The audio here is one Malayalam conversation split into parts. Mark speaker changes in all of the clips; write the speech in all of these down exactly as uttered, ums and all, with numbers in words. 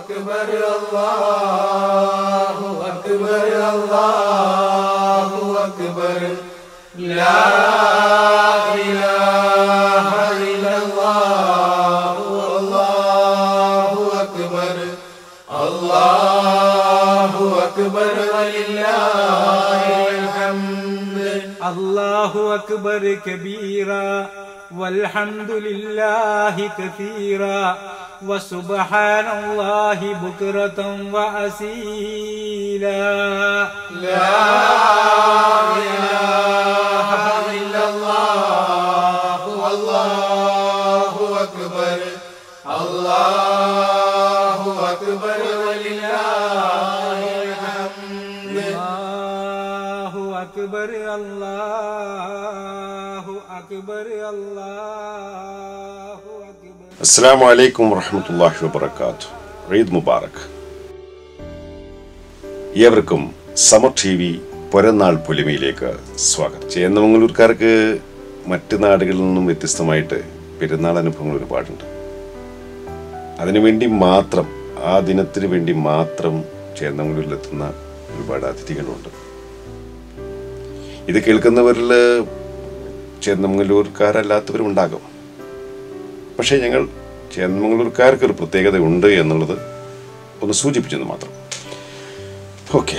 Speaker 1: أكبر الله أكبر الله أكبر لا إله إلا الله الله أكبر الله أكبر ولله الحمد
Speaker 2: الله أكبر كبيرا والحمد لله كثيرا وسبحان الله بكرة وأصيلا
Speaker 1: لا إله إلا الله والله أكبر الله أكبر ولله الحمد
Speaker 2: الله أكبر الله أكبر الله أكبر.
Speaker 3: അസ്സലാമു അലൈക്കും വറഹ്മത്തുള്ളാഹി വബറകാതുഹു. ഈദ് മുബാറക്. ഏവർക്കും സമർ ടി വി പൊരനാൾ പൊലിമയിലേക്ക് സ്വാഗതം. ചേന്നമംഗലൂർക്കാർക്ക് മറ്റ് നാടുകളിൽ നിന്നും വ്യത്യസ്തമായിട്ട് പെരുന്നാൾ അനുഭവങ്ങൾ ഒരുപാടുണ്ട്. അതിനുവേണ്ടി മാത്രം ആ ദിനത്തിന് വേണ്ടി മാത്രം ചേന്നമംഗലൂരിലെത്തുന്ന ഒരുപാട് അതിഥികളുണ്ട്. ഇത് കേൾക്കുന്നവരിൽ ചേന്നമംഗലൂർക്കാരല്ലാത്തവരും ഉണ്ടാകും. പക്ഷേ ഞങ്ങൾ ചേന്നമംഗലൂർക്കാർക്ക് ഒരു പ്രത്യേകത ഉണ്ട് എന്നുള്ളത് ഒന്ന് സൂചിപ്പിച്ചെന്ന് മാത്രം. ഓക്കെ,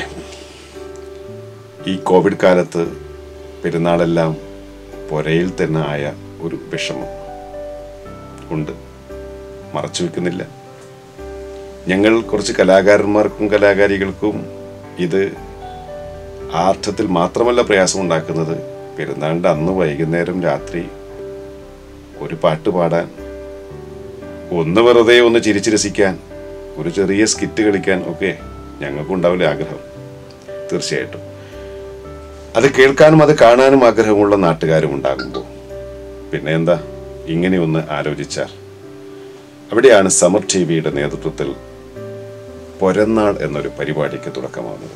Speaker 3: ഈ കോവിഡ് കാലത്ത് പെരുന്നാളെല്ലാം പുരയിൽ തന്നെ ആയ ഒരു വിഷമം ഉണ്ട്, മറച്ചു വെക്കുന്നില്ല. ഞങ്ങൾ കുറച്ച് കലാകാരന്മാർക്കും കലാകാരികൾക്കും ഇത് ആ അർത്ഥത്തിൽ മാത്രമല്ല പ്രയാസമുണ്ടാക്കുന്നത്. പെരുന്നാളിൻ്റെ അന്ന് വൈകുന്നേരം രാത്രി ഒരു പാട്ട് പാടാൻ, ഒന്ന് വെറുതെ ഒന്ന് ചിരിച്ച് രസിക്കാൻ, ഒരു ചെറിയ സ്കിറ്റ് കളിക്കാൻ ഒക്കെ ഞങ്ങൾക്കുണ്ടാവില്ല ആഗ്രഹം. തീർച്ചയായിട്ടും അത് കേൾക്കാനും അത് കാണാനും ആഗ്രഹമുള്ള നാട്ടുകാരും ഉണ്ടാകുമ്പോൾ പിന്നെ എന്താ ഇങ്ങനെ ഒന്ന് ആലോചിച്ചാൽ. അവിടെയാണ് സമർ ടി വിയുടെ നേതൃത്വത്തിൽ പൊരന്നാൾ എന്നൊരു പരിപാടിക്ക് തുടക്കമാകുന്നത്.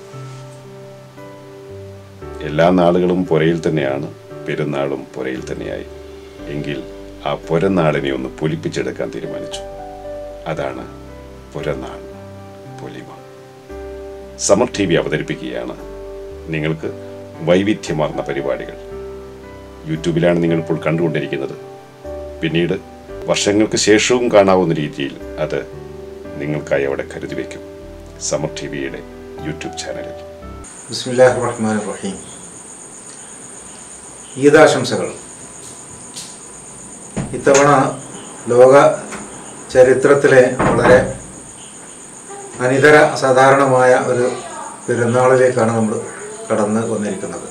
Speaker 3: എല്ലാ നാളുകളും പുരയിൽ തന്നെയാണ്, പെരുന്നാളും പുരയിൽ തന്നെയായി. എങ്കിൽ ആ പൊരനാളിനെ ഒന്ന് പൊലിപ്പിച്ചെടുക്കാൻ തീരുമാനിച്ചു. അതാണ് പൊരനാൾ പൊലിമ. സമർ ടി വി അവതരിപ്പിക്കുകയാണ് നിങ്ങൾക്ക് വൈവിധ്യമാർന്ന പരിപാടികൾ. യൂട്യൂബിലാണ് നിങ്ങൾ ഇപ്പോൾ കണ്ടുകൊണ്ടിരിക്കുന്നത്. പിന്നീട് വർഷങ്ങൾക്ക് ശേഷവും കാണാവുന്ന രീതിയിൽ അത് നിങ്ങൾക്കായി അവിടെ കരുതി വയ്ക്കും സമർ ടി വിയുടെ യൂട്യൂബ് ചാനലിൽ.
Speaker 4: ബിസ്മില്ലാഹിർ റഹ്മാനിർ റഹീം. ഈദാശംസകൾ. ഇത്തവണ ലോക ചരിത്രത്തിലെ വളരെ അനിതര സാധാരണമായ ഒരു പെരുന്നാളിലേക്കാണ് നമ്മൾ കടന്ന് വന്നിരിക്കുന്നത്.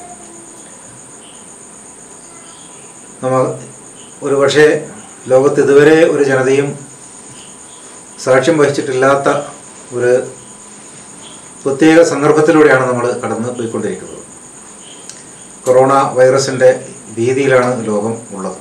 Speaker 4: നമ്മൾ ഒരു പക്ഷേ ലോകത്ത് ഇതുവരെ ഒരു ജനതയും സാക്ഷ്യം വഹിച്ചിട്ടില്ലാത്ത ഒരു പ്രത്യേക സന്ദർഭത്തിലൂടെയാണ് നമ്മൾ കടന്നു പോയിക്കൊണ്ടിരിക്കുന്നത്. കൊറോണ വൈറസിൻ്റെ ഭീതിയിലാണ് ലോകം ഉള്ളത്.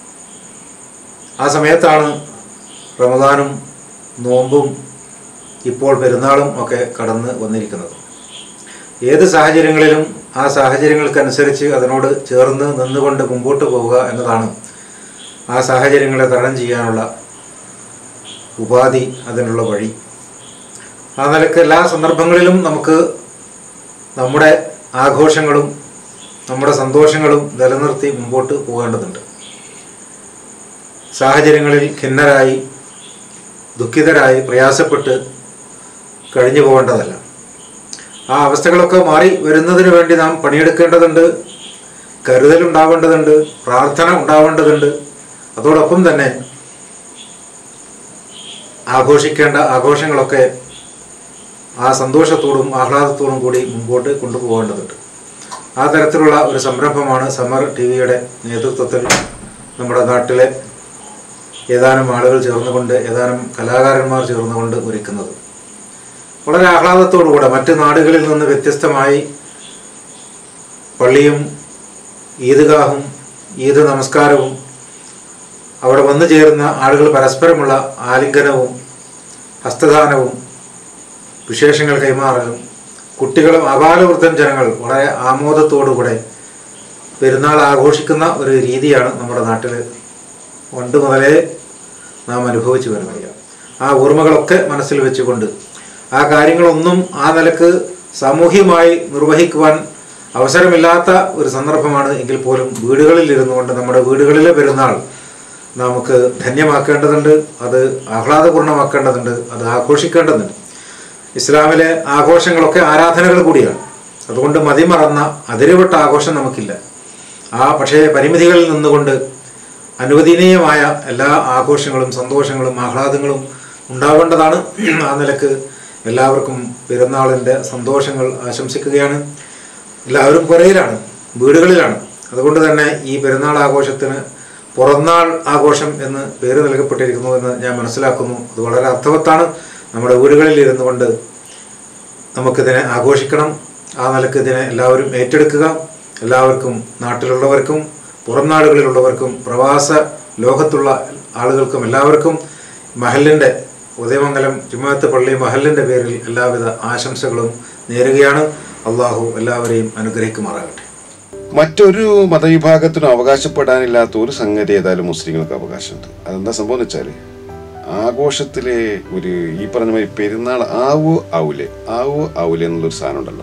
Speaker 4: ആ സമയത്താണ് റമദാനും നോമ്പും ഇപ്പോൾ പെരുന്നാളും ഒക്കെ കടന്ന് വന്നിരിക്കുന്നത്. ഏത് സാഹചര്യങ്ങളിലും ആ സാഹചര്യങ്ങൾക്കനുസരിച്ച് അതിനോട് ചേർന്ന് നിന്നുകൊണ്ട് മുമ്പോട്ട് പോവുക എന്നതാണ് ആ സാഹചര്യങ്ങളെ തരണം ചെയ്യാനുള്ള ഉപാധി, അതിനുള്ള വഴി. ആ നിലക്ക് എല്ലാ സന്ദർഭങ്ങളിലും നമുക്ക് നമ്മുടെ ആഘോഷങ്ങളും നമ്മുടെ സന്തോഷങ്ങളും നിലനിർത്തി മുമ്പോട്ട് പോകേണ്ടതുണ്ട്. സാഹചര്യങ്ങളിൽ ഖിന്നരായി ദുഃഖിതരായി പ്രയാസപ്പെട്ട് കഴിഞ്ഞു പോകേണ്ടതല്ല. ആ അവസ്ഥകളൊക്കെ മാറി വരുന്നതിന് വേണ്ടി നാം പണിയെടുക്കേണ്ടതുണ്ട്, കരുതലുണ്ടാവേണ്ടതുണ്ട്, പ്രാർത്ഥന ഉണ്ടാവേണ്ടതുണ്ട്. അതോടൊപ്പം തന്നെ ആഘോഷിക്കേണ്ട ആഘോഷങ്ങളൊക്കെ ആ സന്തോഷത്തോടും ആഹ്ലാദത്തോടും കൂടി മുമ്പോട്ട് കൊണ്ടുപോകേണ്ടതുണ്ട്. ആ തരത്തിലുള്ള ഒരു സംരംഭമാണ് സമർ ടി വിയുടെ നേതൃത്വത്തിൽ നമ്മുടെ നാട്ടിലെ ഏതാനും ആളുകൾ ചേർന്നുകൊണ്ട്, ഏതാനും കലാകാരന്മാർ ചേർന്നുകൊണ്ട് ഒരുക്കുന്നത്. വളരെ ആഹ്ലാദത്തോടുകൂടെ മറ്റ് നാടുകളിൽ നിന്ന് വ്യത്യസ്തമായി പള്ളിയും ഈദ്ഗാഹും ഈദ് നമസ്കാരവും അവിടെ വന്നു ചേരുന്ന ആളുകൾ പരസ്പരമുള്ള ആലിംഗനവും ഹസ്തദാനവും വിശേഷങ്ങൾ കൈമാറലും കുട്ടികളും അപാലവൃദ്ധം ജനങ്ങൾ വളരെ ആമോദത്തോടുകൂടെ പെരുന്നാൾ ആഘോഷിക്കുന്ന ഒരു രീതിയാണ് നമ്മുടെ നാട്ടിൽ പണ്ട് മുതലേ നാം അനുഭവിച്ചു വരുന്നത്. ആ ഓർമ്മകളൊക്കെ മനസ്സിൽ വെച്ചുകൊണ്ട് ആ കാര്യങ്ങളൊന്നും ആ നിലക്ക് സാമൂഹ്യമായി നിർവഹിക്കുവാൻ അവസരമില്ലാത്ത ഒരു സന്ദർഭമാണ് എങ്കിൽ പോലും വീടുകളിൽ ഇരുന്നു കൊണ്ട് നമ്മുടെ വീടുകളിലെ പെരുന്നാൾ നമുക്ക് ധന്യമാക്കേണ്ടതുണ്ട്, അത് ആഹ്ലാദപൂർണ്ണമാക്കേണ്ടതുണ്ട്, അത് ആഘോഷിക്കേണ്ടതുണ്ട്. ഇസ്ലാമിലെ ആഘോഷങ്ങളൊക്കെ ആരാധനകൾ കൂടിയാണ്. അതുകൊണ്ട് മതിമറന്ന അതിരുവിട്ട ആഘോഷം നമുക്കില്ല. ആ പക്ഷേ പരിമിതികളിൽ നിന്നുകൊണ്ട് അനുവദനീയമായ എല്ലാ ആഘോഷങ്ങളും സന്തോഷങ്ങളും ആഹ്ലാദങ്ങളും ഉണ്ടാവേണ്ടതാണ്. ആ നിലക്ക് എല്ലാവർക്കും പെരുന്നാളിൻ്റെ സന്തോഷങ്ങൾ ആശംസിക്കുകയാണ്. എല്ലാവരും പുരയിലാണ്, വീടുകളിലാണ്. അതുകൊണ്ട് തന്നെ ഈ പെരുന്നാൾ ആഘോഷത്തിന് പുറന്നാൾ ആഘോഷം എന്ന് പേര് നൽകപ്പെട്ടിരിക്കുന്നു എന്ന് ഞാൻ മനസ്സിലാക്കുന്നു. അത് വളരെ അർത്ഥവത്താണ്. നമ്മുടെ വീടുകളിൽ ഇരുന്നു കൊണ്ട് നമുക്കിതിനെ ആഘോഷിക്കണം. ആ നിലക്ക് ഇതിനെ എല്ലാവരും ഏറ്റെടുക്കുക. എല്ലാവർക്കും, നാട്ടിലുള്ളവർക്കും പുറംനാടുകളിലുള്ളവർക്കും പ്രവാസ ലോകത്തുള്ള ആളുകൾക്കും എല്ലാവർക്കും മഹലിൻ്റെ ഉദയമംഗലം ജുമാഅത്ത് പള്ളി മഹലിൻ്റെ പേരിൽ എല്ലാവിധ ആശംസകളും നേരുകയാണ്. അള്ളാഹു എല്ലാവരെയും അനുഗ്രഹിക്കുമാറാകട്ടെ.
Speaker 3: മറ്റൊരു മതവിഭാഗത്തിനും അവകാശപ്പെടാനില്ലാത്ത ഒരു സംഗതി ഏതായാലും മുസ്ലിങ്ങൾക്ക് അവകാശമുണ്ട്. അതെന്താ സംഭവം എന്ന് വെച്ചാൽ ആഘോഷത്തിലെ ഒരു ഈ പറഞ്ഞ മാതിരി പെരുന്നാൾ ആവോ ആവൂലേ ആവോ ആവൂലേ എന്നുള്ളൊരു സാധനം ഉണ്ടല്ലോ.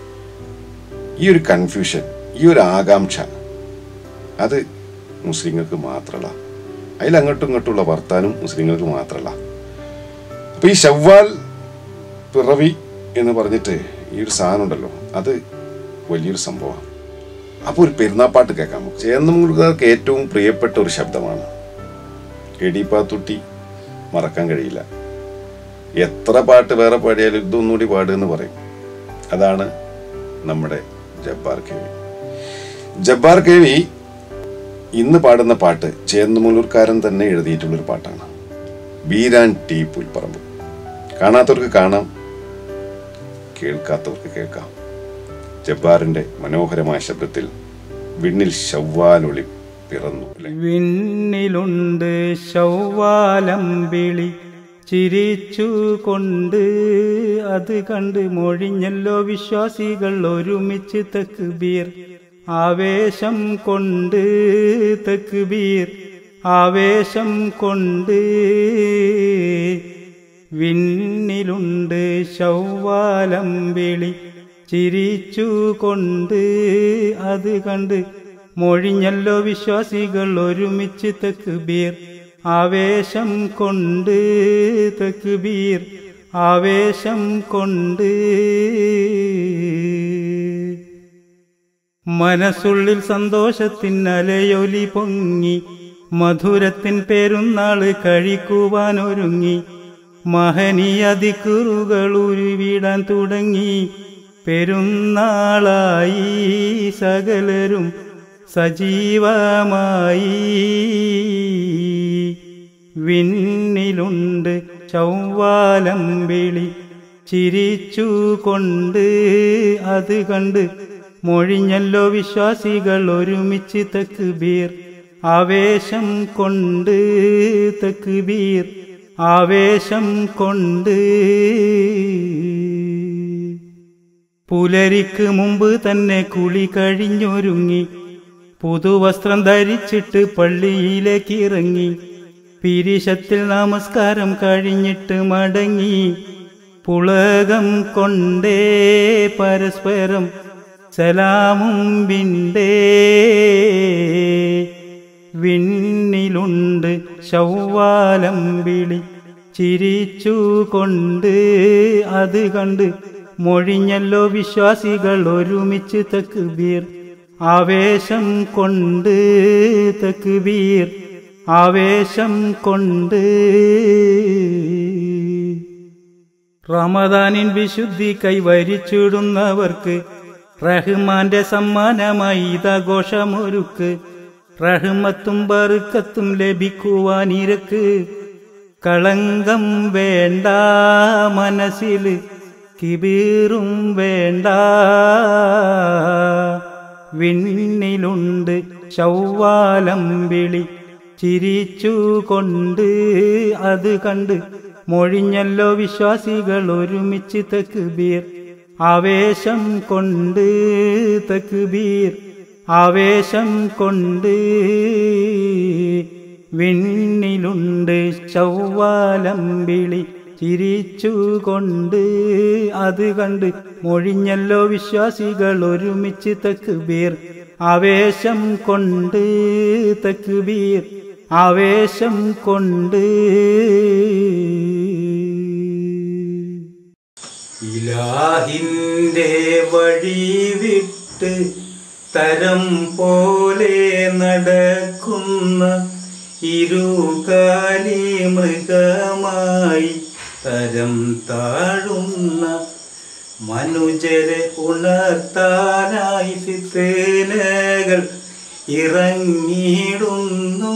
Speaker 3: ഈ ഒരു കൺഫ്യൂഷൻ, ഈ ഒരു ആകാംക്ഷ, അത് മുസ്ലിങ്ങൾക്ക് മാത്രമല്ല, അതിലങ്ങോട്ടും ഇങ്ങോട്ടുള്ള വർത്താനം മുസ്ലിങ്ങൾക്ക് മാത്രമല്ല. അപ്പോൾ ഈ ശവ്വാൽ പിറവി എന്ന് പറഞ്ഞിട്ട് ഈ ഒരു സാധനം ഉണ്ടല്ലോ, അത് വലിയൊരു സംഭവമാണ്. അപ്പോൾ ഒരു പെരുന്നാപ്പാട്ട് കേൾക്കാൻ നമുക്ക് ചേന്നമുകാർക്ക് ഏറ്റവും പ്രിയപ്പെട്ട ഒരു ശബ്ദമാണ്. എടിപ്പാത്തുട്ടി മറക്കാൻ കഴിയില്ല. എത്ര പാട്ട് വേറെ പാടിയാലും ഇതൊന്നുകൂടി പാടുകയെന്ന് പറയും. അതാണ് നമ്മുടെ ജബ്ബാർ കേവി. ജബ്ബാർ കേവി ഇന്ന് പാടുന്ന പാട്ട് ചേന്നമുലൂർക്കാരൻ തന്നെ എഴുതിയിട്ടുള്ളൊരു പാട്ടാണ്. ബീരാൻ ടി പുൽപ്പറമ്പ്. കാണാത്തവർക്ക് കാണാം, കേൾക്കാത്തവർക്ക് കേൾക്കാം. ജബ്ബാറിന്റെ മനോഹരമായ ശബ്ദത്തിൽ വിണ്ണിൽ ശവ്വാലൊളി പിറന്നു.
Speaker 2: വിണ്ണിലുണ്ട് ശവ്വാലമ്പിളി ചിരിച്ചു കൊണ്ട്, അത് കണ്ട് മൊഴിഞ്ഞല്ലോ വിശ്വാസികൾ ഒരുമിച്ച് തക്ബീർ. ആവേശം കൊണ്ട് തക്ബീർ, ആവേശം കൊണ്ട്. വിണ്ണിലുണ്ട് ശവ്വാലമ്പിളി ചിരിച്ചു കൊണ്ട്, അത് കണ്ട് മൊഴിഞ്ഞല്ലോ വിശ്വാസികൾ ഒരുമിച്ച് തക്ബീർ. ആവേശം കൊണ്ട് തക്ബീർ, ആവേശം കൊണ്ട്. മനസ്സുള്ളിൽ സന്തോഷത്തിൻ അലയൊലി പൊങ്ങി, മധുരത്തിൻ പെരുന്നാള് കഴിക്കുവാനൊരുങ്ങി. മഹനീയ ദിക്റുകൾ ഉരുവിടാൻ തുടങ്ങി, പെരുന്നാളായി സകലരും സജീവമായി. വിണ്ണിലുണ്ട് ശവ്വാലമ്പിളി ചിരിച്ചു കൊണ്ട്, അത് കണ്ട് മൊഴിഞ്ഞല്ലോ വിശ്വാസികൾ ഒരുമിച്ച് തക്ബീർ. ആവേശം കൊണ്ട് തക്ബീർ, ആവേശം കൊണ്ട്. പുലരിക്ക് മുമ്പ് തന്നെ കുളി കഴിഞ്ഞൊരുങ്ങി, പുതുവസ്ത്രം ധരിച്ചിട്ട് പള്ളിയിലേക്ക് ഇറങ്ങി. പിരിശത്തിൽ നമസ്കാരം കഴിഞ്ഞിട്ട് മടങ്ങി, പുളകം കൊണ്ടേ പരസ്പരം സലാമും വിണ്ടേ. വിണ്ണിലുണ്ട് ശവ്വാലമ്പിളി ചിരിച്ചു കൊണ്ട്, അത് കണ്ട് മൊഴിഞ്ഞല്ലോ വിശ്വാസികൾ ഒരുമിച്ച് തക്ബീർ. ആവേശം കൊണ്ട് തക്ബീർ, ആവേശം കൊണ്ട്. റമദാനിൻ വിശുദ്ധി കൈവരിച്ചിടുന്നവർക്ക് റഹ്മാന്റെ സമ്മാനമായി ഇതാഘോഷമൊരുക്ക്. റഹ്മത്തും ബർക്കത്തും ലഭിക്കുവാനിരക്ക്. കളങ്കം വേണ്ട മനസ്സിൽ, കിബീറും വേണ്ട. വിണ്ണിലുണ്ട് ശവ്വാലമ്പിളി ചിരിച്ചു കൊണ്ട്, അത് കണ്ട് മൊഴിഞ്ഞല്ലോ വിശ്വാസികൾ ഒരുമിച്ച് തക്ബീർ. ആവേശം കൊണ്ട് തക്ബീർ, ആവേശം കൊണ്ട്. വിണ്ണിലുണ്ട് ചൊവ്വാലമ്പിളി ചിരിച്ചുകൊണ്ട് അത് കണ്ട് മൊഴിഞ്ഞല്ലോ വിശ്വാസികൾ ഒരുമിച്ച് തക്ബീർ. ആവേശം കൊണ്ട് തക്ബീർ, ആവേശം കൊണ്ട്.
Speaker 1: ഇലാഹിന്റെ വഴി വിട്ട് തരം പോലെ നടക്കുന്ന ഇരുകാലി മൃഗമായി തരം താഴുന്ന മനുജരെ ഉണർത്താനായി ഫിത്നകൾ ഇറങ്ങിയിടുന്നു.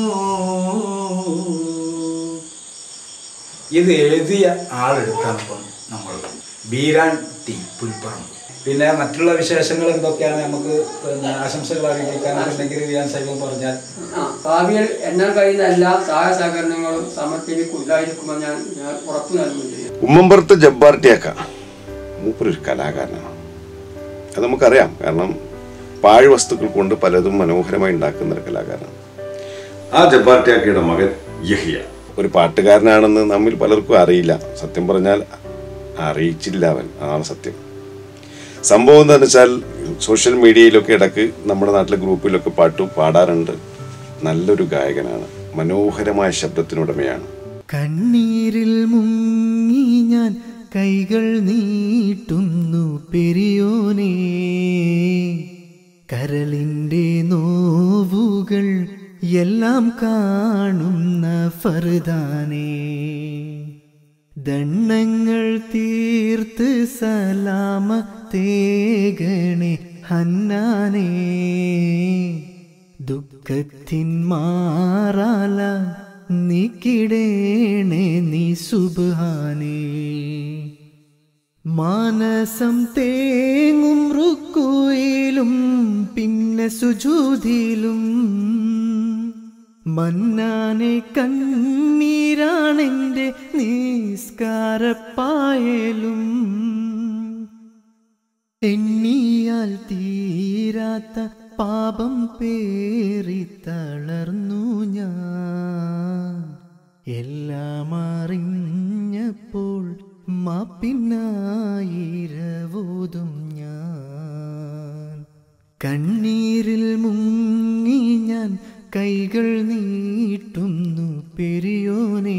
Speaker 1: ഇത് എഴുതിയ ആളെടുത്താണ് ഇപ്പം നമ്മൾ ബീരാൻ ടി പുൽപ്പറമ്പ്. പിന്നെ മറ്റുള്ള വിശേഷങ്ങൾ എന്തൊക്കെയാണ് നമുക്ക് പിന്നെ ആശംസകൾ അറിയിക്കാനുണ്ടെങ്കിൽ ബീരാൻ സാഹിബ് പറഞ്ഞാൽ.
Speaker 5: ഭാവിയിൽ എന്നാൽ കഴിയുന്ന എല്ലാ സഹായ സഹകരണങ്ങളും സമർപ്പിക്കുണ്ടായിരിക്കുമെന്ന് ഞാൻ ഞാൻ ഉറപ്പു നൽകുന്നുണ്ട്.
Speaker 3: ഉമ്മമ്പുറത്ത് ജബ്ബാർ ടിയാക്ക മൂപ്പരൊരു കലാകാരനാണ്. അത് നമുക്കറിയാം. കാരണം പാഴ് വസ്തുക്കൾ കൊണ്ട് പലതും മനോഹരമായി ഉണ്ടാക്കുന്ന ഒരു കലാകാരനാണ്. ആ ജബ്ബാർ ടിയാക്കയുടെ മകൻ യഹിയ ഒരു പാട്ടുകാരനാണെന്ന് നമ്മിൽ പലർക്കും അറിയില്ല. സത്യം പറഞ്ഞാൽ അറിയിച്ചില്ല അവൻ, അതാണ് സത്യം. സംഭവം എന്താണെന്ന് വെച്ചാൽ സോഷ്യൽ മീഡിയയിലൊക്കെ ഇടയ്ക്ക് നമ്മുടെ നാട്ടിലെ ഗ്രൂപ്പിലൊക്കെ പാട്ട് പാടാറുണ്ട്. നല്ലൊരു ഗായകനാണ്, മനോഹരമായ ശബ്ദത്തിനുടമയാണ്.
Speaker 6: കണ്ണീരിൽ മുങ്ങി ഞാൻ കൈകൾ നീട്ടുന്നു പെരിയോനേ, കരളിൻ്റെ നോവുകൾ എല്ലാം കാണുന്ന ഫർദാനേ, ദണ്ണങ്ങൾ തീർത്ത് സലാമത്തേകണേ ഹന്നാനേ, ദുഃഖത്തിൻ മാറാല നീക്കിടേണേ നീ സുബ്ഹാനേ. മാനസം തേങ്ങും റുക്കുയിലും പിന്നെ സുജൂദിലും മന്നാനെ കണ്ണീരാണെൻ്റെ നിസ്കാരപ്പായലും, എണ്ണിയാൽ തീരാത്ത പാപം പേറി തളർന്നു ഞാൻ, എല്ലാം അറിഞ്ഞപ്പോൾ മാപ്പിനായിരവോതും ഞാൻ. കണ്ണീരിൽ മുങ്ങി ഞാൻ കൈകൾ നീട്ടുന്നു പെരിയോനേ,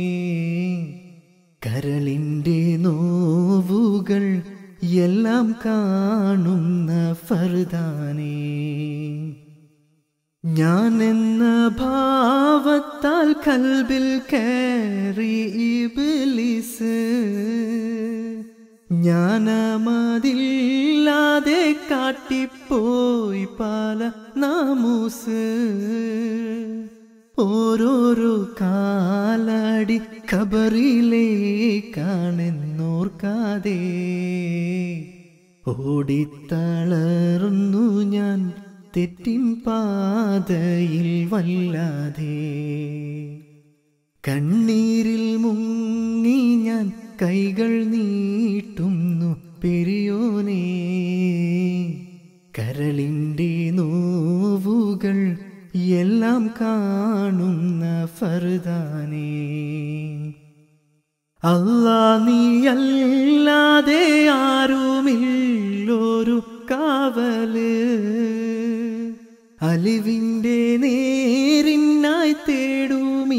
Speaker 6: കരളിൻ്റെ നോവുകൾ എല്ലാം കാണുന്ന ഫർദാനേ. ഞാനെന്ന ഭാവത്താൽ കൽബിൽ കയറി ഇബ്ലീസ്, ജ്ഞാനമതില്ലാതെ കാട്ടിപ്പോയി പല നാമൂസ്. ഓരോരോ കാലടി ഖബറിലേക്കാണെന്നോർക്കാതെ ഓടിത്തളർന്നു ഞാൻ തെറ്റിൻ പാതയിൽ വല്ലാതെ. കണ്ണീരിൽ മുങ്ങി ഞാൻ കൈകൾ നീട്ടുന്നു പെരിയോനേ, കരളിൻ്റെ നോവുകൾ എല്ലാം കാണുന്ന ഫർദാനേ. അല്ലാ നീയല്ലാതെ ആരുമില്ലൊരു കാവല്, അലിവിൻ്റെ നേരിനായി തേടുമീ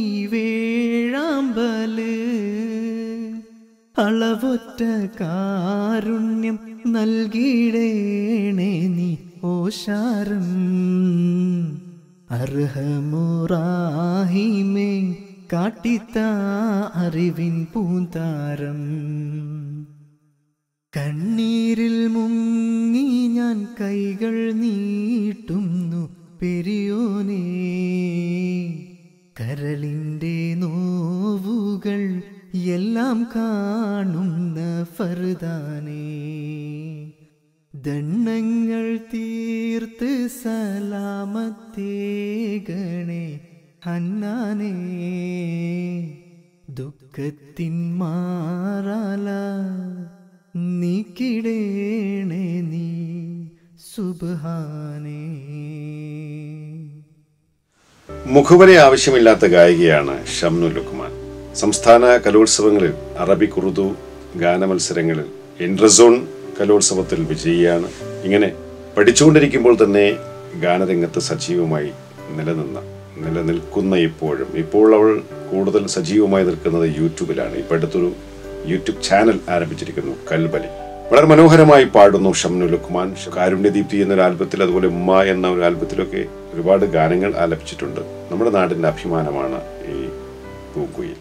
Speaker 6: വേഴാമ്പല്. അളവൊറ്റ കാരുണ്യം നൽകിടേണേ നീ ഓശാരം, അർഹമുറാഹിമേ കാട്ടിത്ത അറിവിൻ പൂന്താരം. കണ്ണീരിൽ മുങ്ങി ഞാൻ കൈകൾ നീട്ടുന്നു പെരിയോനേ, കരളിൻ്റെ നോവുകൾ എല്ലാം കാണുന്ന ഫർദാനേ. ദണ്ണങ്ങൾ തീർത്ത് സലാമത്തേകണേ ഹന്നാനേ, ദുഃഖത്തിൻ മാറാല നീക്കിടേണേ നീ സുബ്ഹാനേ.
Speaker 3: മുഖവരെ ആവശ്യമില്ലാത്ത ഗായികയാണ് ഷംനു ലുക്മാൻ. സംസ്ഥാന കലോത്സവങ്ങളിൽ അറബിക് ഉറുദു ഗാനമത്സരങ്ങളിൽ ഇൻട്രസോൺ കലോത്സവത്തിൽ വിജയിയാണ്. ഇങ്ങനെ പഠിച്ചുകൊണ്ടിരിക്കുമ്പോൾ തന്നെ ഗാനരംഗത്ത് സജീവമായി നിലനിന്ന നിലനിൽക്കുന്ന ഇപ്പോഴും ഇപ്പോൾ അവൾ കൂടുതൽ സജീവമായി നിൽക്കുന്നത് യൂട്യൂബിലാണ്. ഇപ്പോൾ അടുത്തൊരു യൂട്യൂബ് ചാനൽ ആരംഭിച്ചിരിക്കുന്നു, കൽബലി. വളരെ മനോഹരമായി പാടുന്നു ഷംനു ലുക്മാൻ. കാരുണ്യദീപ്തി എന്നൊരു ആൽബത്തിൽ, അതുപോലെ ഉമ്മ എന്ന ഒരു ആൽബത്തിലൊക്കെ ഒരുപാട് ഗാനങ്ങൾ ആലപിച്ചിട്ടുണ്ട്. നമ്മുടെ നാടിന്റെ അഭിമാനമാണ് ഈ പൂക്കുയിൽ.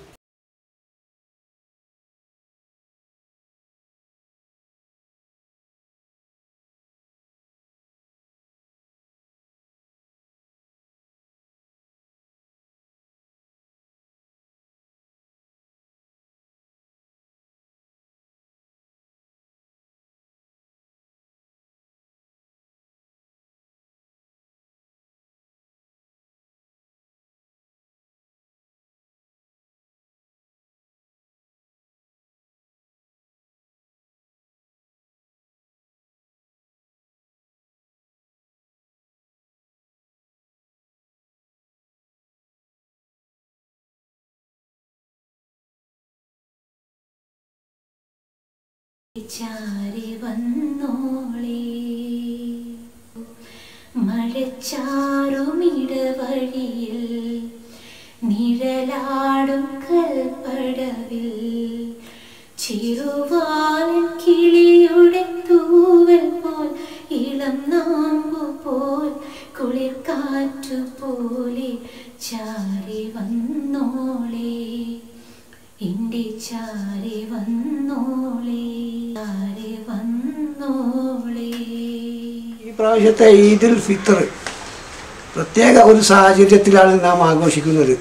Speaker 7: ചാരി വന്നോളേ മഴച്ചാറുമിടവഴിയിൽ നിഴലാടും കൽപ്പടവിൽ ചിറുവാലൻ കിളിയുടെ തൂവൽ പോൽ ഇളം നാമ്പു പോൽ കുളിർ കാറ്റു പോലെ ചാരി വന്നോളേ ഇന്റെ ചാരി വന്നോളേ ചാരി വന്നോളേ.
Speaker 8: ഈ പ്രാവശ്യത്തെ ഈദുൽ ഫിത്തർ പ്രത്യേക ഒരു സാഹചര്യത്തിലാണ് നാം ആഘോഷിക്കുന്നത്.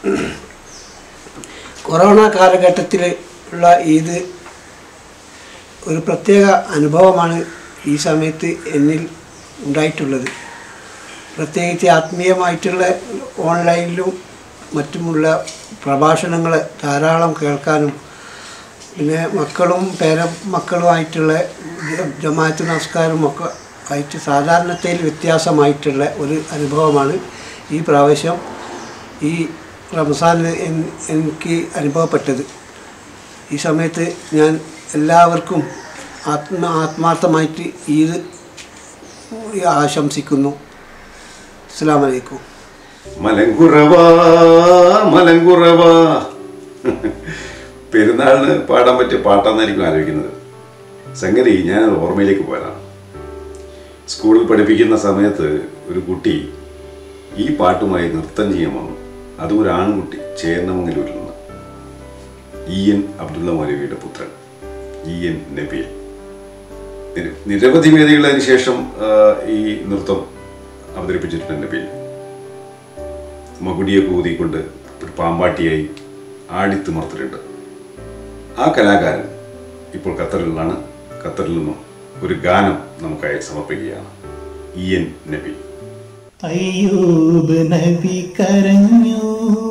Speaker 8: കൊറോണ കാലഘട്ടത്തിൽ ഉള്ള ഈദ് ഒരു പ്രത്യേക അനുഭവമാണ് ഈ സമയത്ത് എന്നിൽ ഉണ്ടായിട്ടുള്ളത്. പ്രത്യേകിച്ച് ആത്മീയമായിട്ടുള്ള ഓൺലൈനിലും മറ്റുമുള്ള പ്രഭാഷണങ്ങൾ ധാരാളം കേൾക്കാനും പിന്നെ മക്കളും പേര മക്കളുമായിട്ടുള്ള ജമാഅത്ത് നമസ്കാരവും ഒക്കെ ആയിട്ട് സാധാരണത്തിൽ വ്യത്യാസമായിട്ടുള്ള ഒരു അനുഭവമാണ് ഈ പ്രാവശ്യം ഈ റംസാനിൽ എനിക്ക് അനുഭവപ്പെട്ടത്. ഈ സമയത്ത് ഞാൻ എല്ലാവർക്കും ആത്മ ആത്മാർത്ഥമായിട്ട് ഈദ് ആശംസിക്കുന്നു. അസ്സലാമു അലൈക്കും.
Speaker 3: മലങ്കുറവാ മലങ്കുറവാ പെരുന്നാളിന് പാടാൻ പറ്റിയ പാട്ടാന്നായിരിക്കും ആലോചിക്കുന്നത്. സംഗതി ഞാൻ ഓർമ്മയിലേക്ക് പോയതാണ്. സ്കൂളിൽ പഠിപ്പിക്കുന്ന സമയത്ത് ഒരു കുട്ടി ഈ പാട്ടുമായി നൃത്തം ചെയ്യാൻ വന്നു. അതും ഒരു ആൺകുട്ടി, ചേന്നമംഗലൂരിൽ നിന്ന്, ഇ എൻ അബ്ദുള്ള മൗലവിയുടെ പുത്രൻ ഇ എൻ നബീൽ. നിരവധി വേദികളതിന് ശേഷം ഈ നൃത്തം അവതരിപ്പിച്ചിട്ടുണ്ട് നബീൽ. മകുടിയെ കൂതിക്കൊണ്ട് ഒരു പാമ്പാട്ടിയായി ആടിത്തുമർത്തിട്ടുണ്ട്. ആ കലാകാരൻ ഇപ്പോൾ ഖത്തറിലാണ്. ഖത്തറിൽ നിന്നും ഒരു ഗാനം നമുക്കായി സമർപ്പിക്കുകയാണ് ഇ എൻ നബി.
Speaker 6: അയ്യൂബ് നബി കരഞ്ഞു,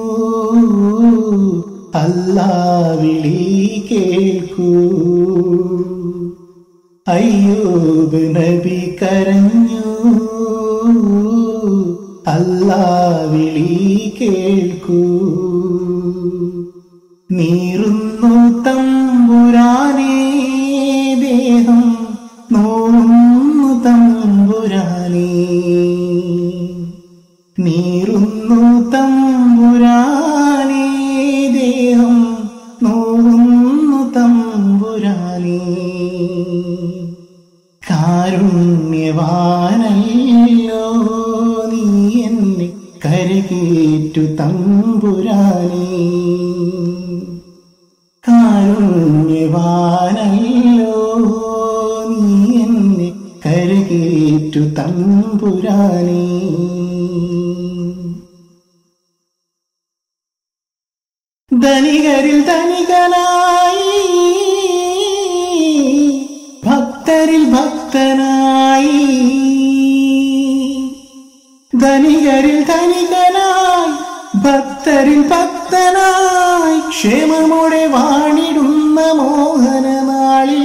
Speaker 6: അല്ലാ വിളി കേൾക്കൂ. അയ്യൂബ് നബി കരഞ്ഞു, അല്ലാ വിളി കേൾക്കൂ. നീറുന്നു തമ്പുരാനേ ദേഹം, നോവുന്നു തമ്പുരാനേ. നീറുന്നു തമ്പുരാനേ ദേഹം, നോവുന്നു തമ്പുരാനേ. കാരുണ്യവാനല്ലോ നീ എന്നെ കരകേറ്റു തമ്പുരാനേ. കാരുണ്യവാനല്ലോ നീ എന്നെ കരകേറ്റു തമ്പുരാനേ. ധനികരിൽ ധനികനായി, ഭക്തരിൽ ഭക്തനായി. ധനികരിൽ ധനികനായി, ഭക്തരിൽ ഭക്തനായി. ക്ഷേമമോടെ വാണിടുന്ന മോഹനനാളിൽ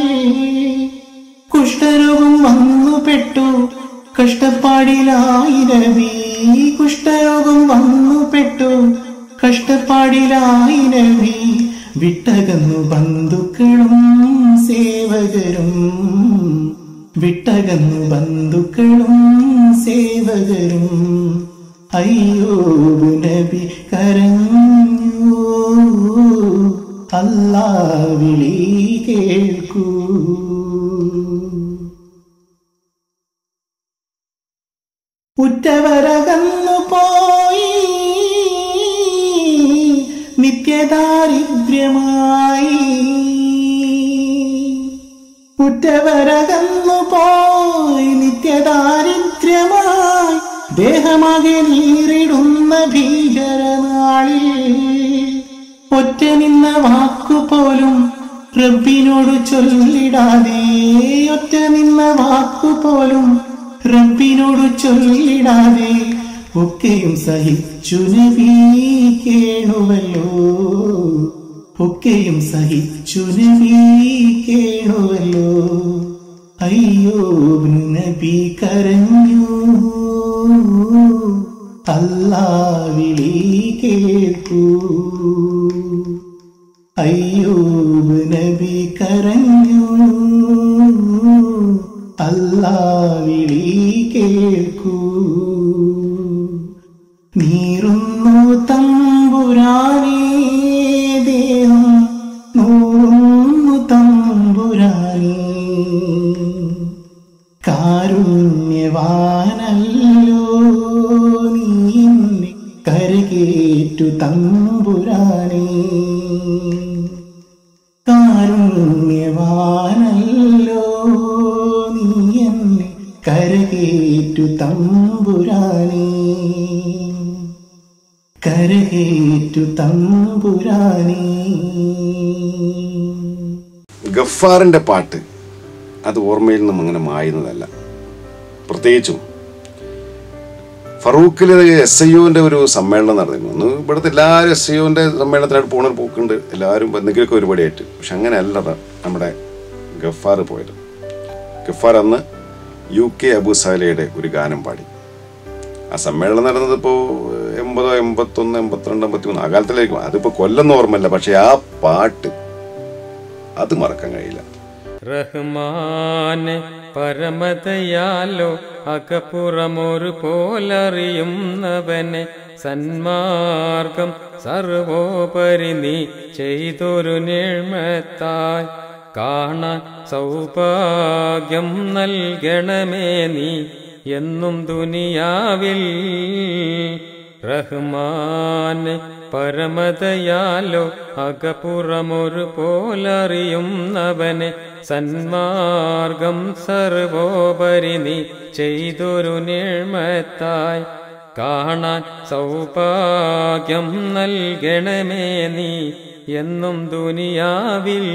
Speaker 6: കുഷ്ഠരോഗം വന്നു പെട്ടു, കഷ്ടപ്പാടിലായി നബി. കുഷ്ഠരോഗം വന്നു പെട്ടു കഷ്ടപ്പാടിലായി നബി വിട്ടകന്നു ബന്ധുക്കളും സേവകരും വിട്ടകന്നു ബന്ധുക്കളും സേവകരും അയ്യൂബ് നബി കരഞ്ഞു അല്ലാഹ് വിളി കേൾക്കൂ. ഉറ്റവരകന്നു പോയി നിത്യദാരിദ്ര്യമായി ഉറ്റവരകന്നു പോയി നിത്യദാരിദ്ര്യമായി ദേഹമാകെ നീറിടുന്ന ഭീകരനാളിൽ ഒറ്റ നിന്ന വാക്കുപോലും റബ്ബിനോട് ചൊല്ലിടാതെ ഒറ്റ നിന്ന വാക്കുപോലും റബ്ബിനോട് ചൊല്ലിടാതെ ഒക്കെയും സഹിച്ചു നബി കേണുവല്ലോ ഒക്കെയും സഹിച്ചു നബി കേണുവല്ലോ. അയ്യൂബ് നബി കരഞ്ഞു അല്ലാഹ് വിളി കേൾക്കൂ. അയ്യൂബ് നബി കരഞ്ഞു അല്ലാഹ് വിളി കേൾക്കൂ. നീറുന്നു തമ്പുരാനേ ദേഹം നൂറുന്നു തമ്പുരാനേ കാരുണ്യവാനല്ലോ നീ എന്നെ കരകേറ്റു തമ്പുരാനേ കാരുണ്യവാനല്ലോ നീ എന്നെ കരകേറ്റു തമ്പുരാനേ കരകേറ്റു തമ്പുരാനേ.
Speaker 3: ഗഫാറിന്റെ പാട്ട് അത് ഓർമ്മയിൽ നിന്നും അങ്ങനെ മായുന്നതല്ല. പ്രത്യേകിച്ചും ഫറൂഖിൽ എസ് ഐ ഒന്റെ ഒരു സമ്മേളനം നടന്നിരുന്നു. അന്ന് ഇവിടുത്തെ എല്ലാവരും എസ് ഐ ഒന്റെ സമ്മേളനത്തിനായിട്ട് പോകുന്ന ഒരു പോക്കുണ്ട്, എല്ലാവരും എന്തെങ്കിലുമൊക്കെ ഒരുപടിയായിട്ട്. പക്ഷെ അങ്ങനെയല്ല നമ്മുടെ ഗഫാർ പോയത്. ഗഫാർ അന്ന് യു കെ അബു സാലയുടെ ഒരു ഗാനം പാടി. ആ സമ്മേളനം നടന്നത് ഇപ്പോൾ എൺപതോ എൺപത്തൊന്ന് എൺപത്തിരണ്ട് എൺപത്തി മൂന്ന് ആ കാലത്തിലായിരിക്കും. അതിപ്പോൾ കൊല്ലൊന്നും ഓർമ്മയില്ല, പക്ഷെ ആ പാട്ട് അത് മറക്കാൻ കഴിയില്ല.
Speaker 9: റഹ്മാനെ പരമതയാലോ അകപ്പുറമൊരു പോലറിയുന്നവനെ സന്മാർഗം സർവോപരി നീ ചെയ്തൊരു നിഴ്മത്തായി കാണാൻ സൗഭാഗ്യം നൽകണമേ നീ എന്നും ദുനിയാവിൽ. റഹ്മാനെ പരമതയാലോ അകപ്പുറമൊരു പോലറിയുന്നവനെ സന്മാർഗം സർവോപരി നീ ചെയ്തൊരു നിഴ്മത്തായി കാണാൻ സൗഭാഗ്യം നൽകണമേ നീ എന്നും ദുനിയാവിൽ.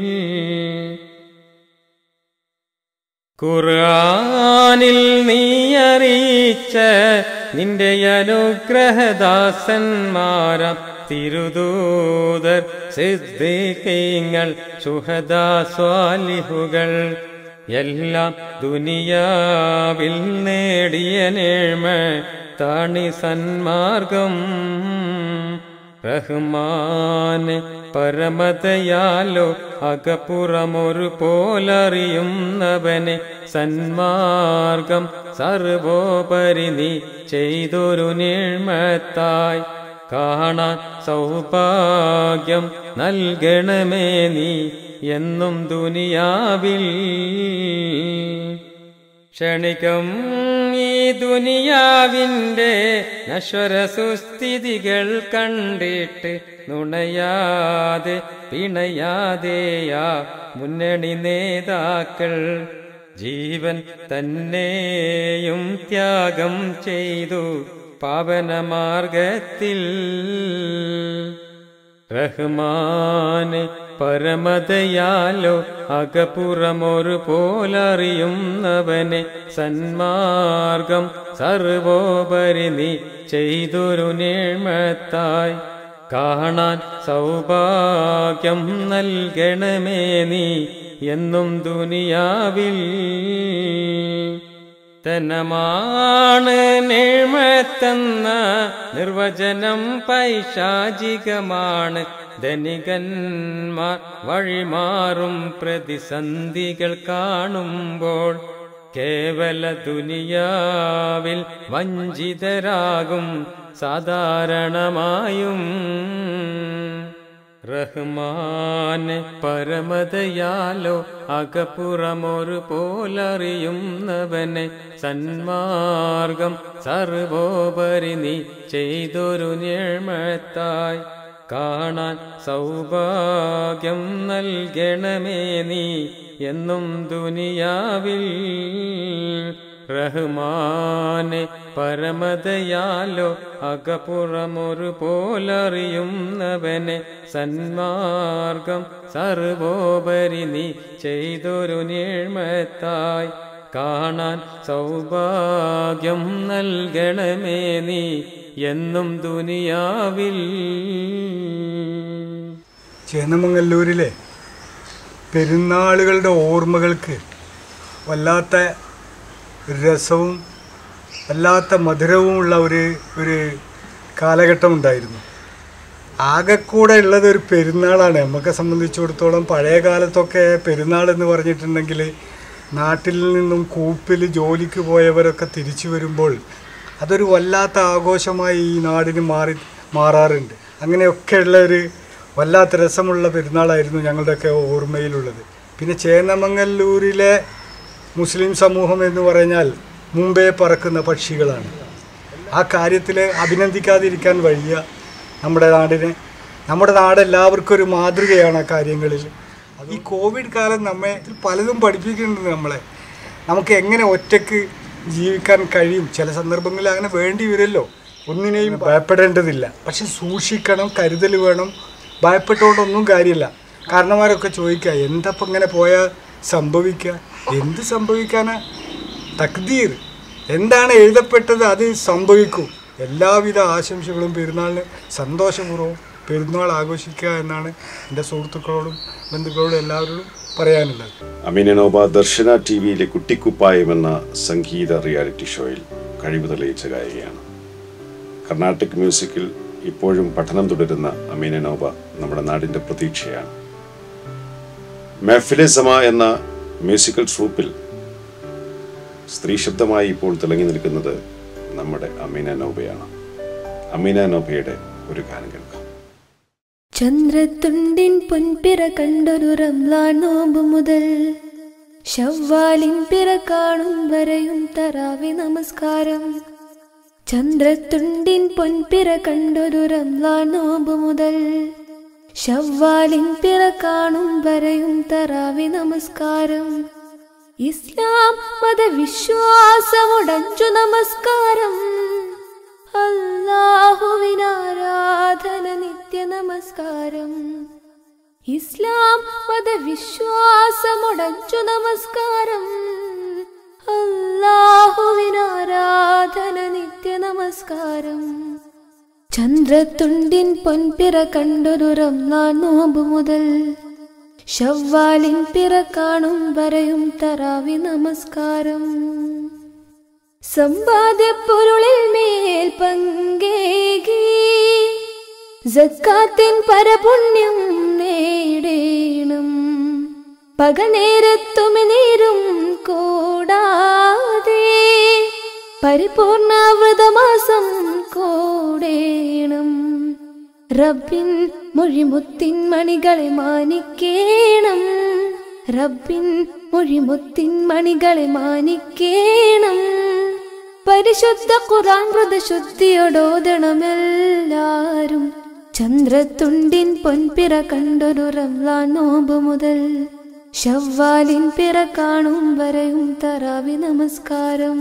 Speaker 9: ഖുർആനിൽ നീ അറിയിച്ച നിന്റെ അനുഗ്രഹദാസന്മാരാം തിരുദൂതർ സിദ്ദീഖീങ്ങൾ ശുഹദാ സ്വാലിഹുകൾ എല്ലാം ദുനിയാവിൽ നേടിയ നേഴ്മ താണി സന്മാർഗം. റഹ്മാനെ പരമതയാലോ അകപ്പുറമൊരു പോലറിയുന്നവനെ സന്മാർഗം സർവോപരി നീ ചെയ്തൊരു നിഴ്മത്തായി കാണാൻ സൗഭാഗ്യം നൽകണമേ നീ എന്നും ദുനിയാവിൽ. ക്ഷണികം ഈ ദുനിയാവിൻ്റെ നശ്വര സുസ്ഥിതികൾ കണ്ടിട്ട് നുണയാതെ പിണയാതെയാ മുന്നണി നേതാക്കൾ ജീവൻ തന്നെയും ത്യാഗം ചെയ്തു പാവനമാർഗത്തിൽ. റഹ്മാനെ പരമതയാലോ അകപ്പുറമൊരു പോലറിയുന്നവനെ സന്മാർഗം സർവോപരി നീ ചെയ്തൊരു നിഴ്മത്തായി കാണാൻ സൗഭാഗ്യം നൽകണമേ നീ എന്നും ദുനിയാവിൽ. തനമാണ് നേഴ്മത്തെന്ന നിർവചനം പൈശാചികമാണ്. ധനികന്മാർ വഴിമാറും പ്രതിസന്ധികൾ കാണുമ്പോൾ കേവല ദുനിയാവിൽ വഞ്ചിതരാകും സാധാരണമായും. റഹ്മാന് പരമതയാലോ അകപ്പുറമൊരു പോലറിയുന്നവനെ സന്മാർഗം സർവോപരി നീ ചെയ്തൊരു നിയമത്തായി കാണാൻ സൗഭാഗ്യം നൽകണമേ നീ എന്നും ദുനിയാവിൽ. റഹ്മാനെ പരമതയാലോ അകപ്പുറമൊരു പോലറിയുന്നവനെ സന്മാർഗം സർവോപരി നീ ചെയ്തൊരു നിയമത്തായി കാണാൻ സൗഭാഗ്യം നൽകണമേ നീ എന്നും ദുനിയാവിൽ.
Speaker 10: ചേന്നമംഗല്ലൂരിലെ പെരുന്നാളുകളുടെ ഓർമ്മകൾക്ക് വല്ലാത്ത രസവും വല്ലാത്ത മധുരവുമുള്ള ഒരു ഒരു കാലഘട്ടം ഉണ്ടായിരുന്നു. ആകെക്കൂടെ ഉള്ളത് ഒരു പെരുന്നാളാണ്. നമുക്ക് സംബന്ധിച്ചിടത്തോളം പഴയ കാലത്തൊക്കെ പെരുന്നാൾ എന്ന് പറഞ്ഞിട്ടുണ്ടെങ്കിൽ നാട്ടിൽ നിന്നും കൂപ്പിൽ ജോലിക്ക് പോയവരൊക്കെ തിരിച്ചു വരുമ്പോൾ അതൊരു വല്ലാത്ത ആഘോഷമായി ഈ നാടിന് മാറി മാറാറുണ്ട്. അങ്ങനെയൊക്കെയുള്ള ഒരു വല്ലാത്ത രസമുള്ള പെരുന്നാളായിരുന്നു ഞങ്ങളുടെയൊക്കെ ഓർമ്മയിലുള്ളത്. പിന്നെ ചേന്നമംഗല്ലൂരിലെ മുസ്ലിം സമൂഹം എന്ന് പറഞ്ഞാൽ മുമ്പേ പറക്കുന്ന പക്ഷികളാണ്. ആ കാര്യത്തിൽ അഭിനന്ദിക്കാതിരിക്കാൻ വയ്യ നമ്മുടെ നാടിനെ. നമ്മുടെ നാട് എല്ലാവർക്കും ഒരു മാതൃകയാണ് ആ കാര്യങ്ങളിൽ. ഈ കോവിഡ് കാലം നമ്മെ പലതും പഠിപ്പിക്കുന്നുണ്ട്. നമ്മളെ നമുക്ക് എങ്ങനെ ഒറ്റയ്ക്ക് ജീവിക്കാൻ കഴിയും. ചില സന്ദർഭങ്ങളിൽ അങ്ങനെ വേണ്ടി വരുമല്ലോ. ഒന്നിനെയും ഭയപ്പെടേണ്ടതില്ല. പക്ഷെ സൂക്ഷിക്കണം, കരുതൽ വേണം. ഭയപ്പെട്ടുകൊണ്ടൊന്നും കാര്യമില്ല. കാരണന്മാരൊക്കെ ചോദിക്കുക എന്തപ്പം ഇങ്ങനെ പോയാൽ സംഭവിക്കുക? എന്ത് സംഭവിക്കാനാ? തക്ദീർ എന്താണ് എഴുതപ്പെട്ടത് അത് സംഭവിക്കും. എല്ലാവിധ ആശംസകളും പെരുന്നാളിന് സന്തോഷപൂർവ്വം പെരുന്നാൾ ആഘോഷിക്കുക എന്നാണ് എൻ്റെ സുഹൃത്തുക്കളോടും ബന്ധുക്കളോടും എല്ലാവരോടും പറയാനുള്ളത്.
Speaker 3: അമീന നോബ ദർശന ടി വിയിലെ കുട്ടിക്കുപ്പായം എന്ന സംഗീത റിയാലിറ്റി ഷോയിൽ കഴിവ് തെളിയിച്ച ഗായികയാണ്. കർണാട്ടിക് മ്യൂസിക്കിൽ ഇപ്പോഴും പഠനം തുടരുന്ന അമീന നോബ നമ്മുടെ നാടിൻ്റെ പ്രതീക്ഷയാണ്. മെഹ്ഫിലെ സമ എന്ന മ്യൂസിക്കൽ ട്രൂപ്പിൽ സ്ത്രീ ശബ്ദമായി ഇപ്പോൾ തിളങ്ങി നിൽക്കുന്നത് നമ്മുടെ അമീന നോബയാണ്. അമീന നോബയുടെ ഒരു ഗാനം കേൾക്കാം.
Speaker 7: ചന്ദ്രത്തുണ്ടിൻ പൊൻപിറ കണ്ടൊരു റംലാൻ നോമ്പ് മുതൽ ശവ്വാലിൻ പിറ കാണും വരെയും തറാവി നമസ്കാരം. ചന്ദ്രത്തുണ്ടിൻ പൊൻപിറ കണ്ടൊരു റംലാൻ നോമ്പ് മുതൽ ശവ്വാലിൻ പിറ കാണും വരെയും തറാവി നമസ്കാരം. ഇസ്ലാം മതവിശ്വാസമുടഞ്ചു നമസ്കാരം. അല്ലാഹുവിനാരാധന നിത്യ നമസ്കാരം. ഇസ്ലാം മതവിശ്വാസമുടഞ്ചു നമസ്കാരം. അല്ലാഹുവിനാരാധന നിത്യ നമസ്കാരം. ചന്ദ്രത്തുണ്ടിൻ പൊൻപിറ കണ്ടൊരു റംലാൻ നോമ്പ് മുതൽ ശവ്വാലിൻ പിറ കാണും വരെയും തറാവി നമസ്കാരം. സമ്പാദ്യപ്പൊരുളിൽ മേൽ പങ്കേകി സക്കാത്തിൻ പരപുണ്യം നേടേണം. പകനേരത്തുമിനീരും കൂടാതെ പരിപൂർണ വ്രതമാസം കൂടേണം. റബ്ബിൻ മൊഴിമുത്തിൻ മണികളെ മാനിക്കേണം. റബ്ബിൻ മൊഴിമുത്തിൻ മണികളെ മാനിക്കേണം. പരിശുദ്ധ ഖുർആൻ വ്രതശുദ്ധിയോടോദണമെല്ലാരും. ചന്ദ്രത്തുണ്ടിൻ പൊൻപിറ കണ്ടൊരു റംലാൻ നോമ്പ് മുതൽ ശവ്വാലിൻ പിറ കാണും വരെയും തറാവി നമസ്കാരം.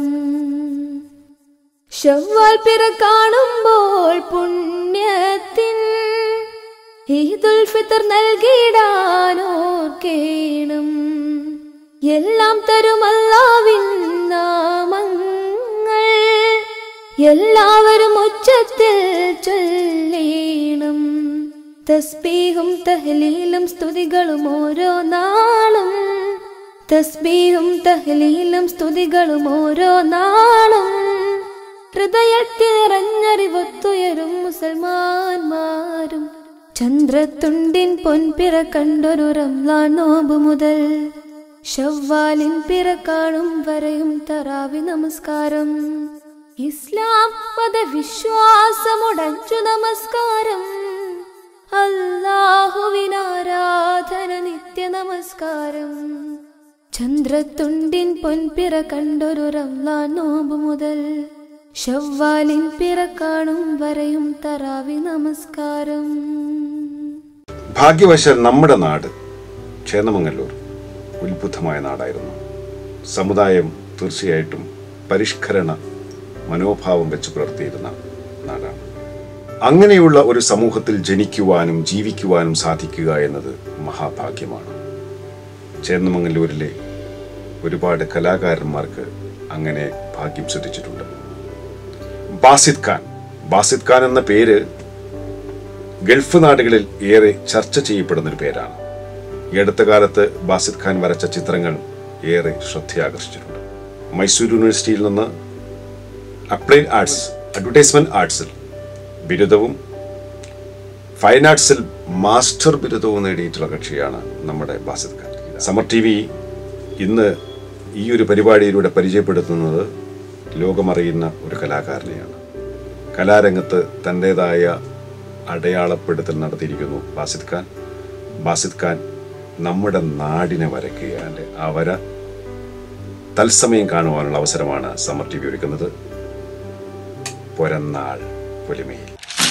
Speaker 7: ശവ്വാൽ പിറ കാണുമ്പോൾ പുണ്യത്തിൻ ഈദുൽ ഫിത്ർ നൽകിടാനോർക്കേണം. എല്ലാം തരും അല്ലാഹുവിൻ നാമങ്ങൾ എല്ലാവരും ഉച്ചത്തിൽ ചൊല്ലേണം. തസ്ബീഹും തഹ്ലീലും സ്തുതികളും ഓരോ നാളും തസ്ബീഹും തഹ്ലീലും സ്തുതികളും ഓരോ നാളും ഹൃദയത്തിൽ നിറഞ്ഞറിവൊത്തുയരും മുസൽമാന്മാരും. ചന്ദ്രത്തുണ്ടിൻ പൊൻപിറ കണ്ടൊരു റംളാൻ നോമ്പ് മുതൽ ശവ്വാലിൻ പിറ കാണും വരെയും തറാവി നമസ്കാരം. ഇസ്ലാം മതവിശ്വാസമുടച്ചു നമസ്കാരം. അല്ലാഹുവിനാരാധന നിത്യ നമസ്കാരം. ചന്ദ്രത്തുണ്ടിൻ പൊൻപിറ കണ്ടൊരു റംളാൻ നോമ്പ് മുതൽ ശവ്വാലിൻ പിറ കാണും വരെയും തറാവി നമസ്കാരം.
Speaker 3: ഭാഗ്യവശാൽ നമ്മുടെ നാട് ചേന്നമംഗല്ലൂർ ഉത്ബുദ്ധമായ നാടായിരുന്നു. സമുദായം തീർച്ചയായിട്ടും പരിഷ്കരണ മനോഭാവം വെച്ച് പുലർത്തിയിരുന്ന നാടാണ്. അങ്ങനെയുള്ള ഒരു സമൂഹത്തിൽ ജനിക്കുവാനും ജീവിക്കുവാനും സാധിക്കുക എന്നത് മഹാഭാഗ്യമാണ്. ചേന്നമംഗല്ലൂരിലെ ഒരുപാട് കലാകാരന്മാർക്ക് അങ്ങനെ ഭാഗ്യം സിദ്ധിച്ചിട്ടുണ്ട്. ബാസിദ് ഖാൻ ബാസിദ് ഖാൻ എന്ന പേര് ഗൾഫ് നാടുകളിൽ ഏറെ ചർച്ച ചെയ്യപ്പെടുന്നൊരു പേരാണ്. ഈ അടുത്ത കാലത്ത് ബാസിദ് ഖാൻ വരച്ച ചിത്രങ്ങൾ ഏറെ ശ്രദ്ധയാകർഷിച്ചിട്ടുണ്ട്. മൈസൂർ യൂണിവേഴ്സിറ്റിയിൽ നിന്ന് അപ്ലൈഡ് ആർട്സ് അഡ്വർടൈസ്മെന്റ് ആർട്സിൽ ബിരുദവും ഫൈൻ ആർട്സിൽ മാസ്റ്റർ ബിരുദവും നേടിയിട്ടുള്ള കക്ഷിയാണ് നമ്മുടെ ബാസിദ് ഖാൻ. സമർ ടി വി ഇന്ന് ഈ ഒരു പരിപാടിയിലൂടെ പരിചയപ്പെടുത്തുന്നത് ലോകമറിയുന്ന ഒരു കലാകാരനെയാണ്. കലാരംഗത്ത് തൻ്റെതായ അടയാളപ്പെടുത്തൽ നടത്തിയിരിക്കുന്നു ബാസിദ് ഖാൻ. ബാസിദ് ഖാൻ നമ്മുടെ നാടിനെ വരയ്ക്കുകയാണ്. ആ വര തത്സമയം കാണുവാനുള്ള അവസരമാണ് സമർ ടി വി ഒരുക്കുന്നത്. പൊരന്നാൾ പൊലിമയിൽ.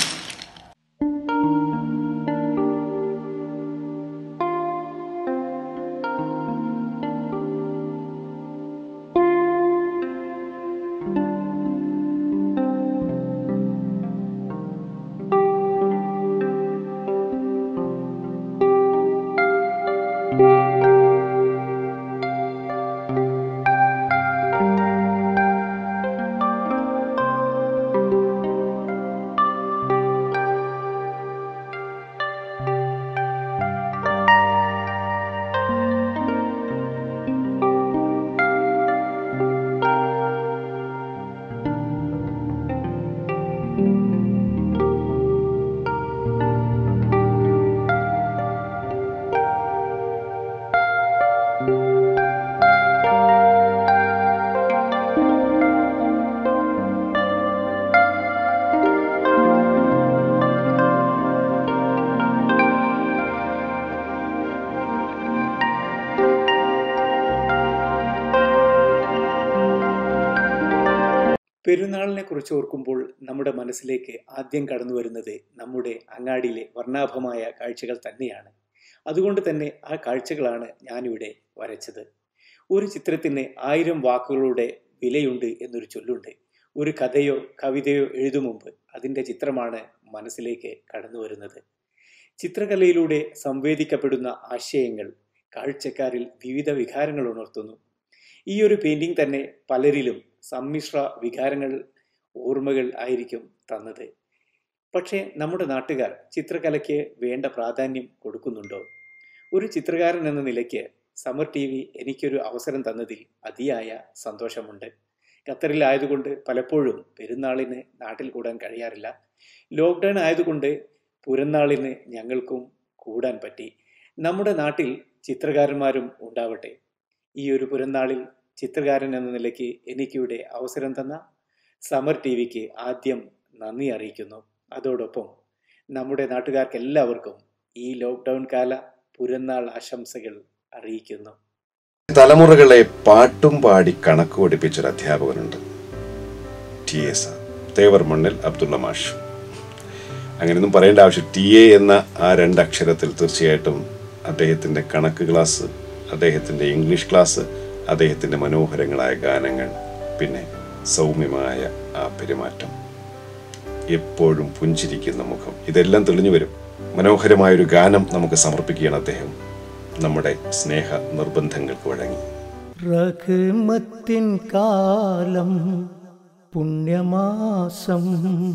Speaker 2: പെരുന്നാളിനെ കുറിച്ച് ഓർക്കുമ്പോൾ നമ്മുടെ മനസ്സിലേക്ക് ആദ്യം കടന്നു വരുന്നത് നമ്മുടെ അങ്ങാടിയിലെ വർണ്ണാഭമായ കാഴ്ചകൾ തന്നെയാണ്. അതുകൊണ്ട് തന്നെ ആ കാഴ്ചകളാണ് ഞാനിവിടെ വരച്ചത്. ഒരു ചിത്രത്തിന് ആയിരം വാക്കുകളുടെ വിലയുണ്ട് എന്നൊരു ചൊല്ലുണ്ട്. ഒരു കഥയോ കവിതയോ എഴുതും മുമ്പ് അതിൻ്റെ ചിത്രമാണ് മനസ്സിലേക്ക് കടന്നു വരുന്നത്. ചിത്രകലയിലൂടെ സംവേദിക്കപ്പെടുന്ന ആശയങ്ങൾ കാഴ്ചക്കാരിൽ വിവിധ വികാരങ്ങൾ ഉണർത്തുന്നു. ഈ ഒരു പെയിന്റിംഗ് തന്നെ പലരിലും സമ്മിശ്ര വികാരങ്ങൾ ഓർമ്മകൾ ആയിരിക്കും തന്നത്. പക്ഷേ നമ്മുടെ നാട്ടുകാർ ചിത്രകലയ്ക്ക് വേണ്ട പ്രാധാന്യം കൊടുക്കുന്നുണ്ടോ? ഒരു ചിത്രകാരൻ എന്ന നിലയ്ക്ക് സമർ ടി വി എനിക്കൊരു അവസരം തന്നതിൽ അതിയായ സന്തോഷമുണ്ട്. ഖത്തറിലായതുകൊണ്ട് പലപ്പോഴും പെരുന്നാളിന് നാട്ടിൽ കൂടാൻ കഴിയാറില്ല. ലോക്ക്ഡൗൺ ആയതുകൊണ്ട് പുരന്നാളിന് ഞങ്ങൾക്കും കൂടാൻ പറ്റി. നമ്മുടെ നാട്ടിൽ ചിത്രകാരന്മാരും ഉണ്ടാവട്ടെ. ഈ ഒരു പുരന്നാളിൽ ചിത്രകാരൻ എന്ന നിലയ്ക്ക് എനിക്കിവിടെ അവസരം തന്ന സമർ ടി വിക്ക് ആദ്യം നന്ദി അറിയിക്കുന്നു. അതോടൊപ്പം നമ്മുടെ നാട്ടുകാർക്ക് എല്ലാവർക്കും ഈ ലോക്ക്ഡൗൺ കാല പുരന്നാൾ ആശംസകൾ അറിയിക്കുന്നു.
Speaker 3: തലമുറകളെ പാട്ടും പാടി കണക്ക് പഠിപ്പിച്ചൊരു അധ്യാപകനുണ്ട്, T A sir, Thevarmannil Abdulla മാഷ്. അങ്ങനെയൊന്നും പറയേണ്ട ആവശ്യം. ടി എ എന്ന ആ രണ്ടക്ഷരത്തിൽ തീർച്ചയായിട്ടും അദ്ദേഹത്തിൻ്റെ കണക്ക് ക്ലാസ്, അദ്ദേഹത്തിൻ്റെ ഇംഗ്ലീഷ് ക്ലാസ്, അദ്ദേഹത്തിൻ്റെ മനോഹരങ്ങളായ ഗാനങ്ങൾ, പിന്നെ സൗമ്യമായ ആ പെരുമാറ്റം, എപ്പോഴും പുഞ്ചിരിക്കുന്ന മുഖം, ഇതെല്ലാം തെളിഞ്ഞു വരും. മനോഹരമായൊരു ഗാനം നമുക്ക് സമർപ്പിക്കുകയാണ് അദ്ദേഹം നമ്മുടെ സ്നേഹ നിർബന്ധങ്ങൾക്ക് വഴങ്ങി.
Speaker 6: റഹ്മത്തിൻ കാലം പുണ്യമാസം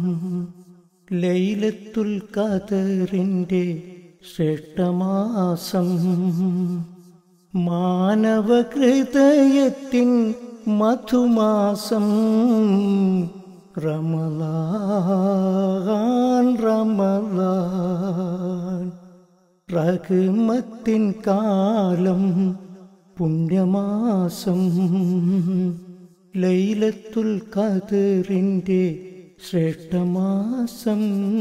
Speaker 6: ലൈലത്തുൽ ഖദറിൻ്റെ ശ്രേഷ്ഠമാസം മാനവഹൃദയത്തിൻ മധുമാസം റമളാൻ റമളാൻ റഹ്മത്തിൻ കാലം പുണ്യമാസം ലൈലത്തുൽ ഖദറിൻ്റെ ശ്രേഷ്ഠമാസം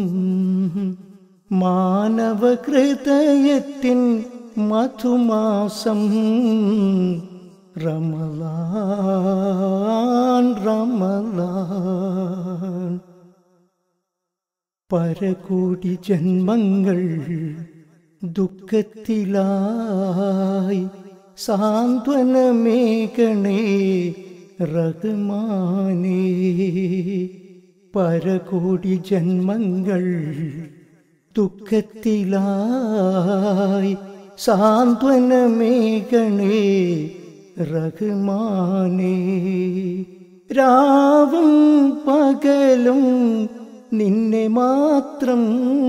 Speaker 6: മാനവഹൃദയത്തിൻ മധുമാസം റമളാൻ റമളാൻ പരകോടി ജന്മങ്ങൾ ദുഃഖത്തിലായി സാന്ത്വനമേകണേ റഹ്മാനേ പരകോടി ജന്മങ്ങൾ ദുഃഖത്തിലായി സാന്ത്വനമേകണേ റഹ്മാനേ രാവും പകലും നിന്നെ മാത്രം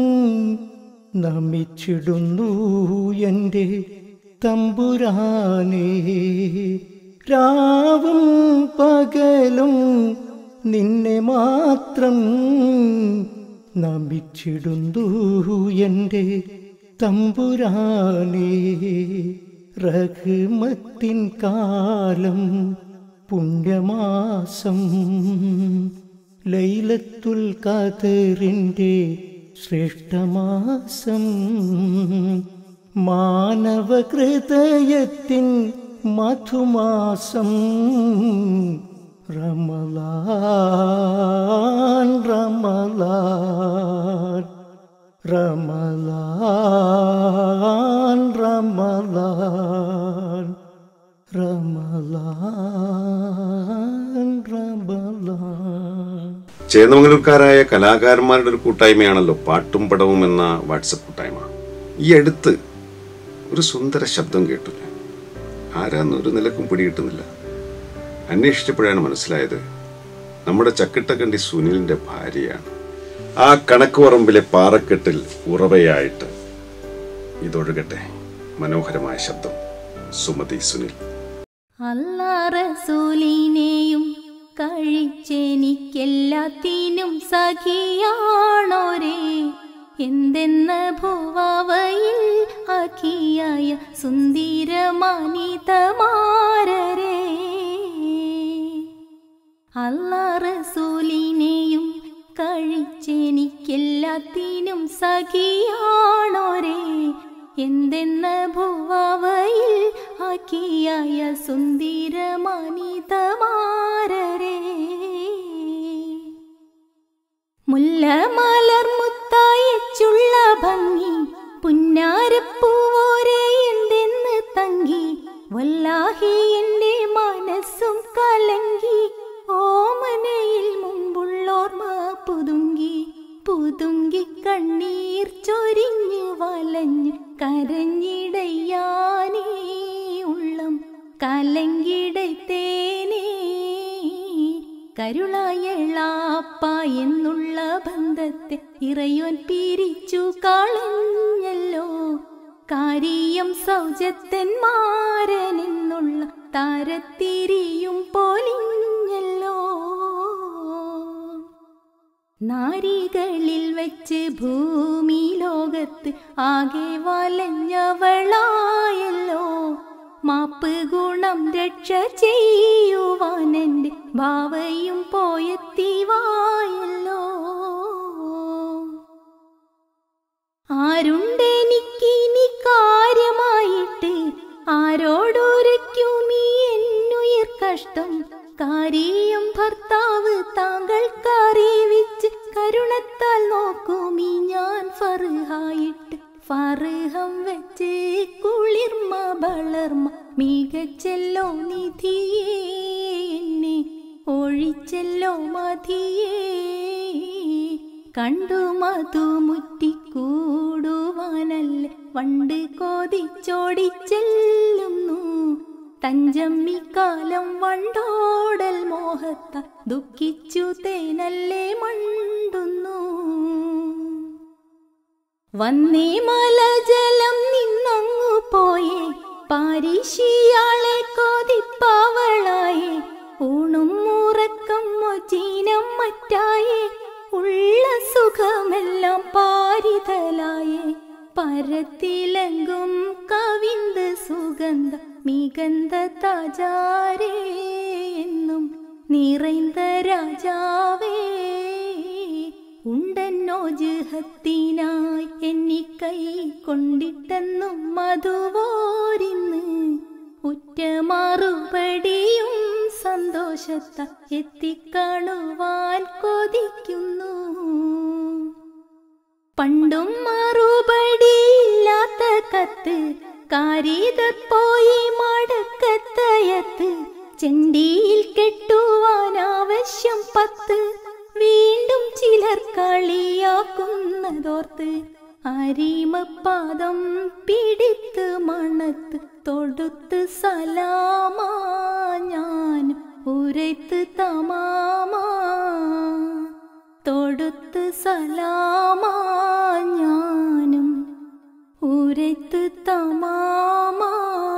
Speaker 6: നമിച്ചിടുന്നു എൻ്റെ തമ്പുരാനേ രാവും പകലും നിന്നെ മാത്രം നമിച്ചിടുന്നു എൻ്റെ തമ്പുരാനേ റഹ്മത്തിൻ കാലം പുണ്യമാസം ലൈലത്തുൽ ഖദറിൻ്റെ ശ്രേഷ്ഠമാസം മാനവഹൃദയത്തിൻ മധുമാസം റമളാൻ റമളാൻ റമളാൻ റമളാൻ റമളാൻ റമളാൻ
Speaker 3: ചേന്നമംഗലൂർക്കാരായ കലാകാരന്മാരുടെ ഒരു കൂട്ടായ്മയാണല്ലോ പാട്ടും പടവും എന്ന വാട്സപ്പ് കൂട്ടായ്മ. ഈ അടുത്ത് ഒരു സുന്ദര ശബ്ദം കേട്ടു. ആരാന്നൊരു നിലക്കും പിടികിട്ടുന്നില്ല. അന്വേഷിച്ചപ്പോഴാണ് മനസ്സിലായത് നമ്മുടെ ചക്കിട്ടക്കണ്ടി സുനിലിന്റെ ഭാര്യയാണ്. ആ കണക്ക് പറമ്പിലെ പാറക്കെട്ടിൽ ഉറവയായിട്ട് ഇതൊഴുകട്ടെ മനോഹരമായ ശബ്ദം. സുമതി സുനിൽ.
Speaker 11: അല്ലാ റസൂലിനെയും കഴിച്ചെനിക്കെല്ലാത്തിനും സഖിയാണോരേ എന്തെന്ന ഭൂവാവയിൽ ആക്കിയായ സുന്ദരമാനിതമാരരേ അല്ലാ റസൂലിനെയും കഴിച്ചെനിക്കെല്ലാത്തിനും സഖിയാണോരേ എന്തെന്ന ഭൂവാവയിൽ ആക്കിയായ സുന്ദരമാനിതമാരരേ മുല്ല മലർമുത്തായച്ചുള്ള ഭംഗി പുന്നാരപ്പൂവോരെ എന്തെന്ന് തങ്കി വല്ലാഹി എൻ്റെ മനസ്സും കലങ്കി ഓമനയിൽ മുമ്പുള്ളോർമ്മ പുതുങ്കി പുതുങ്കി കണ്ണീർ ചൊരിഞ്ഞ് വലഞ്ഞ് കരഞ്ഞിടയാനേ ഉള്ളം കലങ്കിടത്തേനേ കരുളായളാപ്പ എന്നുള്ള ബന്ധത്തെ ഇറയോൻ പിരിച്ചു കളഞ്ഞല്ലോ കാരിയം സൗജത്തന്മാരനെന്നുള്ള താരത്തിരിയും പൊലിഞ്ഞല്ലോ നാരികളിൽ വെച്ച് ഭൂമി ലോകത്ത് ആകെ വലഞ്ഞവളായല്ലോ മാപ്പ് ഗുണം രക്ഷ ചെയ്യുവാൻ എൻ്റെ ഭാവയും പോയെത്തിവായല്ലോ ആരുണ്ടെനിക്കിനി കാര്യമായിട്ട് ആരോടൊരയ്ക്കുമീ എന്നുയിർ കഷ്ടം കാര്യം ഭർത്താവ് താങ്കൾക്കറിവിച്ച് കരുണത്താൽ നോക്കുമീ ഞാൻ ഫർഹായിട്ട് ഫർഹം വെച്ച് കുളിർമ വളർമ മികച്ചല്ലോ നിധിയേ എന്നെ ഒഴിച്ചല്ലോ മതിയേ കണ്ടു മധു മുറ്റിക്കൂടുവാനല്ലേ വണ്ട് കോതിച്ചോടിച്ചെല്ലുന്നു തഞ്ചമ്മിക്കാലം വണ്ടോടൽ മോഹത്ത ദുഃഖിച്ചു തേനല്ലേ മണ്ടുന്നു വന്നേ മലജലം നിന്നങ്ങു പോയേ പാരിശി പരത്തിലെങ്കും കവിന്ത് സുഗന്ധ മികந்த താജാരേ എന്നും നിറൈந்த രാജാവേ ഉണ്ടെന്നോ ജിഹത്തിനായി എന്നി കൈ കൊണ്ടിട്ടെന്നും മധുവോരിന്ന് ഉറ്റ മറുപടിയും സന്തോഷത്ത എത്തിക്കാണുവാൻ കൊതിക്കുന്നു. പണ്ടും മറുപടിയില്ലാത്ത കത്ത് കാരീതത് പോയി മടക്കത്തയത്ത് ചെണ്ടിയിൽ കെട്ടുവാനാവശ്യം പത്ത് വീണ്ടും ചിലർ കളിയാക്കുന്നതോർത്ത് അരിമപ്പാദം പിടിത്ത് മണത്ത് തൊടുത്ത് സലാമാ ഞാൻ ഉരത്ത് തമാമാ തൊടുത്ത് സലാമാ ഞാനും ഉരത്ത് തമാമാ.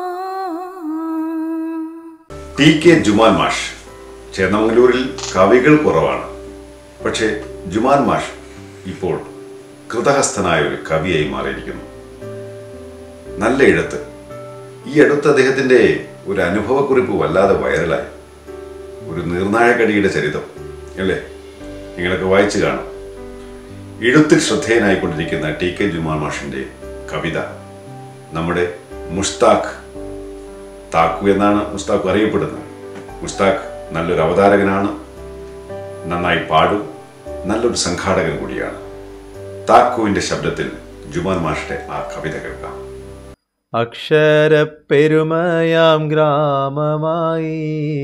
Speaker 3: ടി കെ ജുമാൻ മാഷ്. ചേന്നമംഗലൂരിൽ കവികൾ കുറവാണ്. പക്ഷേ ജുമാൻ മാഷ് ഇപ്പോൾ കൃതഹസ്ഥനായ ഒരു കവിയായി മാറിയിരിക്കുന്നു. നല്ല എഴുത്ത്. ഈ അടുത്ത് അദ്ദേഹത്തിൻ്റെ ഒരു അനുഭവക്കുറിപ്പ് വല്ലാതെ വൈറലായി. ഒരു നിർണായകടിയുടെ ചരിതം അല്ലേ? നിങ്ങളൊക്കെ വായിച്ചു കാണും. എഴുത്തിൽ ശ്രദ്ധേയനായിക്കൊണ്ടിരിക്കുന്ന ടി കെ ജുമാൻ മാഷിൻ്റെ കവിത നമ്മുടെ മുഷ്താഖ് താക്കു എന്നാണ് മുസ്താഖ് അറിയപ്പെടുന്നത്. മുസ്താഖ് നല്ലൊരു അവതാരകനാണ്, നന്നായി പാടും, നല്ലൊരു സംഘാടകൻ കൂടിയാണ്. താക്കുവിന്റെ ശബ്ദത്തിൽ ജുമാൻ മാഷിന്റെ ആ കവിത കേൾക്കാം.
Speaker 12: അക്ഷരപ്പെരുമയാം ഗ്രാമമായി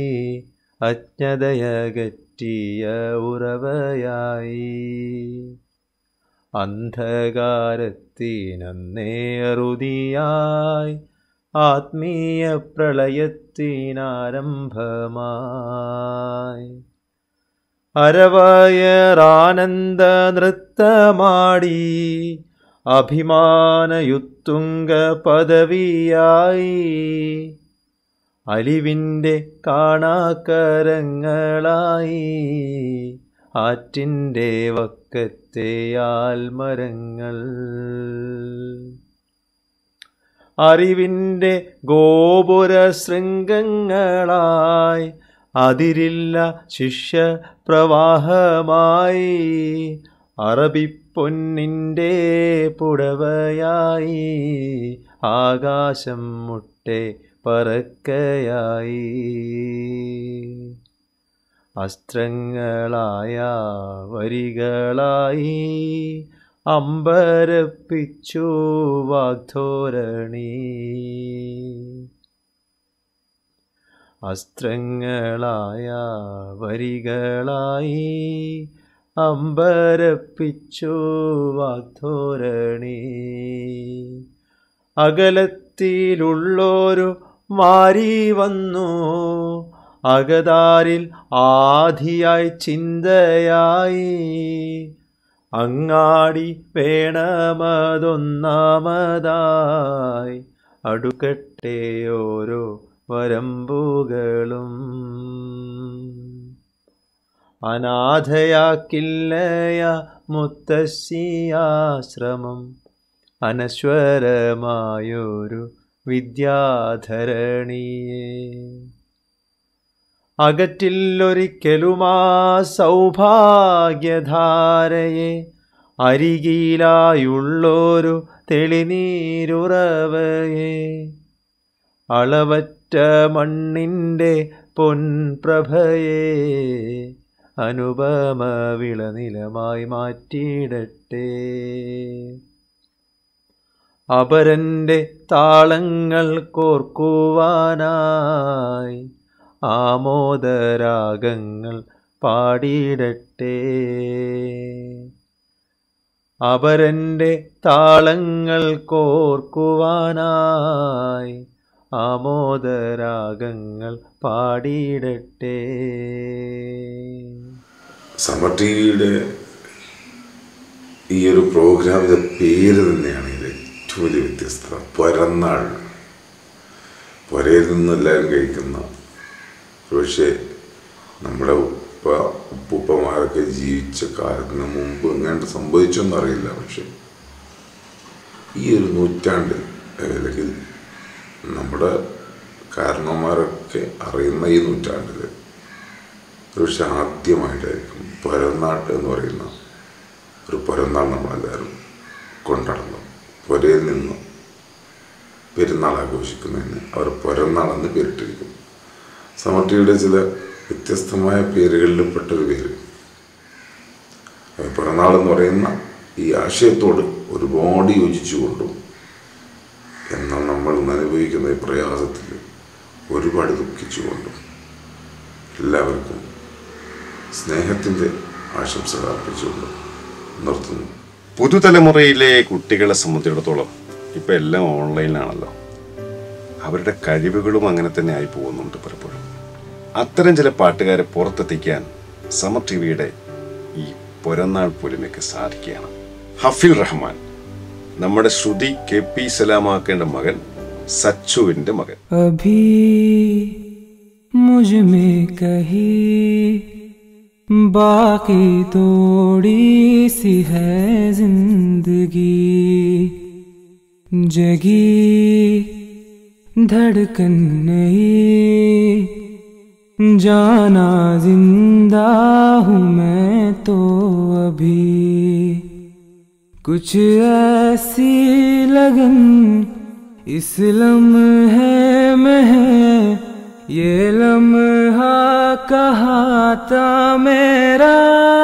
Speaker 12: അജ്ഞതയകറ്റിയ ഉറവയായി അന്ധകാരത്തിനന്നേറുതിയായി ആത്മീയ പ്രളയത്തിനാരംഭമായി അരവയറാനന്ദ നൃത്തമാടി അഭിമാനയുത്തുംഗ പദവിയായി അലിവിൻ്റെ കാണാക്കരങ്ങളായി ആറ്റിൻ്റെ വക്കത്തെ ആൽമരങ്ങൾ അറിവിൻ്റെ ഗോപുര ശൃംഗങ്ങളായി അതിരില്ല ശിഷ്യ പ്രവാഹമായി അറബിപ്പൊന്നിൻ്റെ പുടവയായി ആകാശം മുട്ടെ പറക്കയായി അസ്ത്രങ്ങളായ വരികളായി അമ്പരപ്പിച്ചു വാഗ്ധോരണി അസ്ത്രങ്ങളായ വരികളായി അമ്പരപ്പിച്ചു വാഗ്ധോരണി അകലത്തിലുള്ളൊരു മാരി വന്നു അകതാരിൽ ആധിയായി ചിന്തയായി അങ്ങാടി വേണമതൊന്നാമതായി അടുക്കട്ടെ ഓരോ വരമ്പുകളും അനാഥയാക്കില്ലയ മുത്തശ്ശിയാശ്രമം അനശ്വരമായൊരു വിദ്യാധരണിയെ അകറ്റില്ലൊരിക്കലുമാ സൗഭാഗ്യധാരയെ അരികിലായുള്ളൊരു തെളിനീരുറവയെ അളവറ്റ മണ്ണിൻ്റെ പൊൻപ്രഭയെ അനുപമ വിളനിലമായി മാറ്റിയിടട്ടെ അപരൻ്റെ താളങ്ങൾ കോർക്കുവാനായി ആമോദരാഗങ്ങൾ പാടിയിടട്ടെ അപരൻ്റെ താളങ്ങൾ കോർക്കുവാനായി ആമോദരാഗങ്ങൾ പാടിയിടട്ടെ.
Speaker 13: സമർ ടി വിയുടെ ഈ ഒരു പ്രോഗ്രാമിൻ്റെ പേര് തന്നെയാണ് ഇത് ഏറ്റവും വലിയ വ്യത്യസ്തത. പിറന്നാൾ പുരയിൽ നിന്ന് എല്ലാവരും കഴിക്കുന്ന, പക്ഷേ നമ്മുടെ ഉപ്പ ഉപ്പുപ്പമാരൊക്കെ ജീവിച്ച കാലത്തിന് മുമ്പ് ഇങ്ങനെ സംഭവിച്ചൊന്നും അറിയില്ല. പക്ഷെ ഈ ഒരു നൂറ്റാണ്ടിൽ അല്ലെങ്കിൽ നമ്മുടെ കാരണവന്മാരൊക്കെ അറിയുന്ന ഈ നൂറ്റാണ്ടിൽ ഒരുപക്ഷെ ആദ്യമായിട്ടായിരിക്കും പിറന്നാൾ എന്ന് പറയുന്ന ഒരു പിറന്നാൾ നമ്മളെല്ലാവരും കൊണ്ടാടുന്നു. പുരയിൽ നിന്ന് പെരുന്നാൾ ആഘോഷിക്കുന്നതിന് അവർ പിറന്നാളെന്ന് പേരിട്ടിരിക്കും. സമട്ടിയുടെ ചില വ്യത്യസ്തമായ പേരുകളിലും പെട്ടൊരു പേര് പിറന്നാൾ എന്ന് പറയുന്ന ഈ ആശയത്തോട് ഒരുപാട് യോജിച്ചുകൊണ്ടും എന്നാൽ നമ്മൾ അനുഭവിക്കുന്ന ഈ പ്രയാസത്തിൽ ഒരുപാട് ദുഃഖിച്ചുകൊണ്ടും എല്ലാവർക്കും സ്നേഹത്തിൻ്റെ ആശംസകൾ അർപ്പിച്ചുകൊണ്ട് നിർത്തുന്നു.
Speaker 3: പുതുതലമുറയിലെ കുട്ടികളെ സംബന്ധിച്ചിടത്തോളം ഇപ്പം എല്ലാം ഓൺലൈനിലാണല്ലോ. അവരുടെ കഴിവുകളും അങ്ങനെ തന്നെ ആയി പോകുന്നുണ്ട് പലപ്പോഴും. അത്തരം ചില പാട്ടുകാരെ പുറത്തെത്തിക്കാൻ സമർ ടി വിയുടെ ഈ പിറന്നാൾ പൊലിമയ്ക്ക് സാധിക്കുകയാണ്. ഹഫീൽ റഹ്മാൻ, നമ്മുടെ ശ്രുതി കെ പി സലാമാക്കേണ്ട മകൻ, സച്ചുവിന്റെ മകൻ.
Speaker 14: അഭി മുझ में कहीं बाकी थोड़ी सी है जिंदगी, जगी धड़कन नहीं, जाना जिंदा हूँ मैं तो अभी, कुछ ऐसी लगन इस लम्हे में है, ये लम्हा कहा था मेरा,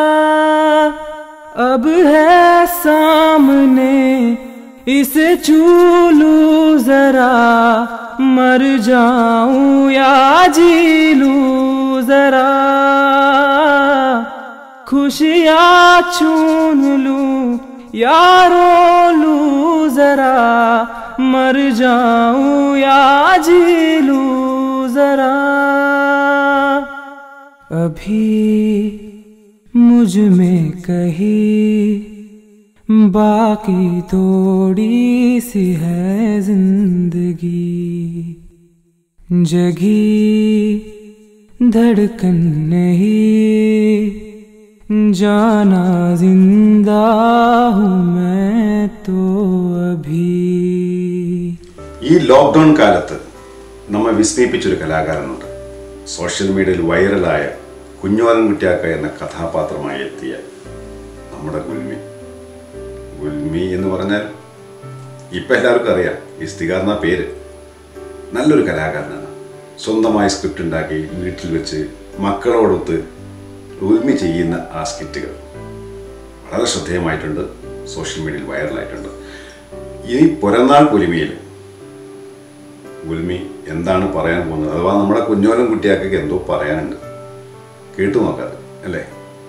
Speaker 14: अब है सामने इसे छू लूं जरा, मर जाऊं या जी लूं जरा, खुशियाँ छून लूं या रो लूं जरा, मर जाऊं या जी लूं जरा, अभी मुझ में कहीं बाकी थोड़ी सी है जिंदगी, जगी धड़कन नहीं, जाना जिंदा हूँ मैं तो अभी.
Speaker 3: ഈ ലോക്ക്ഡൗൺ കാലത്ത് നമ്മെ വിസ്മയിപ്പിച്ചൊരു കലാകാരനുണ്ട്. സോഷ്യൽ മീഡിയയിൽ വൈറലായ കുഞ്ഞോലൻ കുട്ടിയാക്ക എന്ന കഥാപാത്രമായി എത്തിയ നമ്മുടെ ഗുൽമി. ഗുൽമി എന്ന് പറഞ്ഞാൽ ഇപ്പം എല്ലാവർക്കും അറിയാം, ഇസ്തിഖാർ എന്ന പേര്. നല്ലൊരു കലാകാരനാണ്. സ്വന്തമായി സ്ക്രിപ്റ്റ് ഉണ്ടാക്കി വീട്ടിൽ വെച്ച് മക്കളോടൊത്ത് ഗുൽമി ചെയ്യുന്ന ആ സ്കിറ്റുകൾ വളരെ ശ്രദ്ധേയമായിട്ടുണ്ട്, സോഷ്യൽ മീഡിയയിൽ വൈറലായിട്ടുണ്ട്. ഈ പിറന്നാൾ പൊലിമയിൽ ഗുൽമി എന്താണ് പറയാൻ പോകുന്നത്, അഥവാ നമ്മുടെ കുഞ്ഞോലൻ കുട്ടിയാക്കൊക്കെ എന്തോ പറയാനുണ്ട്, കേട്ടു നോക്കാതെ അല്ലേ?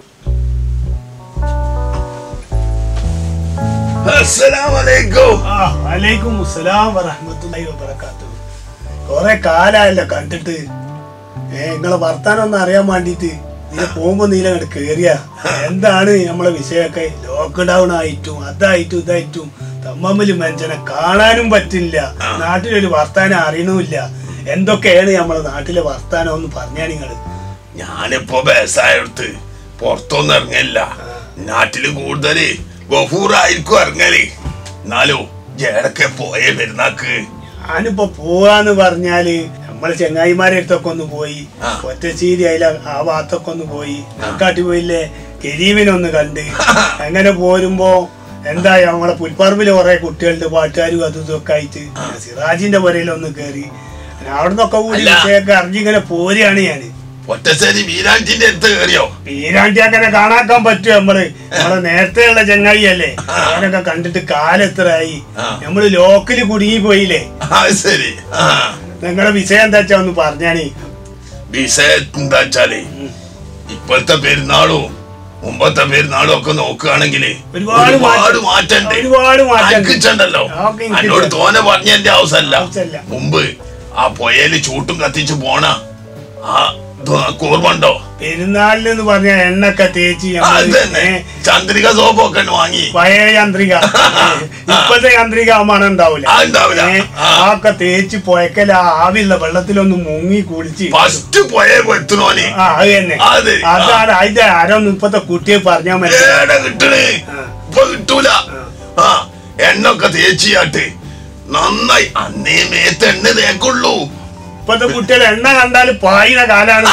Speaker 8: കൊറേ കാലായല്ലോ കണ്ടിട്ട്. ഏ നിങ്ങളെ വർത്താനം ഒന്ന് അറിയാൻ വേണ്ടിട്ട് നീ പോകുമ്പോ നീല അങ്ങോട്ട് കേറിയ എന്താണ് നമ്മളെ വിഷയമൊക്കെ. ലോക്ക്ഡൌൺ ആയിട്ടും അതായിട്ടും ഇതായിട്ടും തമ്മില് മനുഷ്യനെ കാണാനും പറ്റില്ല, നാട്ടിലൊരു വർത്താനം അറിയണമില്ല. എന്തൊക്കെയാണ് നമ്മളെ നാട്ടിലെ വർത്താനം ഒന്ന് പറഞ്ഞാ നിങ്ങള്.
Speaker 15: ഞാനിപ്പോ ബേസായെടുത്ത് പുറത്തൊന്നും ഇറങ്ങില്ല. നാട്ടില് കൂടുതല് ഗഫൂറായിരിക്കും ഇറങ്ങല്. എന്നാലോ ജേടൊക്കെ പോയേ പെരുന്നാക്ക്.
Speaker 8: ഞാനിപ്പോ പോവാന്ന് പറഞ്ഞാല് നമ്മള് ചെങ്ങായിമാരെ അടുത്തൊക്കെ ഒന്ന് പോയി, ഒറ്റശ്ശേരി അതില ആ ഭാഗത്തൊക്കെ ഒന്ന് പോയി, കാട്ടി പോയില്ലേ കരീമിനൊന്ന് കണ്ട്. അങ്ങനെ പോരുമ്പോ എന്താ നമ്മളെ പുൽപ്പറമ്പില് കുറെ കുട്ടികളുടെ പാട്ടുകാരും അതും ഇതൊക്കെ ആയിട്ട് സിറാജിന്റെ പുരയിലൊന്ന് കേറി. അവിടെ നിന്നൊക്കെ കൂടി വിഷയൊക്കെ അറിഞ്ഞിങ്ങനെ പോരുകയാണ് ഞാന്.
Speaker 15: ഒറ്റശ്ശേരി വീരാണ്ടിന്റെ അടുത്ത് കയറിയോ?
Speaker 8: വീരാണ്ടി അങ്ങനെ കാണാക്കാൻ പറ്റുമോ? നമ്മള് നമ്മളെ നേരത്തെ ഉള്ള ചങ്ങായി അല്ലേ, അവനൊക്കെ കണ്ടിട്ട് കാലെത്രയായി. നമ്മള് ലോക്കല് കുടുങ്ങി പോയില്ലേ.
Speaker 15: ശരി,
Speaker 8: നിങ്ങളുടെ വിഷയം എന്താ വെച്ചാ ഒന്ന് പറഞ്ഞാണേ.
Speaker 15: വിഷയം എന്താ വെച്ചാല് ഇപ്പോഴത്തെ പെരുന്നാളും മുമ്പത്തെ പെരുന്നാളും ഒക്കെ നോക്കുകയാണെങ്കിൽ ഒരുപാട് മാറ്റണ്ട്.
Speaker 8: ഒരുപാട്
Speaker 15: മാറ്റണ്ടല്ലോ. എന്നോട് തോനെ പറഞ്ഞതിന്റെ ആവശ്യമല്ല. മുമ്പ് ആ പുഴയില് ചൂട്ടും കത്തിച്ച് പോണ ആ ഓർമ്മണ്ടോ?
Speaker 8: പെരുന്നാളിന് പറഞ്ഞ എണ്ണൊക്കെ തേച്ച്
Speaker 15: ചന്ദ്രിക സോപ്പൊക്കെ വാങ്ങി.
Speaker 8: പഴയ ചന്ദ്രിക, ഇപ്പത്തെ ചന്ദ്രിക മണം ഉണ്ടാവൂല. ആക്കെ തേച്ച് പുഴക്കല ആവില്ല വെള്ളത്തിലൊന്ന് മുങ്ങി കുളിച്ച്
Speaker 15: ഫസ്റ്റ് പുഴ എത്തുന്നോനെ.
Speaker 8: ആ അത് തന്നെ, അതാണ് അതിന്റെ ആരൊന്നും ഇപ്പത്തെ കുട്ടിയെ പറഞ്ഞാൽ
Speaker 15: മനസ്സിലാ കിട്ടണേ. ഇപ്പൊ കിട്ടൂല. ആ എണ്ണൊക്കെ തേച്ചിയാട്ട് നന്നായി അന്നേ മേത്ത് എണ്ണ തേക്കുള്ളൂ.
Speaker 8: ഇപ്പത്തെ കുട്ടികൾ എണ്ണ കണ്ടാല് പായുന്ന കാലാണ്.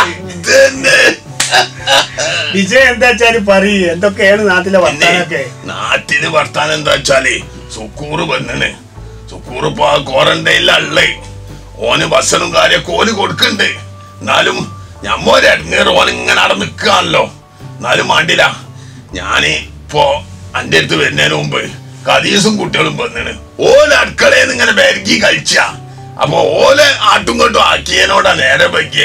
Speaker 8: വിജയ് എന്താ വെച്ചാല് പറയ്, എന്തൊക്കെയാണ് നാട്ടിലെ വർത്താനൊക്കെ?
Speaker 15: നാട്ടില് വർത്താനം എന്താ വെച്ചാല് സുക്കൂറ് വന്നിന്. സുക്കൂറ് ഇപ്പൊ ക്വാറന്റൈനിലല്ലേ, ഓന് ഭക്ഷണം കാര്യമൊക്കെ ഓന് കൊടുക്കണ്ട്. എന്നാലും ഞമ്മൊരടങ്ങേറ് ഓൻ ഇങ്ങനെ അവിടെ നിൽക്കാണല്ലോ. എന്നാലും മാണ്ടില്ല, ഞാന് ഇപ്പൊ അന്റെ അടുത്ത് വരുന്നതിന് മുമ്പ് കദീസും കുട്ടികളും വന്നിന്. ഓല അടുക്കളയെന്ന് ഇങ്ങനെ ബെരുക്കി കഴിച്ച. അപ്പൊ ഓല ആട്ടും കൊണ്ടും ആക്കിയതിനോടാ നേരെ വയ്ക്കേ.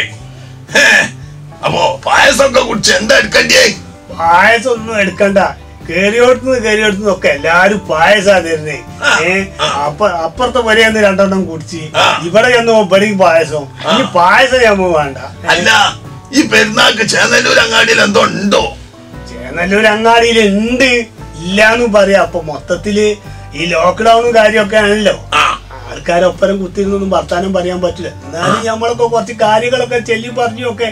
Speaker 15: അപ്പൊ പായസമൊക്കെ കുടിച്ച് എന്താ എടുക്കണ്ടേ?
Speaker 8: പായസം ഒന്നും എടുക്കണ്ട. കേറിയോട്ടുന്ന് കേറിയോട്ടുന്നൊക്കെ എല്ലാരും പായസാ തരുന്നേ. ഏഹ് അപ്പൊ അപ്പുറത്തെ വരെയെന്ന് രണ്ടെണ്ണം കുടിച്ച് ഇവിടെ ചെന്ന് ബലിക്ക് പായസം. ഈ പായസം ഞമ്മ വേണ്ട.
Speaker 15: അല്ല, ഈ പെരുന്നാൾക്ക് ചേന്നല്ലൂർ അങ്ങാടിയിൽ എന്തോ ഉണ്ടോ?
Speaker 8: ചേന്നല്ലൂർ അങ്ങാടിയിൽ ഉണ്ട്, ഇല്ലാന്ന് പറയാ. അപ്പൊ മൊത്തത്തില് ഈ ലോക്ക്ഡൌണും കാര്യമൊക്കെ ആണല്ലോ. ആൾക്കാരൊപ്പരം കുത്തിരുന്നൊന്നും വർത്താനം പറയാൻ പറ്റില്ല. എന്നാലും നമ്മളൊക്കെ കുറച്ച് കാര്യങ്ങളൊക്കെ ചെല്ലി പറഞ്ഞൊക്കെ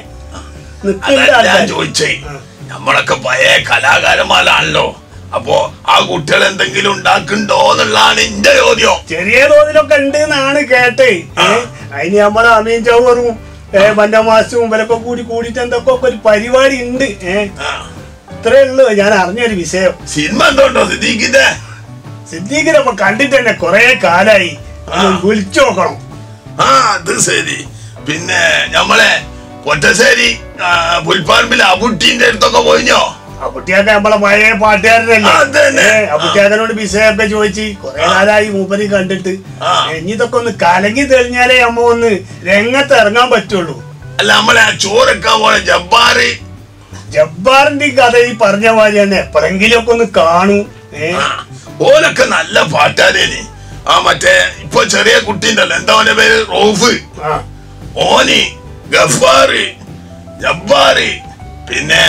Speaker 15: ഞാൻ ചോദിച്ചേ, നമ്മളൊക്കെ പഴയ കലാകാരന്മാരാണല്ലോ. അപ്പൊ ആ കുട്ടികൾ എന്തെങ്കിലും ഉണ്ടാക്കുന്നുണ്ടോ എന്നുള്ളതാണ് എന്റെ ചോദ്യം.
Speaker 8: ചെറിയ തോതിലൊക്കെ ഉണ്ട് എന്നാണ് കേട്ടേ. അതിന് നമ്മളെ അമീൻ ചൗവറും മന്ന മാസും ഇവരൊക്കെ കൂടി കൂടിയിട്ട് എന്തൊക്കെ ഒരു പരിപാടി ഉണ്ട്. ഏഹ് ഇത്രേ ഉള്ളു ഞാൻ അറിഞ്ഞൊരു വിഷയം.
Speaker 15: സിനിമ എന്തോണ്ടോ സിദ്ദീഖിന്റെ?
Speaker 8: സിദ്ദീഖിനെ അപ്പൊ കണ്ടിട്ട് തന്നെ കൊറേ കാലായി, വിളിച്ചു നോക്കണം.
Speaker 15: ആ അത് ശരി. പിന്നെ ഞമ്മളെ പൊറ്റശ്ശേരി പുൽപ്പാറമ്പിലെ അബുട്ടീന്റെ അടുത്തൊക്കെ പോയിഞ്ഞോ?
Speaker 8: അബുട്ടിയൊക്കെ നമ്മളെ പഴയ പാട്ടുകാരനല്ലേ. അബുട്ടിയാക്കനോട് വിഷയമൊക്കെ ചോദിച്ച് കൊറേ കാലായി മൂപ്പരി കണ്ടിട്ട്. ഇനി ഇതൊക്കെ ഒന്ന് കലങ്ങി തെളിഞ്ഞാലേ അമ്മ ഒന്ന് രംഗത്ത് ഇറങ്ങാൻ പറ്റുള്ളൂ.
Speaker 15: അല്ല, നമ്മളെ ചോറൊക്കെ പോലെ ജബ്ബാറ്
Speaker 8: ജബ്ബാറിന്റെ കഥ ഈ പറഞ്ഞ മാതിരി തന്നെ എപ്പോഴെങ്കിലും ഒക്കെ ഒന്ന് കാണൂ.
Speaker 15: ഓലൊക്കെ നല്ല പാട്ടുകാരേനി. ആ മറ്റേ ഇപ്പൊ ചെറിയ കുട്ടീണ്ടല്ലോ, എന്താ ഓന്റെ പേര്? റോഫ്. ഓനി ഗഫാറ് ജബ്ബാറ് പിന്നെ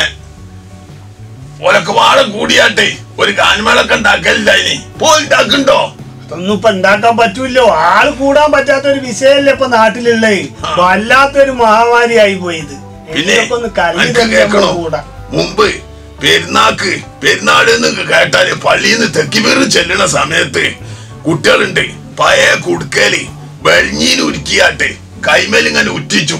Speaker 15: ഓലൊക്കെ വാഴ കൂടിയാട്ടെ ഒരു ഗാനമേളൊക്കെ ഉണ്ടാക്കലില്ലായിനി. പോയിണ്ടാക്കുണ്ടോ?
Speaker 8: അതൊന്നും ഇപ്പൊ ഉണ്ടാക്കാൻ പറ്റൂല്ലോ. ആള് കൂടാൻ പറ്റാത്ത ഒരു വിഷയല്ലേ ഇപ്പൊ നാട്ടിലുള്ളേ. വല്ലാത്തൊരു മഹാമാരി ആയി പോയത്.
Speaker 15: പിന്നെ മുമ്പ് പെരുന്നാക്ക് പെരുന്നാട് കേട്ടാല് പള്ളിന്ന് തെക്കിവേറ് ചെല്ലണ സമയത്ത് കുട്ടികളുണ്ട് പഴയ കുടുക്കല് വെളിഞ്ഞീന് ഉരുക്കിയാട്ടെ കൈമേലിങ്ങനെ ഉറ്റിച്ചു.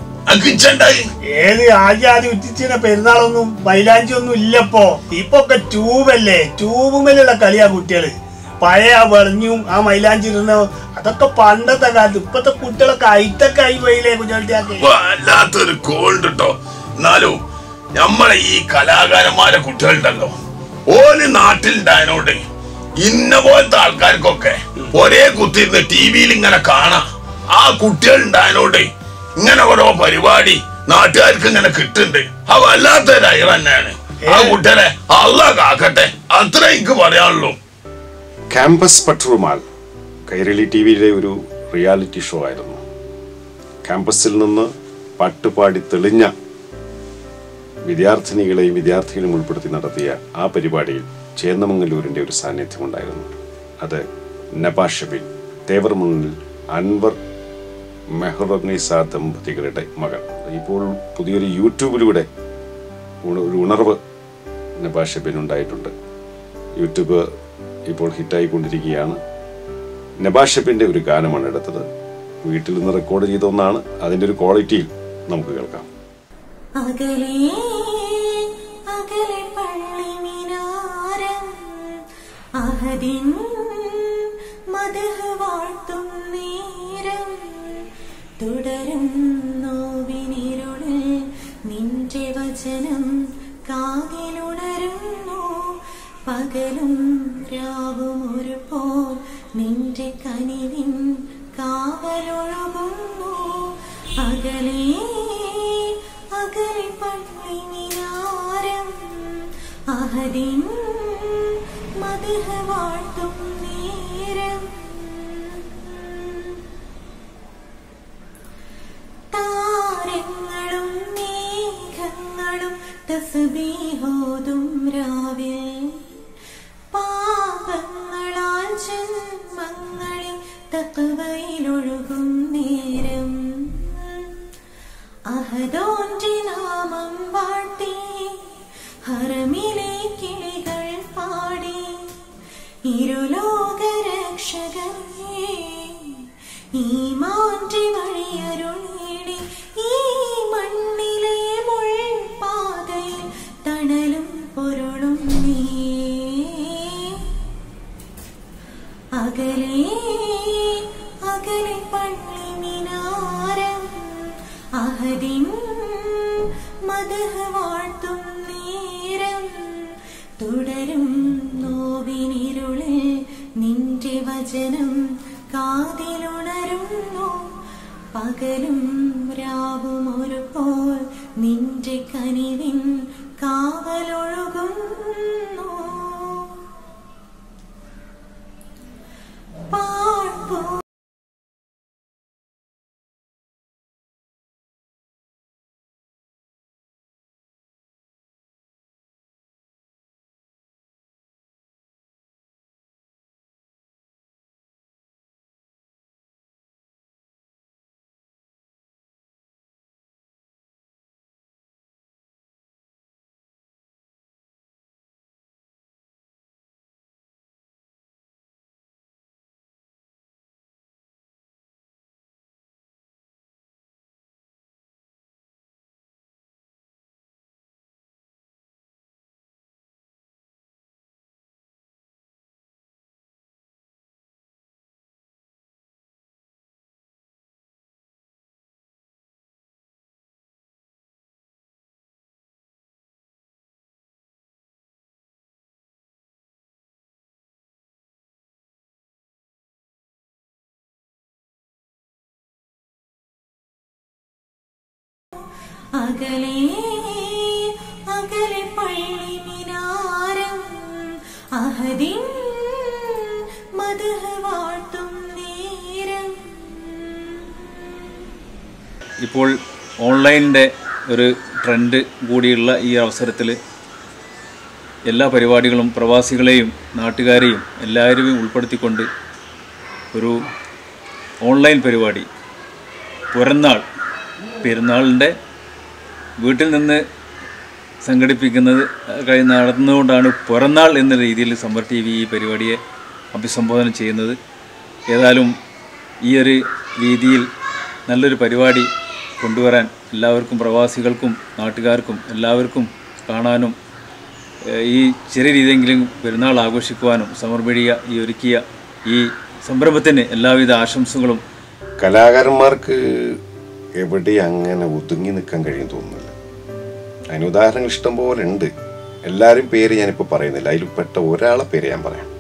Speaker 8: ഏത് ആദ്യം ആദ്യം ഉറ്റിച്ചിന പെരുന്നാളൊന്നും മൈലാഞ്ചി ഒന്നും ഇല്ലപ്പോ. ഇപ്പൊ ഒക്കെ ട്യൂബല്ലേ, ട്യൂബുമേലുള്ള കളിയാ കുട്ടികള്. പഴയ ആ വെളിഞ്ഞും ആ മൈലാഞ്ചി ഇടുന്ന അതൊക്കെ പണ്ടത്തെ കാലത്ത്. ഇപ്പത്തെ കുട്ടികളൊക്കെ ഹൈടെക് ആയി പോയില്ലേ കുഞ്ഞാട്ടിയാക്കി.
Speaker 15: വല്ലാത്തൊരു കോൾഡ് ട്ടോ. എന്നാലും നമ്മളെ ഈ കലാകാരന്മാരെ കുട്ടികളുണ്ടല്ലോ, ഓല് നാട്ടിലുണ്ടായതിനോട് ഇന്ന പോലത്തെ ആൾക്കാർക്കൊക്കെ ഒരേ കുത്തിരുന്ന് ടി വിയിൽ ഇങ്ങനെ കാണാം. ആ കുട്ടികൾ ഉണ്ടായതിനോട് ഇങ്ങനെ ഓരോ പരിപാടി നാട്ടുകാർക്ക് ഇങ്ങനെ കിട്ടുന്നുണ്ട്. ആ വല്ലാത്തൊരു അയർ തന്നെയാണ്. ആ കുട്ടികളെ അള്ളാഹ് കാക്കട്ടെ, അത്ര എനിക്ക് പറയാനുള്ളൂ.
Speaker 3: ക്യാമ്പസ് പട്രുമാൽ കൈരളി ടി വിയിലെ ഒരു റിയാലിറ്റി ഷോ ആയിരുന്നു. ക്യാമ്പസിൽ നിന്ന് പാട്ടുപാടി തെളിഞ്ഞ വിദ്യാർത്ഥിനികളെയും വിദ്യാർത്ഥികളെയും ഉൾപ്പെടുത്തി നടത്തിയ ആ പരിപാടിയിൽ ചേന്നമംഗലൂരിൻ്റെ ഒരു സാന്നിധ്യമുണ്ടായിരുന്നു. അത് നബാഷബിൻ തേവർമുന്നിൽ അൻവർ മെഹ്റുന്നീസ ദമ്പതികളുടെ മകൾ. ഇപ്പോൾ പുതിയൊരു യൂട്യൂബിലൂടെ ഒരു ഉണർവ് നബാഷബിൻ ഉണ്ടായിട്ടുണ്ട്. യൂട്യൂബ് ഇപ്പോൾ ഹിറ്റായിക്കൊണ്ടിരിക്കുകയാണ്. നബാഷബിൻ്റെ ഒരു ഗാനമാണ് എടുത്തത്. വീട്ടിൽ നിന്ന് റെക്കോർഡ് ചെയ്ത ഒന്നാണ്. അതിൻ്റെ ഒരു ക്വാളിറ്റിയിൽ നമുക്ക് കേൾക്കാം.
Speaker 11: അകലേ അകലെ പള്ളി മിനാരം അഹദിൻ മദ്ഹ് വാഴ്ത്തും നേരം തുടരും നോവിനിരുളിൽ നിന്റെ വചനം കാതിലുണരുന്നു. പകലും രാവും ഒരുപോൽ നിന്റെ കനിവിൻ കാവലൊഴുകുന്നു. അകലേ അകലെ പള്ളി മിനാരം അഹദിൻ മദ്ഹ് വാഴ്ത്തും നേരം താരങ്ങളും മേഘങ്ങളും തസ്ബീഹോതും രാവിൽ പാപങ്ങളാൽ ജന്മങ്ങളെ തഖ്വയിലൊഴുകും നേരം അഹദോന്റെ നാമം വാഴ്ത്തി ഹറമിലെ കിളികൾ പാടി ഇരുലോകരക്ഷകനേ ഈ മാറ്റി വഴിയരുളേടി ഈ മണ്ണിലെ മുൾപാതയിൽ തണലും പൊരുളും നീ അകലെ അകലെ പള്ളി മിനാരം അഹദിൻ മദഹ് വാഴ്ത്തും നേരം തുടരും നോവിനിരുളിൽ നിന്റെ വചനം കാതിലുണരുന്നു പകലും രാവും ഒരുപോൽ നിന്റെ കനിവിൻ കാവലൊഴുകുന്നു പാഴ്പോ അകലെ അകലെ പള്ളി മിനാരം അഹദിൻ മദഹ് വാഴ്ത്തും നേരം.
Speaker 16: ഇപ്പോൾ ഓൺലൈനിൻ്റെ ഒരു ട്രെൻഡ് കൂടിയുള്ള ഈ അവസരത്തിൽ എല്ലാ പരിപാടികളും പ്രവാസികളെയും നാട്ടുകാരെയും എല്ലാവരെയും ഉൾപ്പെടുത്തിക്കൊണ്ട് ഒരു ഓൺലൈൻ പരിപാടി പുറന്നാൾ പെരുന്നാളിൻ്റെ വീട്ടിൽ നിന്ന് സംഘടിപ്പിക്കുന്നത് കഴിഞ്ഞ് നടന്നുകൊണ്ടാണ് പിറന്നാൾ എന്ന രീതിയിൽ സമ്പർ ടി വി ഈ പരിപാടിയെ അഭിസംബോധന ചെയ്യുന്നത്. ഏതായാലും ഈ ഒരു രീതിയിൽ നല്ലൊരു പരിപാടി കൊണ്ടുവരാൻ എല്ലാവർക്കും പ്രവാസികൾക്കും നാട്ടുകാർക്കും എല്ലാവർക്കും കാണാനും ഈ ചെറിയ രീതിയെങ്കിലും പെരുന്നാൾ ആഘോഷിക്കുവാനും സമ്മർ മീഡിയ ഈ ഒരുക്കിയ ഈ സംരംഭത്തിന് എല്ലാവിധ ആശംസകളും.
Speaker 3: കലാകാരന്മാർക്ക് എവിടെ അങ്ങനെ ഒതുങ്ങി നിൽക്കാൻ കഴിയും തോന്നുന്നില്ല. അതിന് ഉദാഹരണങ്ങൾ ഇഷ്ടം പോലെ ഉണ്ട്. എല്ലാവരും പേര് ഞാനിപ്പോൾ പറയുന്നില്ല, അതിൽ പെട്ട ഒരാളെ പേര് ഞാൻ പറയാം.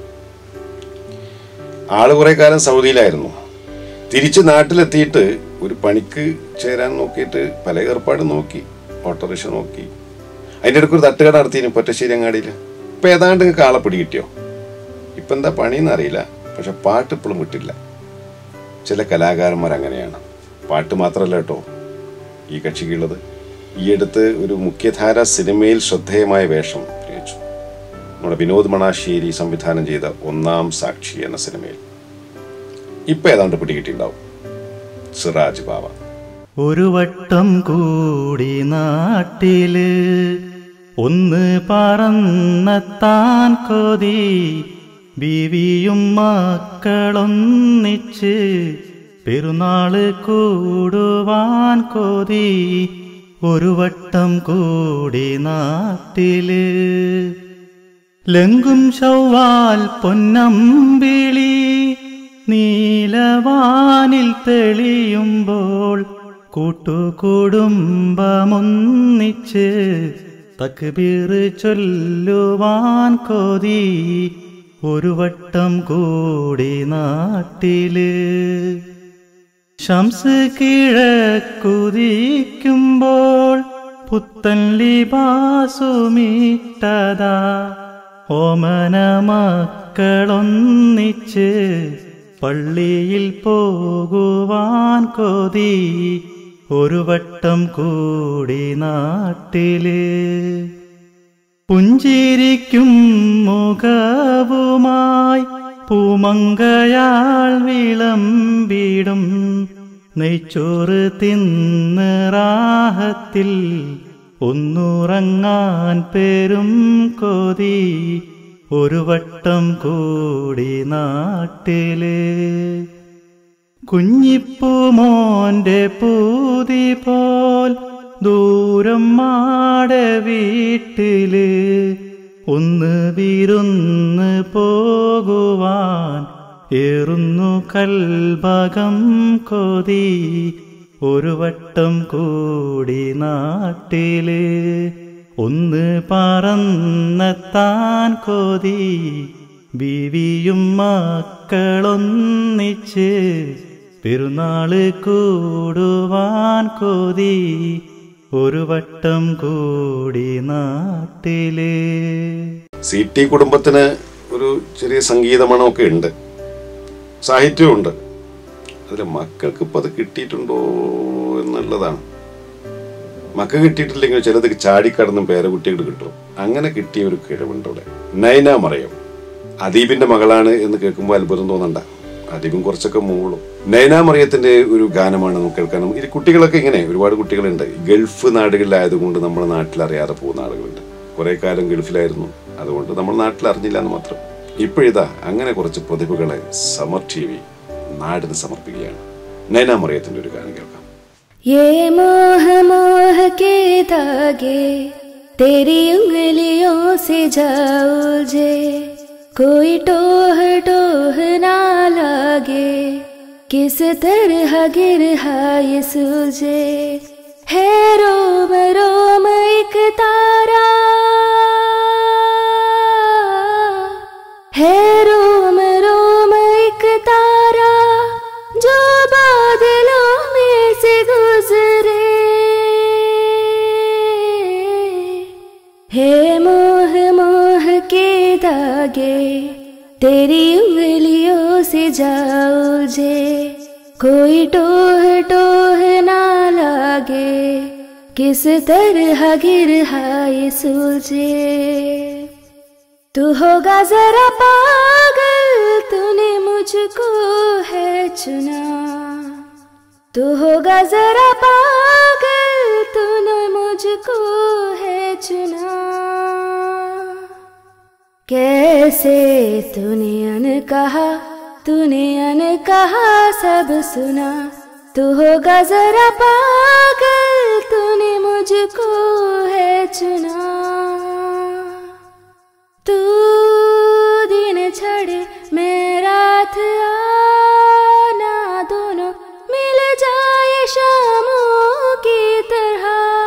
Speaker 3: ആള് കുറേ കാലം സൗദിയിലായിരുന്നു. തിരിച്ച് നാട്ടിലെത്തിയിട്ട് ഒരു പണിക്ക് ചേരാൻ നോക്കിയിട്ട് പല ഏർപ്പാട് നോക്കി, ഓട്ടോറിക്ഷ നോക്കി, അതിൻ്റെ ഇടയ്ക്ക് ഒരു തട്ടുകട നടത്തിയിരുന്നു പൊറ്റശ്ശേരി അങ്ങാടിയിൽ. ഇപ്പം ഏതാണ്ട് നിങ്ങൾക്ക് ആളെ പിടി കിട്ടിയോ? ഇപ്പം എന്താ പണിയെന്ന് അറിയില്ല, പക്ഷെ പാട്ട് ഇപ്പോഴും വിട്ടില്ല. ചില കലാകാരന്മാർ അങ്ങനെയാണ്. പാട്ട് മാത്രമല്ല കേട്ടോ ഈ കക്ഷിക്കുള്ളത്. ഈ അടുത്ത് ഒരു മുഖ്യധാര സിനിമയിൽ ശ്രദ്ധേയമായ വേഷം അഭിനയിച്ചു. നമ്മുടെ വിനോദ് മണാശ്ശേരി സംവിധാനം ചെയ്ത ഒന്നാം സാക്ഷി എന്ന സിനിമയിൽ. ഇപ്പം ഏതാണ്ട് പിടികിട്ടിണ്ടാവും, സിറാജ് ബാവ.
Speaker 6: ഒരു വട്ടം കൂടി നാട്ടില് ഒന്ന് പറന്നെത്താൻ കൊതി, ബീവിയും മക്കളൊന്നിച്ച് പെരുന്നാള് കൂടുവാൻ കൊതി. ഒരു വട്ടം കൂടി നാട്ടില് ലങ്കും ശൗവാൽ പൊന്നമ്പിളി നീലവാനിൽ തെളിയുമ്പോൾ കൂട്ടുകുടുംബമൊന്നിച്ച് തക്ബീർ ചൊല്ലുവാൻ കൊതി. ഒരു വട്ടം കൂടി നാട്ടില് ശംസ് കിഴക്കുതിക്കുമ്പോൾ പുത്തൻ ലിബാസുമിട്ടതാ ഓമന മക്കളൊന്നിച്ച് പള്ളിയിൽ പോകുവാൻ കൊതി. ഒരു വട്ടം കൂടി നാട്ടില് പുഞ്ചിരിക്കും മുഖവുമായി പൂമങ്കയാൾ വിളമ്പിടും നെയ്ച്ചോറ് തിന്ന് റാഹത്തിൽ ഒന്നുറങ്ങാൻ പെരും കൊതി. ഒരു വട്ടം കൂടി നാട്ടില് കുഞ്ഞിപ്പൂമോന്റെ പൂതി പോൽ ദൂരം മാടെ വീട്ടില് ഒന്ന് വിരുന്ന് പോകുവാൻ ഏറുന്നു കൽഭകം കൊതി ഒരു വട്ടം കൂടി നാട്ടില് ഒന്ന് പറന്നെത്താൻ കൊതി ബീവിയും മക്കളൊന്നിച്ച് പെരുന്നാള് കൂടുവാൻ കൊതി ഒരു വട്ടം കൂടി നാട്ടില്.
Speaker 3: സി ടി കുടുംബത്തിന് ഒരു ചെറിയ സംഗീതമണമൊക്കെ ഉണ്ട്, സാഹിത്യമുണ്ട്. അതിൽ മക്കൾക്ക് ഇപ്പം അത് കിട്ടിയിട്ടുണ്ടോ എന്നുള്ളതാണ്. മക്ക കിട്ടിയിട്ടില്ലെങ്കിൽ ചിലത് ചാടിക്കടന്നും പേരക്കുട്ടികൾ കിട്ടും. അങ്ങനെ കിട്ടിയ ഒരു കിഴവുണ്ട് അവിടെ. നൈന മറിയം അദീബിന്റെ മകളാണ് എന്ന് കേൾക്കുമ്പോൾ അത്ഭുതം തോന്നണ്ട. അദീബും കുറച്ചൊക്കെ മൂളും. നൈന മറിയത്തിന്റെ ഒരു ഗാനമാണ് നമുക്ക് കേൾക്കാനും. ഈ കുട്ടികളൊക്കെ ഇങ്ങനെ ഒരുപാട് കുട്ടികളുണ്ട്. ഗൾഫ് നാടുകളിലായതുകൊണ്ട് നമ്മുടെ നാട്ടിൽ അറിയാതെ പോകുന്ന ആളുകളുണ്ട്. കുറെ കാലം ഗൾഫിലായിരുന്നു, അതുകൊണ്ട് നമ്മുടെ നാട്ടിൽ അറിഞ്ഞില്ല എന്ന് മാത്രം. ഇപ്പോഴിതാ അങ്ങനെ കുറച്ച് പ്രതിഭകളെ സമർ ടി വി നാടിന് സമർപ്പിക്കുകയാണ്. നൈന മറിയത്തിന്റെ ഒരു ഗാനം കേൾക്കാം.
Speaker 7: ये मोह मोह के धागे तेरी उंगलियों से जाओ जे कोई टोह टोह ना लागे किस तरह गिर हाय सूझे है रोम रोम एक तारा है रोम रोम एक तारा जो बादलों में से गुजरे है मोह मोह के धागे तेरी उंगलियों से जाओ जे कोई टोह टोह ना लागे किस तरह गिर हाय सूझे तू होगा जरा पागल तूने मुझको है चुना तू होगा जरा पागल तूने मुझको है चुना कैसे तूने अन कहा तूने अन कहा सब सुना तू होगा जरा पागल तूने मुझको है चुना तू दिन छड़े मैं रात आना दोनों मिल जाए शामों की तरह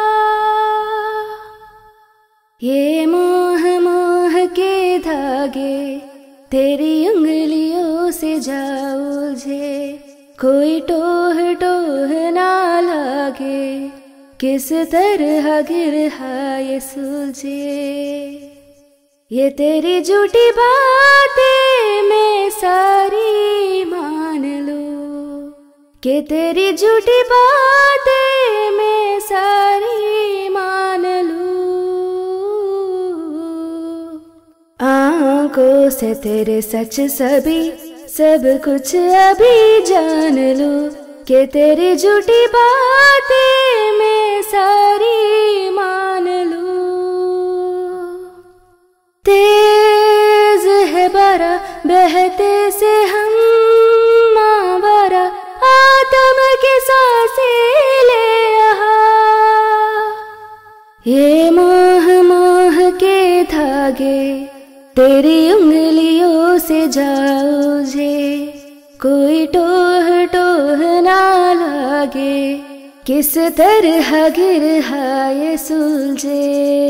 Speaker 7: ये मोह मोह के धागे तेरी उंगलियों से जाओ जे कोई टोह टोह ना लागे किस तरह गिर हाय सूझे ये तेरी झूठी बातें मैं सारी मान लूं कि तेरी झूठी बातें मैं सारी मान लूं आंखों से तेरे सच सभी सब कुछ अभी जान लूं कि तेरी झूठी बातें मैं सारी मान लूं तेज है बारा बहते से हम मावरा आत्म की सांसें ले आहा ये मोह मोह के धागे तेरी उंगलियों से जाओ जे कोई टोह टोह ना लागे किस तरह गिर हाय सूझे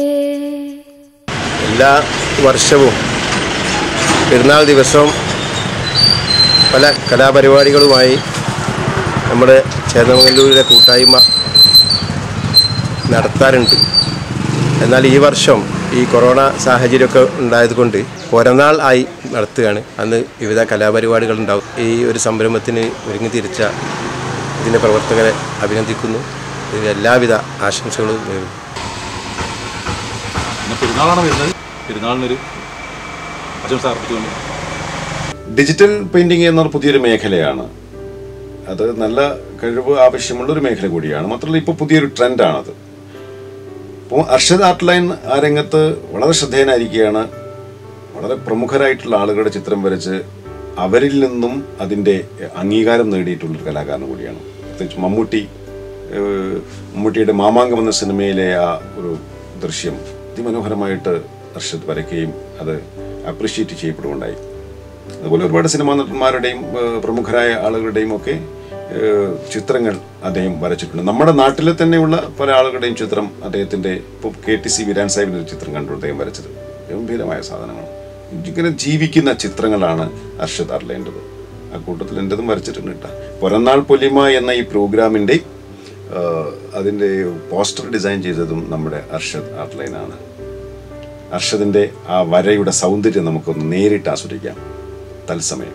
Speaker 17: എല്ലാ വർഷവും പെരുന്നാൾ ദിവസം പല കലാപരിപാടികളുമായി നമ്മുടെ ചേന്നമംഗല്ലൂരിലെ കൂട്ടായ്മ നടത്താറുണ്ട്. എന്നാൽ ഈ വർഷം ഈ കൊറോണ സാഹചര്യമൊക്കെ ഉണ്ടായതുകൊണ്ട് ഒരനാൾ ആയി നടത്തുകയാണ്. അന്ന് വിവിധ കലാപരിപാടികൾ ഉണ്ടാവും. ഈ ഒരു സംരംഭത്തിന് ഒരുങ്ങി തിരിച്ച ഇതിൻ്റെ പ്രവർത്തകരെ അഭിനന്ദിക്കുന്നു. ഇതിന് എല്ലാവിധ ആശംസകളും നേരുന്നു.
Speaker 16: പെരുന്നാളാണ് വരുന്നത്. പെരുന്നാളിനൊരു ആശംസ അർപ്പിച്ചുകൊണ്ട്
Speaker 3: ഡിജിറ്റൽ പെയിന്റിംഗ് എന്ന പുതിയൊരു മേഖലയാണ്. അത് നല്ല കഴിവ് ആവശ്യമുള്ളൊരു മേഖല കൂടിയാണ്. മാത്രമല്ല ഇപ്പോൾ പുതിയൊരു ട്രെൻഡാണത്. ഇപ്പോൾ അർഷദ് ആർട്ട് ലൈൻ ആ രംഗത്ത് വളരെ ശ്രദ്ധേയനായിരിക്കുകയാണ്. വളരെ പ്രമുഖരായിട്ടുള്ള ആളുകളുടെ ചിത്രം വരച്ച് അവരിൽ നിന്നും അതിൻ്റെ അംഗീകാരം നേടിയിട്ടുള്ളൊരു കലാകാരൻ കൂടിയാണ്. പ്രത്യേകിച്ച് മമ്മൂട്ടി മമ്മൂട്ടിയുടെ മാമാങ്കം എന്ന സിനിമയിലെ ആ ഒരു ദൃശ്യം അതിമനോഹരമായിട്ട് അർഷദ് വരയ്ക്കുകയും അത് അപ്രിഷ്യേറ്റ് ചെയ്യപ്പെടുകയുണ്ടായി. അതുപോലെ ഒരുപാട് സിനിമാ നടന്മാരുടെയും പ്രമുഖരായ ആളുകളുടെയും ഒക്കെ ചിത്രങ്ങൾ അദ്ദേഹം വരച്ചിട്ടുണ്ട്. നമ്മുടെ നാട്ടിലെ തന്നെയുള്ള പല ആളുകളുടെയും ചിത്രം അദ്ദേഹത്തിൻ്റെ ഇപ്പോൾ കെ ടി സി വീരാൻ സാഹിബിൻ്റെ ഒരു ചിത്രം കണ്ടു അദ്ദേഹം വരച്ചത്. ഗംഭീരമായ സാധനങ്ങൾ, ഇങ്ങനെ ജീവിക്കുന്ന ചിത്രങ്ങളാണ് അർഷദ് ആർട്ട്ലൈൻ്റെത്. ആ കൂട്ടത്തിൽ എൻ്റെതും വരച്ചിട്ടുണ്ട് കേട്ടോ. പിറന്നാൾ പൊലിമ എന്ന ഈ പ്രോഗ്രാമിൻ്റെ അതിൻ്റെ പോസ്റ്റർ ഡിസൈൻ ചെയ്തതും നമ്മുടെ അർഷദ് ആർട്ട്ലൈനാണ്. അർഷദിൻ്റെ ആ വരയുടെ സൗന്ദര്യം നമുക്കൊന്ന് നേരിട്ട് ആസ്വദിക്കാം തത്സമയം.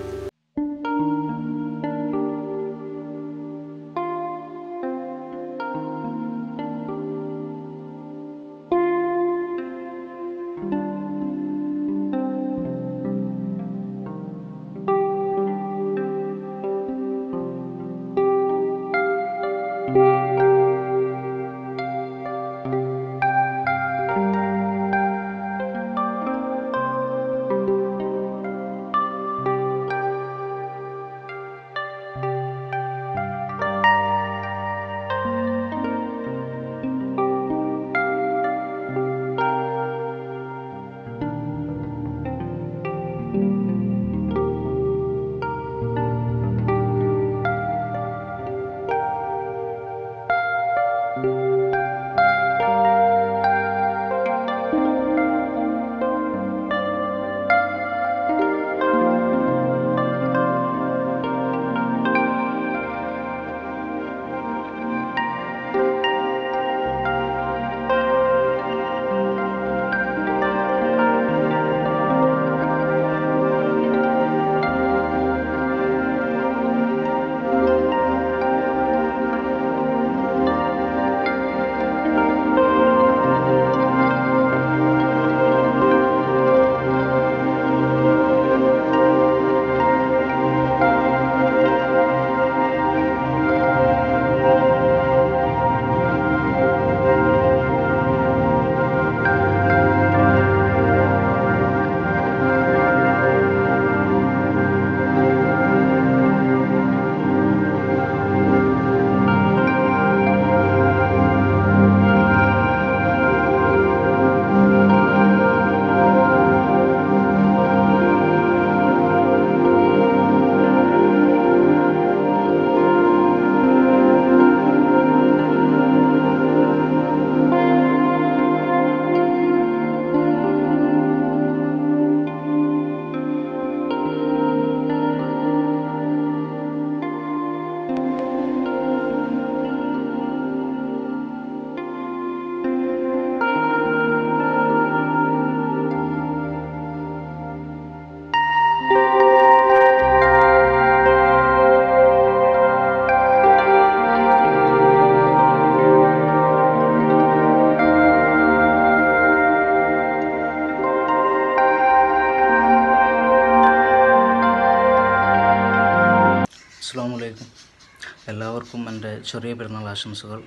Speaker 18: അസ്സലാമലൈക്കും. എല്ലാവർക്കും എൻ്റെ ചെറിയ പെരുന്നാൾ ആശംസകൾ.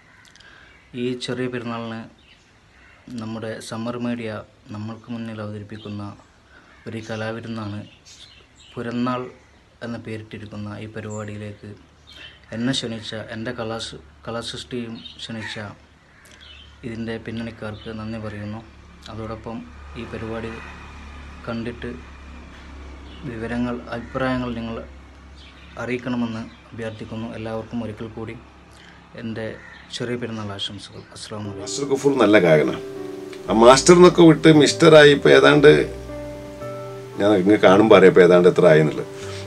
Speaker 18: ഈ ചെറിയ പെരുന്നാളിന് നമ്മുടെ സമ്മർ മീഡിയ നമ്മൾക്ക് മുന്നിൽ അവതരിപ്പിക്കുന്ന ഒരു കലാവിരുന്നാണ്. പിറന്നാൾ എന്ന പേരിട്ടിരിക്കുന്ന ഈ പരിപാടിയിലേക്ക് എന്നെ ക്ഷണിച്ച, എൻ്റെ കലാസ് കലാസൃഷ്ടിയും ക്ഷണിച്ച ഇതിൻ്റെ പിന്നണിക്കാർക്ക് നന്ദി പറയുന്നു. അതോടൊപ്പം ഈ പരിപാടി കണ്ടിട്ട് വിവരങ്ങൾ, അഭിപ്രായങ്ങൾ നിങ്ങൾ അറിയിക്കണമെന്ന് അഭ്യർത്ഥിക്കുന്നു. എല്ലാവർക്കും ഒരിക്കൽ കൂടി എൻ്റെ ചെറിയ പെരുന്നാൾ ആശംസകൾ. അസ്സലാമു അലൈക്കും.
Speaker 3: മാസ്റ്റർ ഗഫൂർ നല്ല ഗായകനാണ്. ആ മാസ്റ്റർ എന്നൊക്കെ വിട്ട് മിസ്റ്ററായി ഇപ്പോൾ ഏതാണ്ട് ഞാൻ ഇങ്ങനെ കാണുമ്പോൾ അറിയാം ഇപ്പോൾ ഏതാണ്ട് എത്ര ആയെന്നുള്ളത്.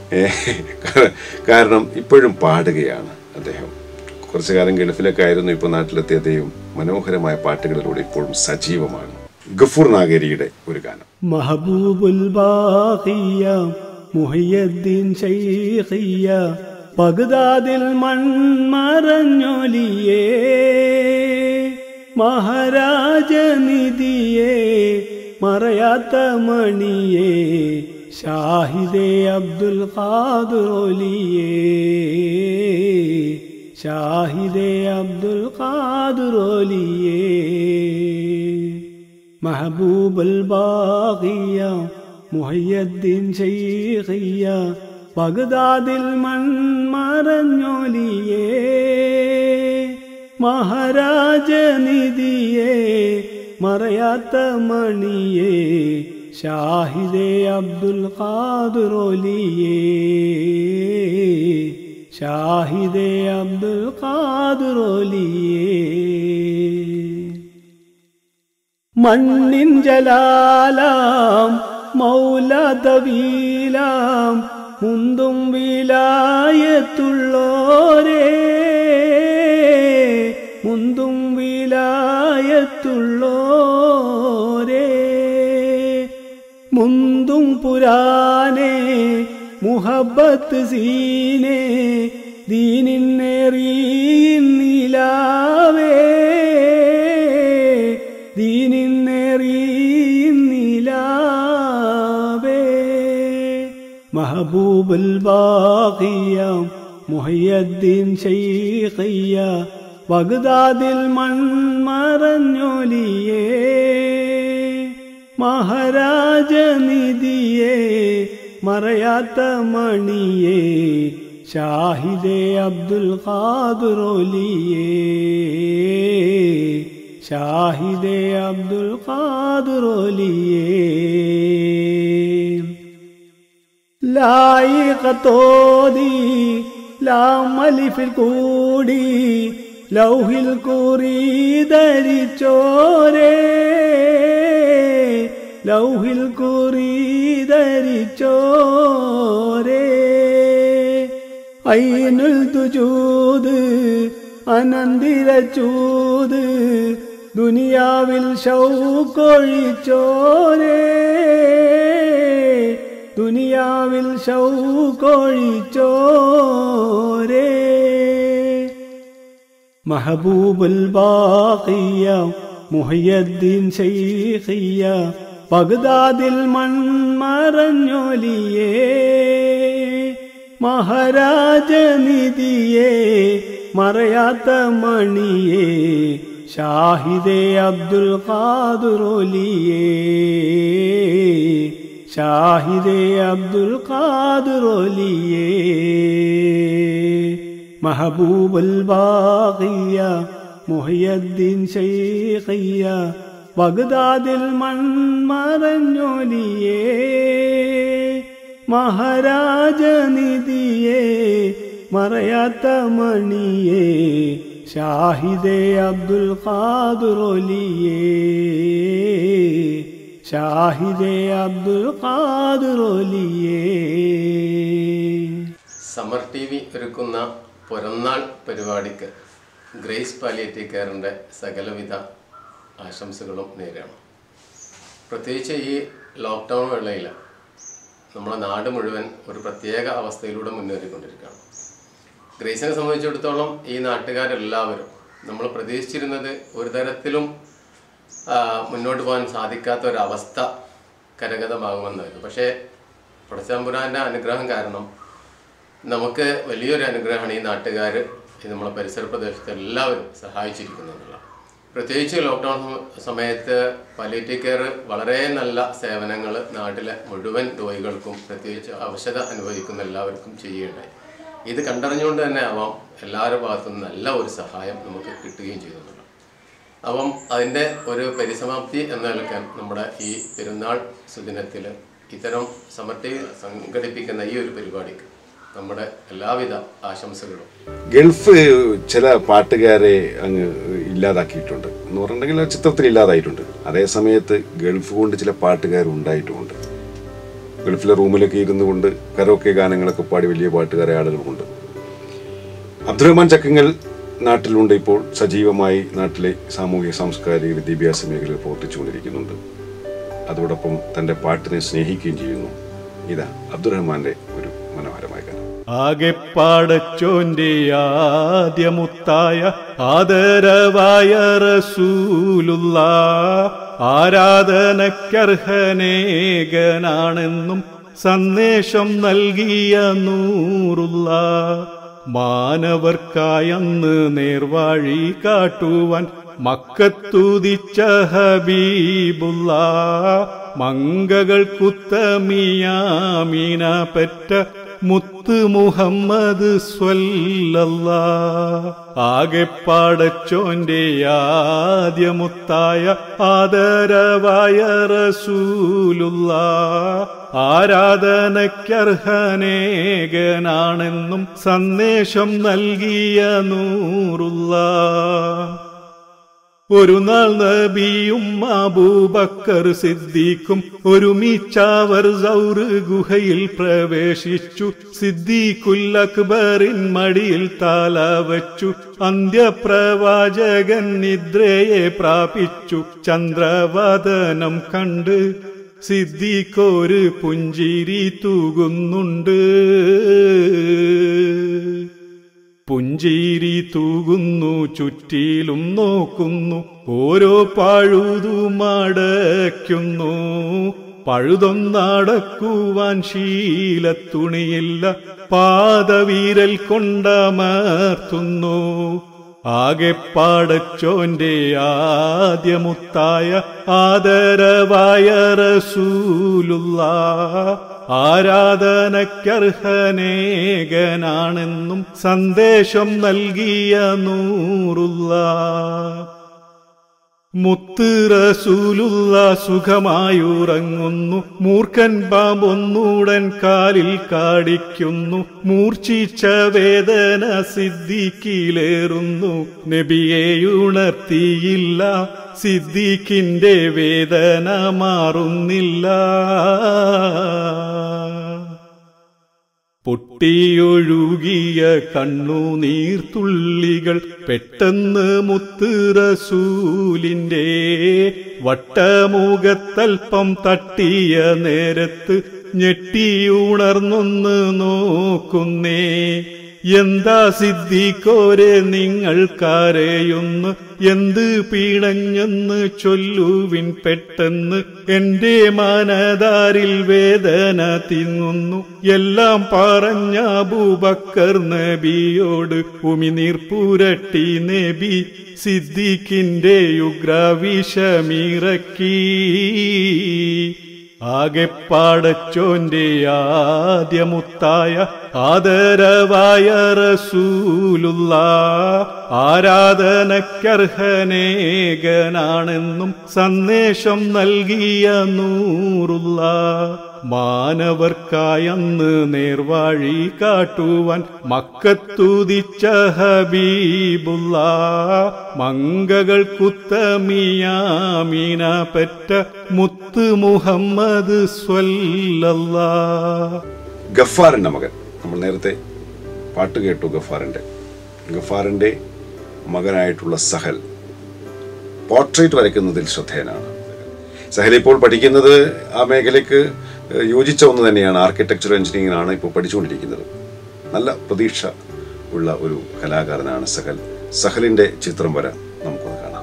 Speaker 3: കാരണം ഇപ്പോഴും പാടുകയാണ് അദ്ദേഹം. കുറച്ചു കാലം ഗൾഫിലൊക്കെ ആയിരുന്നു, ഇപ്പോൾ നാട്ടിലെത്തിയ അദ്ദേഹം മനോഹരമായ പാട്ടുകളിലൂടെ ഇപ്പോഴും സജീവമാണ്. ഗഫൂർ നാഗേരിയുടെ ഒരു ഗാനം.
Speaker 19: മഹബൂബുൽ ബാഖിയ മുഹിയുദ്ദീൻ ശൈഖിയ ബഗ്ദാദിൽ മൺമറഞ്ഞൊലിയേ മഹാരാജനിധിയേ മറയാത്ത മണിയേ ഷാഹിദേ അബ്ദുൽ ഖാദിർ ഒലിയേ ഷാഹിദേ അബ്ദുൽ ഖാദിർ ഒലിയേ महबूबुल बागिया മുഹയ്യദ്ദീൻ ശൈഖിയ ബഗ്ദാദിൽ മൺമറഞ്ഞൊലിയേ മഹാരാജനിധിയേ മറയാത്ത മണിയേ ഷാഹിദേ അബ്ദുൽ ഖാദിറോലിയേ ഷാഹിദേ അബ്ദുൽ ഖാദിറോലിയേ മണ്ണിൻ ജലാലാം മൗലദവീലാം മുന്തും വിലായത്തുള്ളോരേ മുന്തും വിലായത്തുള്ളോരേ മുന്തും പുരാനേ മുഹബത്ത് സീനേ ദീനിന്നേറിയിൻ നിലാവേ ദീനിന്നേറിയിൻ നിലാവേ മഹബൂബുൽ ബാഖിയ മുഹയ്യദ്ദീൻ ശൈഖിയ ബഗ്ദാദിൽ മൺമറഞ്ഞൊലിയേ മഹാരാജനിധിയേ മറയാത്ത മണിയേ ഷാഹിദേ അബ്ദുൽ ഖാദിറോലിയേ ഷാഹിദേ അബ്ദുൽ ഖാദിറോലിയേ ലായിഖത്തോദി ലാമലിഫിൽ കൂടി ലൗഹിൽ കുറിധരിച്ചോരേ ലൗഹിൽ കുറിധരിച്ചോരേ ഐനുൽ തുജൂദ് അനന്തിരച്ചൂത് ദുനിയാവിൽ ശൗക്കൊഴിച്ചോരേ ദുനിയാവിൽ ശൗക്കൊഴിച്ചോരേ മഹബൂബുൽ ബാഖിയ മുഹയ്യദ്ദീൻ ശൈഖിയ ബഗ്ദാദിൽ മൺമറഞ്ഞൊലിയേ മഹാരാജനിധിയേ മറയാത്ത മണിയേ ഷാഹിദേ അബ്ദുൽ ഖാദിറോലിയേ ഷാഹിദേ അബ്ദുൽ ഖാദിറോലിയേ മഹബൂബുൽ ബാഖിയ മുഹയ്യദ്ദീൻ ശൈഖിയ ബഗ്ദാദിൽ മൺമറഞ്ഞൊലിയേ മഹാരാജനിധിയേ മറയാത്ത മണിയേ ഷാഹിദേ അബ്ദുൽ ഖാദിറോലിയേ ഷാഹിദേ അബ്ദുൽ ഖാദിറോലിയേ.
Speaker 20: സമർ ടി വി ഒരുക്കുന്ന പിറന്നാൾ പരിപാടിക്ക് ഗ്രേസ് പാലിയേറ്റീവ് കെയറിൻ്റെ സകലവിധ ആശംസകളും നേരാണ്. പ്രത്യേകിച്ച് ഈ ലോക്ക്ഡൗൺ വേളയിൽ നമ്മുടെ നാട് മുഴുവൻ ഒരു പ്രത്യേക അവസ്ഥയിലൂടെ മുന്നേറിക്കൊണ്ടിരിക്കുകയാണ്. ഗ്രേസിനെ സംബന്ധിച്ചിടത്തോളം ഈ നാട്ടുകാരെല്ലാവരും നമ്മൾ പ്രതീക്ഷിച്ചിരുന്നത് ഒരു തരത്തിലും മുന്നോട്ട് പോകാൻ സാധിക്കാത്ത ഒരവസ്ഥ കരഗതമാകുമെന്നായിരുന്നു. പക്ഷേ പടച്ചതമ്പുരാൻ്റെ അനുഗ്രഹം കാരണം നമുക്ക് വലിയൊരു അനുഗ്രഹമാണ് ഈ നാട്ടുകാർ നമ്മളെ പരിസര പ്രദേശത്ത് എല്ലാവരും സഹായിച്ചിരിക്കുന്നുള്ള. പ്രത്യേകിച്ച് ലോക്ക്ഡൗൺ സമയത്ത് പാലിയേറ്റീവ് കെയർ വളരെ നല്ല സേവനങ്ങൾ നാട്ടിലെ മുഴുവൻ രോഗികൾക്കും പ്രത്യേകിച്ച് അവശത അനുഭവിക്കുന്ന എല്ലാവർക്കും ചെയ്യുകയുണ്ടായി. ഇത് കണ്ടറിഞ്ഞുകൊണ്ട് തന്നെ ആവാം എല്ലാവരുടെ ഭാഗത്തുനിന്ന് നല്ല ഒരു സഹായം നമുക്ക് കിട്ടുകയും ചെയ്തിട്ടുണ്ട്. അപ്പം അതിൻ്റെ ഒരു പരിസമാപ്തി എന്ന നിലയ്ക്കാൻ നമ്മുടെ ഈ പെരുന്നാൾ സുദിനത്തിൽ ഇത്തരം സമർ ടി വി സംഘടിപ്പിക്കുന്ന ഈ ഒരു പരിപാടിക്ക് നമ്മുടെ എല്ലാവിധ ആശംസകളും.
Speaker 3: ഗൾഫ് ചില പാട്ടുകാരെ അങ്ങ് ഇല്ലാതാക്കിയിട്ടുണ്ട് എന്ന് പറഞ്ഞിട്ടുണ്ടെങ്കിൽ ചിത്രത്തിൽ ഇല്ലാതായിട്ടുണ്ട്. അതേ സമയത്ത് ഗൾഫ് കൊണ്ട് ചില പാട്ടുകാർ ഉണ്ടായിട്ടുമുണ്ട്. ഗൾഫിലെ റൂമിലൊക്കെ ഇരുന്നു കൊണ്ട് കരോക്കെ ഗാനങ്ങളൊക്കെ പാടി വലിയ പാട്ടുകാരെ ആളുകളുമുണ്ട്. അബ്ദുറഹ്മാൻ ചക്കങ്ങൾ നാട്ടിലുണ്ട്. ഇപ്പോൾ സജീവമായി നാട്ടിലെ സാമൂഹിക സാംസ്കാരിക വിദ്യാഭ്യാസ മേഖലയിൽ പ്രവർത്തിച്ചുകൊണ്ടിരിക്കുന്നുണ്ട്. അതോടൊപ്പം തൻ്റെ പാട്ടിനെ സ്നേഹിക്കുകയും ചെയ്യുന്നു. ഇതാ അബ്ദുറഹ്മാന്റെ ഒരു മനോഹരമായ ഗാനം.
Speaker 6: ആകെ പാടച്ചോന്റെ ആദ്യമുത്തായ ആദരവായ റസൂലുള്ള ആരാധനക്കർഹനേകനാണെന്നും സന്ദേശം നൽകിയ നൂറുള്ള മാനവർക്കായന്ന് നേർവാഴി കാട്ടുവാൻ മക്കത്തുദിച്ച ഹബീബുള്ള മങ്കകൾ കുത്തമിയാമീന പെറ്റ മുത്ത് മുഹമ്മദ് സ്വല്ലല്ലാ. ആകെ പാടച്ചോന്റെ ആദ്യമുത്തായ ആദരവായ റസൂലുള്ള ആരാധനയ്ക്കർഹനേകനാണെന്നും സന്ദേശം നൽകിയ നൂറുള്ള. ഒരു നാൾ നബിയും അബൂബക്കർ സിദ്ദീഖും ഒരുമിച്ചവർ സൗർ ഗുഹയിൽ പ്രവേശിച്ചു. സിദ്ദീഖുൽ അക്ബറിൻ മടിയിൽ തല വച്ചു. അന്ത്യപ്രവാചകൻ നിദ്രയെ പ്രാപിച്ചു. ചന്ദ്രവദനം കണ്ട് സിദ്ദീഖൊരു പുഞ്ചിരി തൂകുന്നുണ്ട്. പുഞ്ചിരി തൂകുന്നു, ചുറ്റിലും നോക്കുന്നു, ഓരോ പഴുതുമടയ്ക്കുന്നു. പഴുതൊന്നടക്കുവാൻ ശീലത്തുണിയില്ല, പാദവീരൽ കൊണ്ടമർത്തുന്നു. ആകെ പാടച്ചോന്റെ ആദ്യമുത്തായ ആദരവായ റസൂലുള്ള ആരാധനയ്ക്കർഹനേകനാണെന്നും സന്ദേശം നൽകിയ നൂറുള്ള. മുത്ത് റസൂലുള്ള സുഖമായുറങ്ങുന്നു. മൂർഖൻ പാമ്പൊന്നുടൻ കാലിൽ കാടിക്കുന്നു. മൂർച്ഛിച്ച വേദന സിദ്ദീഖിലേറുന്നു. നബിയെയുണർത്തിയില്ല, സിദ്ദീഖിന്റെ വേദന മാറുന്നില്ല. പൊട്ടിയൊഴുകിയ കണ്ണുനീർത്തുള്ളികൾ പെട്ടെന്ന് മുത്ത് റസൂലിന്റെ വട്ടമുഖത്തൽപ്പം തട്ടിയ നേരത്ത് ഞെട്ടിയുണർന്നൊന്ന് നോക്കുന്നേ. എന്താ സിദ്ദീഖോരെ നിങ്ങൾ കരയുന്നു, എന്ത് പീണഞ്ഞെന്ന് ചൊല്ലുവിൻ പെട്ടെന്ന്. എന്റെ മനതാരിൽ വേദന തിങ്ങുന്നു. എല്ലാം പറഞ്ഞ അബൂബക്കർ നബിയോട് ഉമിനീർ പുരട്ടി നബി സിദ്ദീഖിന്റെ ഉഗ്രവിഷമിറക്കി. ആകെ പാടച്ചോന്റെ ആദ്യമുത്തായ ആദരവായ റസൂലുള്ള ആരാധനയ്ക്കർഹനേകനാണെന്നും സന്ദേശം നൽകിയ നൂറുള്ള. മാനവർക്കായന്ന് നേർവാഴി കാട്ടുവാൻ മക്കത്തുദിച്ച ഹബീബുള്ള മങ്കകൾ കുത്തമിയാമീന പെറ്റ മുത്ത് മുഹമ്മദ് സ്വല്ലല്ലാ.
Speaker 3: ഗഫാറിന്റെ മകൻ, നമ്മൾ നേരത്തെ പാട്ട് കേട്ടു ഗഫാറിന്റെ ഗഫാറിന്റെ മകനായിട്ടുള്ള സഹൽ പോർട്രേറ്റ് വരയ്ക്കുന്നതിൽ ശ്രദ്ധേയനാണ്. സഹൽ ഇപ്പോൾ പഠിക്കുന്നത് ആ മേഖലയ്ക്ക് യോജിച്ച ഒന്ന് തന്നെയാണ്. ആർക്കിടെക്ചർ എഞ്ചിനീയറിംഗാണ് ഇപ്പോൾ പഠിച്ചുകൊണ്ടിരിക്കുന്നത്. നല്ല പ്രതീക്ഷ ഉള്ള ഒരു കലാകാരനാണ് സഹൽ. സഹലിന്റെ ചിത്രം വര നമുക്കൊന്ന് കാണാം.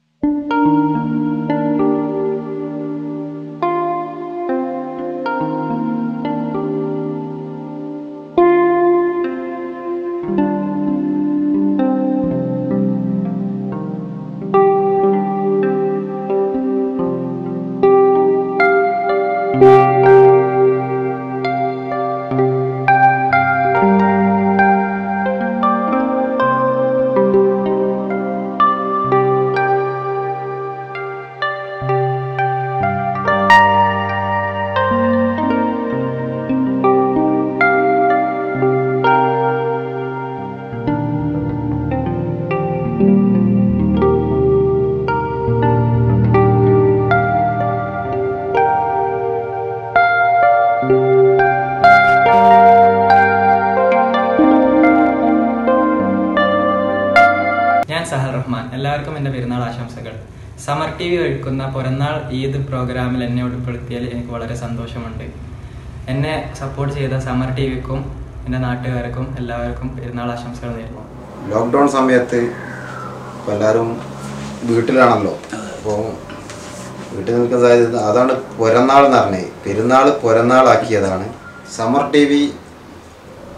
Speaker 21: എല്ലാവർക്കും എൻ്റെ പെരുന്നാൾ ആശംസകൾ. സമർ ടി വി ഒരുക്കുന്ന പിറന്നാൾ ഈദ് പ്രോഗ്രാമിൽ എന്നെ ഉൾപ്പെടുത്തിയതിൽ എനിക്ക് വളരെ സന്തോഷമുണ്ട്. എന്നെ സപ്പോർട്ട് ചെയ്ത സമർ ടി വിക്കും എൻ്റെ നാട്ടുകാർക്കും എല്ലാവർക്കും പെരുന്നാൾ ആശംസകൾ നേരുന്നു.
Speaker 22: ലോക്ക്ഡൗൺ സമയത്ത് എല്ലാവരും വീട്ടിലാണല്ലോ, അപ്പോൾ വീട്ടിൽ നിൽക്കുന്ന സാഹചര്യത്തിൽ അതാണ് പിറന്നാൾ എന്ന് പറഞ്ഞത്. പെരുന്നാൾ പിറന്നാളാക്കിയതാണ്. സമർ ടി വി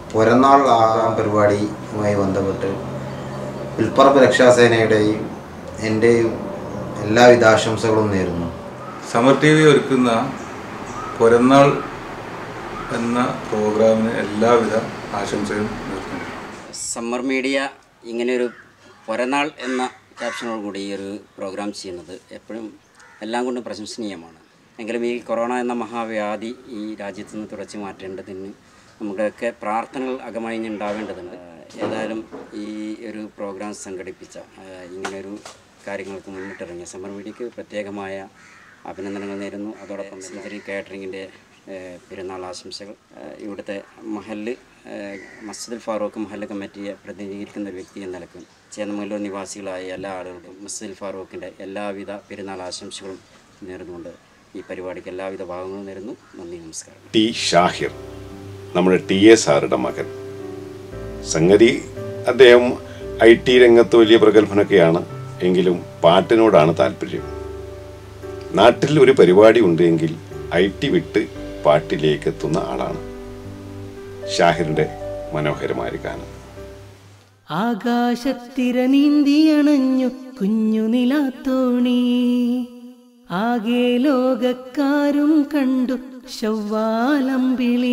Speaker 22: പിറന്നാൾ ആഘോഷം പരിപാടിയുമായി ബന്ധപ്പെട്ട് വിൽപ്പറമ്പ് രക്ഷാസേനയുടെയും എൻ്റെയും എല്ലാവിധ ആശംസകളും നേരുന്നു.
Speaker 16: സമർ ടി വി ഒരുക്കുന്ന പിറന്നാൾ എന്ന പ്രോഗ്രാമിന് എല്ലാവിധ ആശംസകളും നേർന്നു.
Speaker 1: സമ്മർ മീഡിയ ഇങ്ങനെയൊരു പിറന്നാൾ എന്ന ക്യാപ്ഷനോട് കൂടി ഈ ഒരു പ്രോഗ്രാം ചെയ്യുന്നത് എപ്പോഴും എല്ലാം കൊണ്ടും പ്രശംസനീയമാണ്. എങ്കിലും ഈ കൊറോണ എന്ന മഹാവ്യാധി ഈ രാജ്യത്ത് നിന്ന് തുടച്ചു മാറ്റേണ്ടതിന് നമ്മുടെയൊക്കെ പ്രാർത്ഥനകൾ അകമഴിഞ്ഞുണ്ടാവേണ്ടതുണ്ട്. ഏതായാലും ഈ ഒരു പ്രോഗ്രാം സംഘടിപ്പിച്ച ഇങ്ങനെയൊരു കാര്യങ്ങൾക്ക് മുന്നിട്ടിറങ്ങിയ സമ്മർ മീഡിയയ്ക്ക് പ്രത്യേകമായ അഭിനന്ദനങ്ങൾ നേരുന്നു. അതോടൊപ്പം സെഞ്ചുറി കാറ്ററിങ്ങിൻ്റെ പെരുന്നാൾ ആശംസകൾ. ഇവിടുത്തെ മഹല്ല് മസ്ജിദുൽ ഫാറൂഖ് മഹല്ല് കമ്മിറ്റിയെ പ്രതിനിധീകരിക്കുന്ന ഒരു വ്യക്തി എന്ന നിലക്കും ചേന്നമംഗലൂർ നിവാസികളായ എല്ലാ ആളുകൾക്കും മസ്ജിദുൽ ഫാറൂഖിൻ്റെ എല്ലാവിധ പെരുന്നാൾ ആശംസകളും നേർന്നുകൊണ്ട് ഈ പരിപാടിക്ക് എല്ലാവിധ ഭാഗങ്ങളും നേരുന്നു. നന്ദി, നമസ്കാരം.
Speaker 3: ടി ഷാഹിർ, നമ്മുടെ ടി എ സാറുടെ മകൻ. സംഗതി അദ്ദേഹം ഐ ടി രംഗത്ത് വലിയ പ്രഗത്ഭനൊക്കെയാണ്, എങ്കിലും പാട്ടിനോടാണ് താല്പര്യം. നാട്ടിൽ ഒരു പരിപാടി ഉണ്ടെങ്കിൽ ഐ ടി വിട്ട് പാട്ടിലേക്ക് എത്തുന്ന ആളാണ്. ഷാഹിറിന്റെ മനോഹരമായ ഗാനം.
Speaker 4: ആകാശത്തിര നീന്തിയണഞ്ഞു കുഞ്ഞു നിലാത്തോണി, ആകെ ലോകക്കാരും കണ്ടു ശവ്വാലമ്പിളി.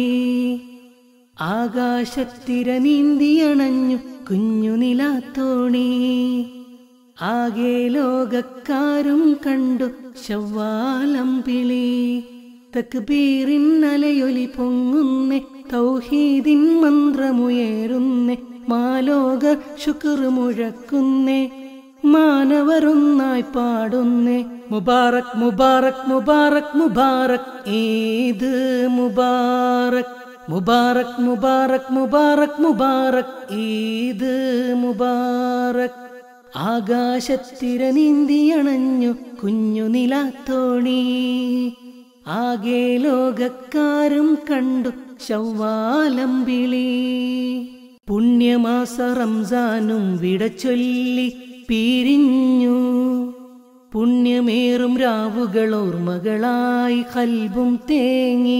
Speaker 4: ആകാശത്തിര നീന്തിയണഞ്ഞു കുഞ്ഞു നിലാത്തോണി, ആകെ ലോകക്കാരും കണ്ടു ശവ്വാലമ്പിളി. തക്ബീറിൻ അലയൊലി പൊങ്ങുന്നേ, തൗഹീദിൻ മന്ത്രമുയരുന്നേ, മാലോക ശുക്ർ മുഴക്കുന്നേ, മാനവരൊന്നായി പാടുന്നേ. മുബാറക് മുബാറക് മുബാറക് മുബാറക് ഈദ് മുബാറക്. മുബാറക് മുബാറക് മുബാറക് മുബാറക് ഈദ് മുബാറക്. ആകാശത്തിര നീന്തിയണഞ്ഞു കുഞ്ഞു നിലാത്തോണി, ആകെ ലോകക്കാരും കണ്ടു ശവ്വാലമ്പിളി. പുണ്യമാസ റംസാനും വിടച്ചൊല്ലി പിരിഞ്ഞു, പുണ്യമേറും രാവുകൾ ഓർമ്മകളായി ഖൽബും തേങ്ങി.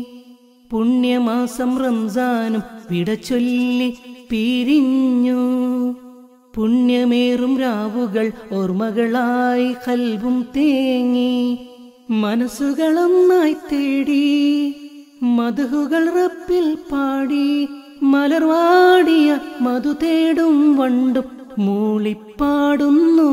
Speaker 4: പുണ്യമാസം റംസാനും വിടച്ചൊല്ലി പിരിഞ്ഞു, പുണ്യമേറും രാവുകൾ ഓർമ്മകളായി ഖൽബും തേങ്ങി. മനസ്സുകളൊന്നായി തേടി മധുഹുകൾ റബ്ബിൽ പാടി, മലർവാടിയ മധു തേടും വണ്ടും മൂളിപ്പാടുന്നു.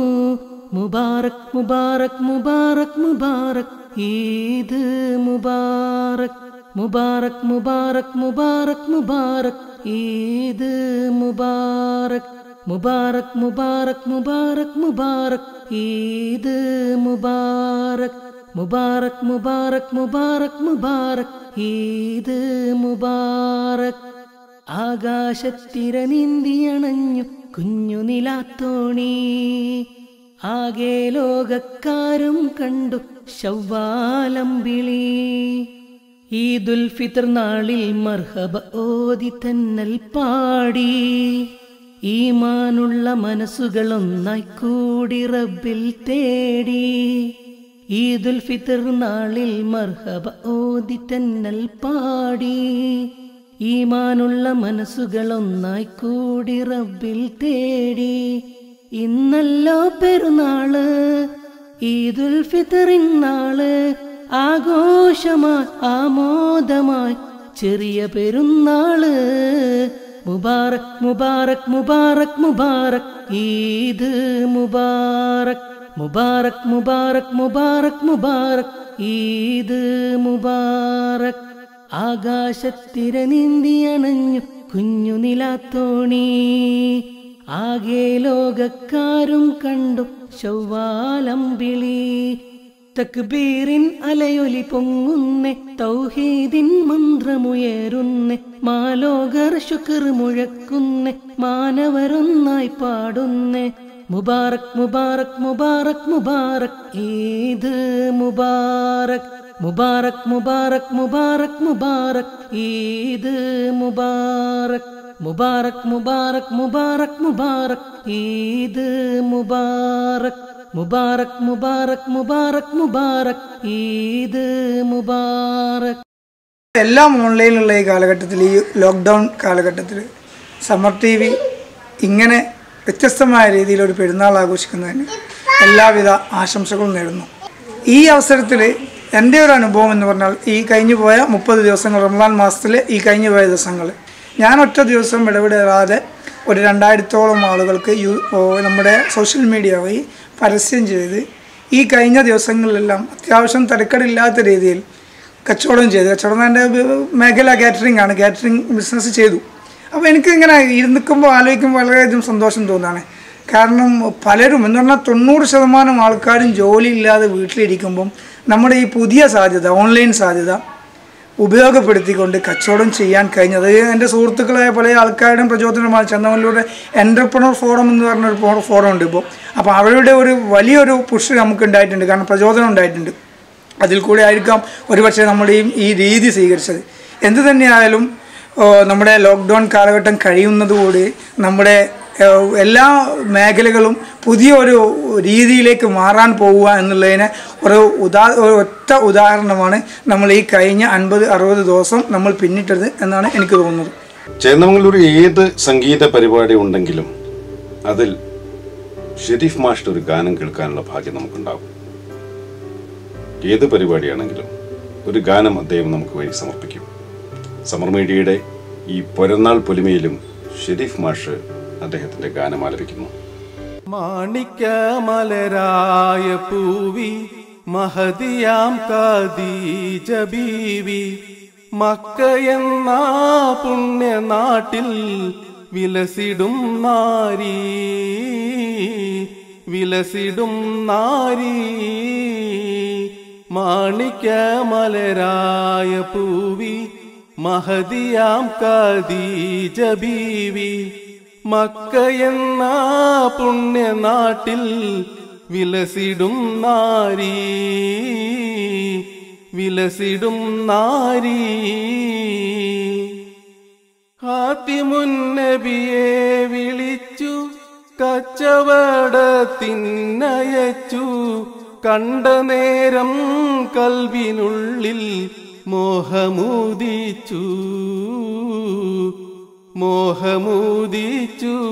Speaker 4: മുബാറക് മുബാറക് മുബാറക് മുബാറക് ഈദ് മുബാറക്. മുബാറക് മുബാറക് മുബാറക് മുബാറക് ഈദ് മുബാറക്. മുബാറക് മുബാറക് മുബാറക് മുബാറക് ഈദ് മുബാറക്. മുബാറക് മുബാറക് മുബാറക് മുബാറക് ഈദ് മുബാറക്. ആകാശത്തിര നീന്തിയണഞ്ഞു കുഞ്ഞു നിലാത്തോണി, ആകെ ലോകക്കാരും കണ്ടു ശവ്വാലമ്പിളി. ഈദുൽ ഫിത്ർ നാളിൽ മർഹബ ഓതി തന്നൽ പാടി, ഈമാനുള്ള മനസ്സുകളൊന്നായി കൂടി റബ്ബിൽ തേടി. ഈദുൽ ഫിത്ർ നാളിൽ മർഹബ ഓതി തന്നൽ പാടി, ഈമാനുള്ള മനസ്സുകളൊന്നായി കൂടി റബ്ബിൽ തേടി. ഇന്നല്ലോ പെരുന്നാള്, ഈദുൽ ഫിത്റിൻ നാള്, ആഘോഷമായി ആമോദമായി ചെറിയ പെരുന്നാള്. മുബാറക് മുബാറക് മുബാറക് മുബാറക് ഈദ് മുബാറക്. മുബാറക് മുബാറക് മുബാറക് മുബാറക് ഈദ് മുബാറക്. ആകാശത്തിര നീന്തിയണഞ്ഞു കുഞ്ഞു നിലാത്തോണി, ആകെ ലോകക്കാരും കണ്ടു ശവ്വാലമ്പിളി. തക്ബീറിൻ അലയൊലി പൊങ്ങുന്നേ, തൗഹീദിൻ മന്ത്രമുയരുന്നേ, മാലോകർ ശുക്ർ മുഴക്കുന്നേ, മാനവരൊന്നായി പാടുന്നേ. മുബാറക് മുബാറക് മുബാറക് മുബാറക് ഈദ് മുബാറക്. മുബാറക് മുബാറക് മുബാറക് മുബാറക് ഈദ് മുബാറക്. മുബാറക് മുബാറക് മുബാറക് മുബാറക് ഈദ് മുബാറക്. മുബാറക് മുബാറക് മുബാറക് മുബാറക് ഈദ് മുബാറക്.
Speaker 5: എല്ലാം ഓൺലൈനിലുള്ള ഈ കാലഘട്ടത്തിൽ, ഈ ലോക്ക്ഡൗൺ കാലഘട്ടത്തിൽ സമർ ടി വി ഇങ്ങനെ വ്യത്യസ്തമായ രീതിയിൽ ഒരു പെരുന്നാൾ ആഘോഷിക്കുന്നതിന് എല്ലാവിധ ആശംസകളും നേരുന്നു. ഈ അവസരത്തിൽ എൻ്റെ ഒരു അനുഭവം എന്ന് പറഞ്ഞാൽ, ഈ കഴിഞ്ഞു പോയ മുപ്പത് ദിവസങ്ങൾ, റമദാൻ മാസത്തിലെ ഈ കഴിഞ്ഞു പോയ ദിവസങ്ങൾ ഞാൻ ഒറ്റ ദിവസം ഇടപെടാതെ ഒരു രണ്ടായിരത്തോളം ആളുകൾക്ക് യു നമ്മുടെ സോഷ്യൽ മീഡിയ വഴി പരസ്യം ചെയ്ത് ഈ കഴിഞ്ഞ ദിവസങ്ങളിലെല്ലാം അത്യാവശ്യം തിരക്കടില്ലാത്ത രീതിയിൽ കച്ചവടം ചെയ്തു. കച്ചവടം എൻ്റെ മേഖല കാറ്ററിംഗ് ആണ്, കാറ്ററിംഗ് ബിസിനസ് ചെയ്തു. അപ്പോൾ എനിക്ക് ഇങ്ങനെ ഇരുന്നിക്കുമ്പോൾ ആലോചിക്കുമ്പോൾ വളരെയധികം സന്തോഷം തോന്നുകയാണ്. കാരണം പലരും എന്ന് പറഞ്ഞാൽ തൊണ്ണൂറ് ശതമാനം ആൾക്കാരും ജോലിയില്ലാതെ വീട്ടിലിരിക്കുമ്പം നമ്മുടെ ഈ പുതിയ സാധ്യത, ഓൺലൈൻ സാധ്യത ഉപയോഗപ്പെടുത്തിക്കൊണ്ട് കച്ചവടം ചെയ്യാൻ കഴിഞ്ഞത് എൻ്റെ സുഹൃത്തുക്കളായ പല ആൾക്കാരുടെയും പ്രചോദനമാണ്. ചന്ദമല്ലൂരുടെ എൻ്റർപ്രണർ ഫോറം എന്ന് പറഞ്ഞൊരു ഫോറം ഉണ്ട് ഇപ്പോൾ. അപ്പോൾ അവരുടെ ഒരു വലിയൊരു പുഷ് നമുക്ക് ഉണ്ടായിട്ടുണ്ട്, കാരണം പ്രചോദനം ഉണ്ടായിട്ടുണ്ട്. അതിൽ കൂടെ ആയിരിക്കാം ഒരുപക്ഷെ നമ്മുടെ ഈ ഈ രീതി സ്വീകരിച്ചത്. എന്തു തന്നെയായാലും നമ്മുടെ ലോക്ക്ഡൗൺ കാലഘട്ടം കഴിയുന്നതുകൂടി നമ്മുടെ എല്ലാ മേഖലകളും പുതിയൊരു രീതിയിലേക്ക് മാറാൻ പോവുക എന്നുള്ളതിന് ഒരു ഉദാ ഒരു ഒറ്റ ഉദാഹരണമാണ് നമ്മൾ ഈ കഴിഞ്ഞ അൻപത് അറുപത് ദിവസം നമ്മൾ പിന്നിട്ടത് എന്നാണ് എനിക്ക് തോന്നുന്നത്.
Speaker 3: ചേന്നമംഗലൂർ ഏത് സംഗീത പരിപാടി ഉണ്ടെങ്കിലും അതിൽ ഷെരീഫ് മാഷ്ടെ ഒരു ഗാനം കേൾക്കാനുള്ള ഭാഗ്യം നമുക്കുണ്ടാകും. ഏത് പരിപാടിയാണെങ്കിലും ഒരു ഗാനം അദ്ദേഹം നമുക്ക് വേണ്ടി സമർപ്പിക്കും. സമർ മീഡിയയുടെ ഈ പൊരുന്നാൾ പൊലിമയിലും ഷെരീഫ് മാഷ് അദ്ദേഹത്തിന്റെ ഗാനം ആലപിക്കുന്നു.
Speaker 6: മാണിക്യമലരായ പൂവി മഹദിയാം ഖദീജ ബീവി മക്കയെന്ന പുണ്യനാട്ടിൽ വിലസിടും നാരി വിലസിടും നാരി മാണിക്യമലരായ പൂവി മഹദിയാം ഖദീജ ബീവി മക്കയെന്ന പുണ്യനാട്ടിൽ വിലസിടും നാരി വിലസിടും നാരി ഹാത്തിമുൻ നബിയെ വിളിച്ചു കച്ചവടത്തിനയച്ചു കണ്ട നേരം കൽവിനുള്ളിൽ മോഹമുദിച്ചു മോഹമുദിച്ചു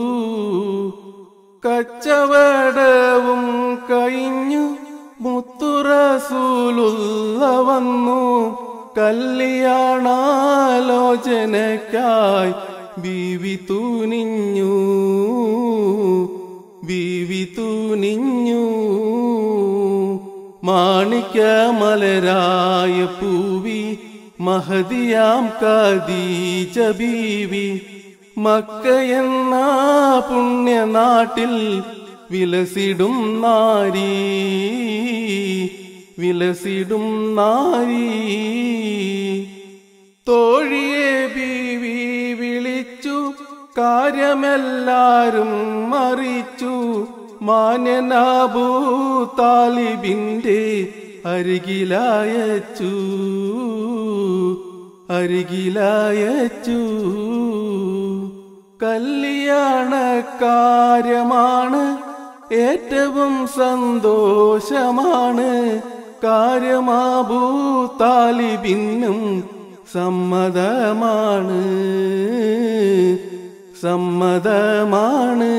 Speaker 6: കച്ചവടവും കഴിഞ്ഞു മുത്തുറസൂലുള്ള വന്നു കല്യാണാലോചനയ്ക്കായി ബീവി തുനിഞ്ഞു ബീവി തുനിഞ്ഞു മാണിക്യമലരായ പൂവി മഹദിയാം ഖദീജ ബീവി മക്കയെന്ന പുണ്യനാട്ടിൽ വിലസിടും നാരി വിലസിടും നാരി തോഴിയെ ബീവി വിളിച്ചു കാര്യമെല്ലാരും അറിയിച്ചു മാന്യനാബൂ താലിബിന്റെ അരികിലായച്ചു അരികിലായച്ചു കല്യാണക്കാര്യമാണ് ഏറ്റവും സന്തോഷമാണ് കാര്യമാബൂ താലിബിനും സമ്മതമാണ് സമ്മതമാണ്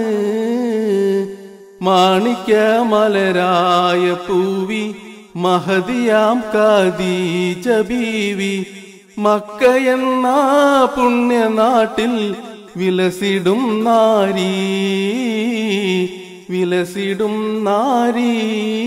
Speaker 6: മാണിക്യമലരായ പൂവി മഹദിയാം ഖദീജ ബീവി മക്കയെന്ന പുണ്യനാട്ടിൽ വിലസിടും നാരി വിലസിടും നാരി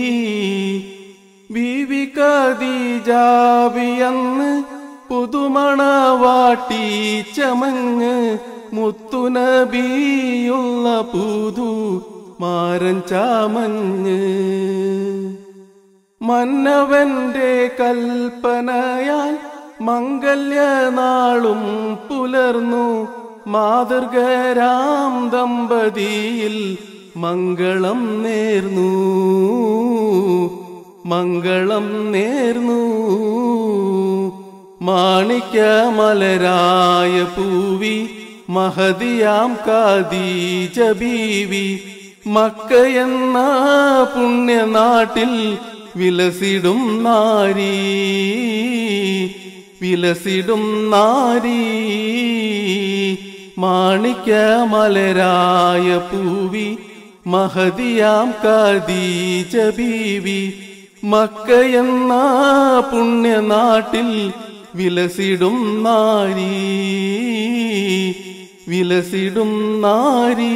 Speaker 6: ബീവി ഖദീജ ബിയന്ന് പുതുമണവാട്ടി ചമഞ്ഞ് മുത്തുനബിയുള്ള പുതു മാരൻ ചാമഞ്ഞ് മന്നവന്റെ കൽപ്പനയാൽ മംഗല്യനാളും പുലർന്നു മാതൃകരാം ദമ്പതിയിൽ മംഗളം നേർന്നു മംഗളം നേർന്നു മാണിക്യമലരായ പൂവി മഹദിയാം ഖദീജ ബീവി മക്കയെന്ന പുണ്യനാട്ടിൽ വിലസിടും നാരി വിലസിടും നാരീ മാണിക്യമലരായ പൂവി മഹദിയാം ഖദീജ ബീവി മക്കയെന്ന പുണ്യനാട്ടിൽ വിലസിടും നാരീ വിലസിടും നാരീ.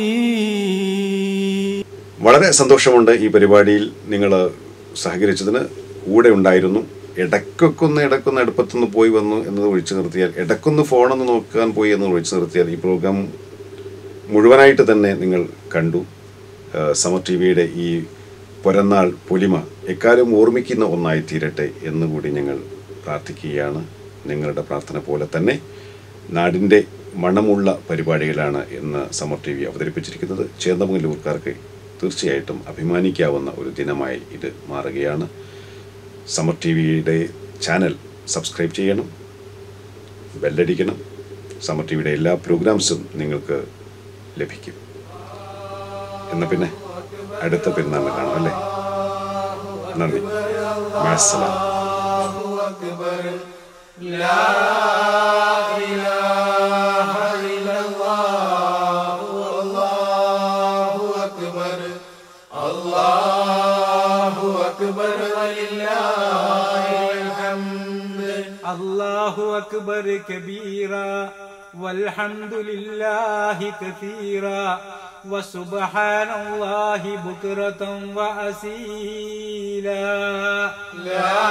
Speaker 3: വളരെ സന്തോഷമുണ്ട് ഈ പരിപാടിയിൽ നിങ്ങൾ സഹകരിച്ചതിന്. കൂടെ ഉണ്ടായിരുന്നു. ഇടയ്ക്കൊക്കൊന്ന് ഇടക്കൊന്ന് അടുപ്പത്തുനിന്ന് പോയി വന്നു എന്നത് ഒഴിച്ചു നിർത്തിയാൽ, ഇടക്കൊന്ന് ഫോണൊന്ന് നോക്കാൻ പോയി എന്ന് ഒഴിച്ചു നിർത്തിയാൽ ഈ പ്രോഗ്രാം മുഴുവനായിട്ട് തന്നെ നിങ്ങൾ കണ്ടു. സമർ ടി വിയുടെ ഈ പൊരന്നാൾ പൊലിമ എക്കാലം ഓർമ്മിക്കുന്ന ഒന്നായി തീരട്ടെ എന്നുകൂടി ഞങ്ങൾ പ്രാർത്ഥിക്കുകയാണ്. നിങ്ങളുടെ പ്രാർത്ഥന പോലെ തന്നെ നാടിൻ്റെ മണമുള്ള പരിപാടികളാണ് ഇന്ന് സമർ ടി വി അവതരിപ്പിച്ചിരിക്കുന്നത്. ചേന്ദമംഗലൂർക്കാർക്ക് തീർച്ചയായിട്ടും അഭിമാനിക്കാവുന്ന ഒരു ദിനമായി ഇത് മാറുകയാണ്. സമർ ടി വിയുടെ ചാനൽ സബ്സ്ക്രൈബ് ചെയ്യണം, ബെല്ലടിക്കണം. സമർ ടി വിയുടെ എല്ലാ പ്രോഗ്രാംസും നിങ്ങൾക്ക് ലഭിക്കും. എന്നാൽ പിന്നെ അടുത്ത പെരുന്നാളിന് കാണാം അല്ലേ? നന്ദി. മാസ്സലാം.
Speaker 9: الله أكبر كبيرا والحمد لله كثيرا وسبحان الله بكرة وأصيلا. لا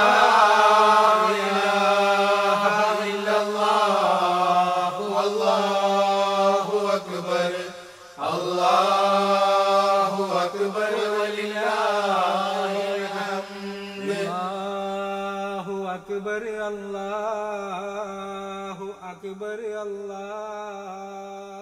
Speaker 9: إله إلا الله والله أكبر الله أكبر ولله الحمد. الله أكبر الله أكبر الله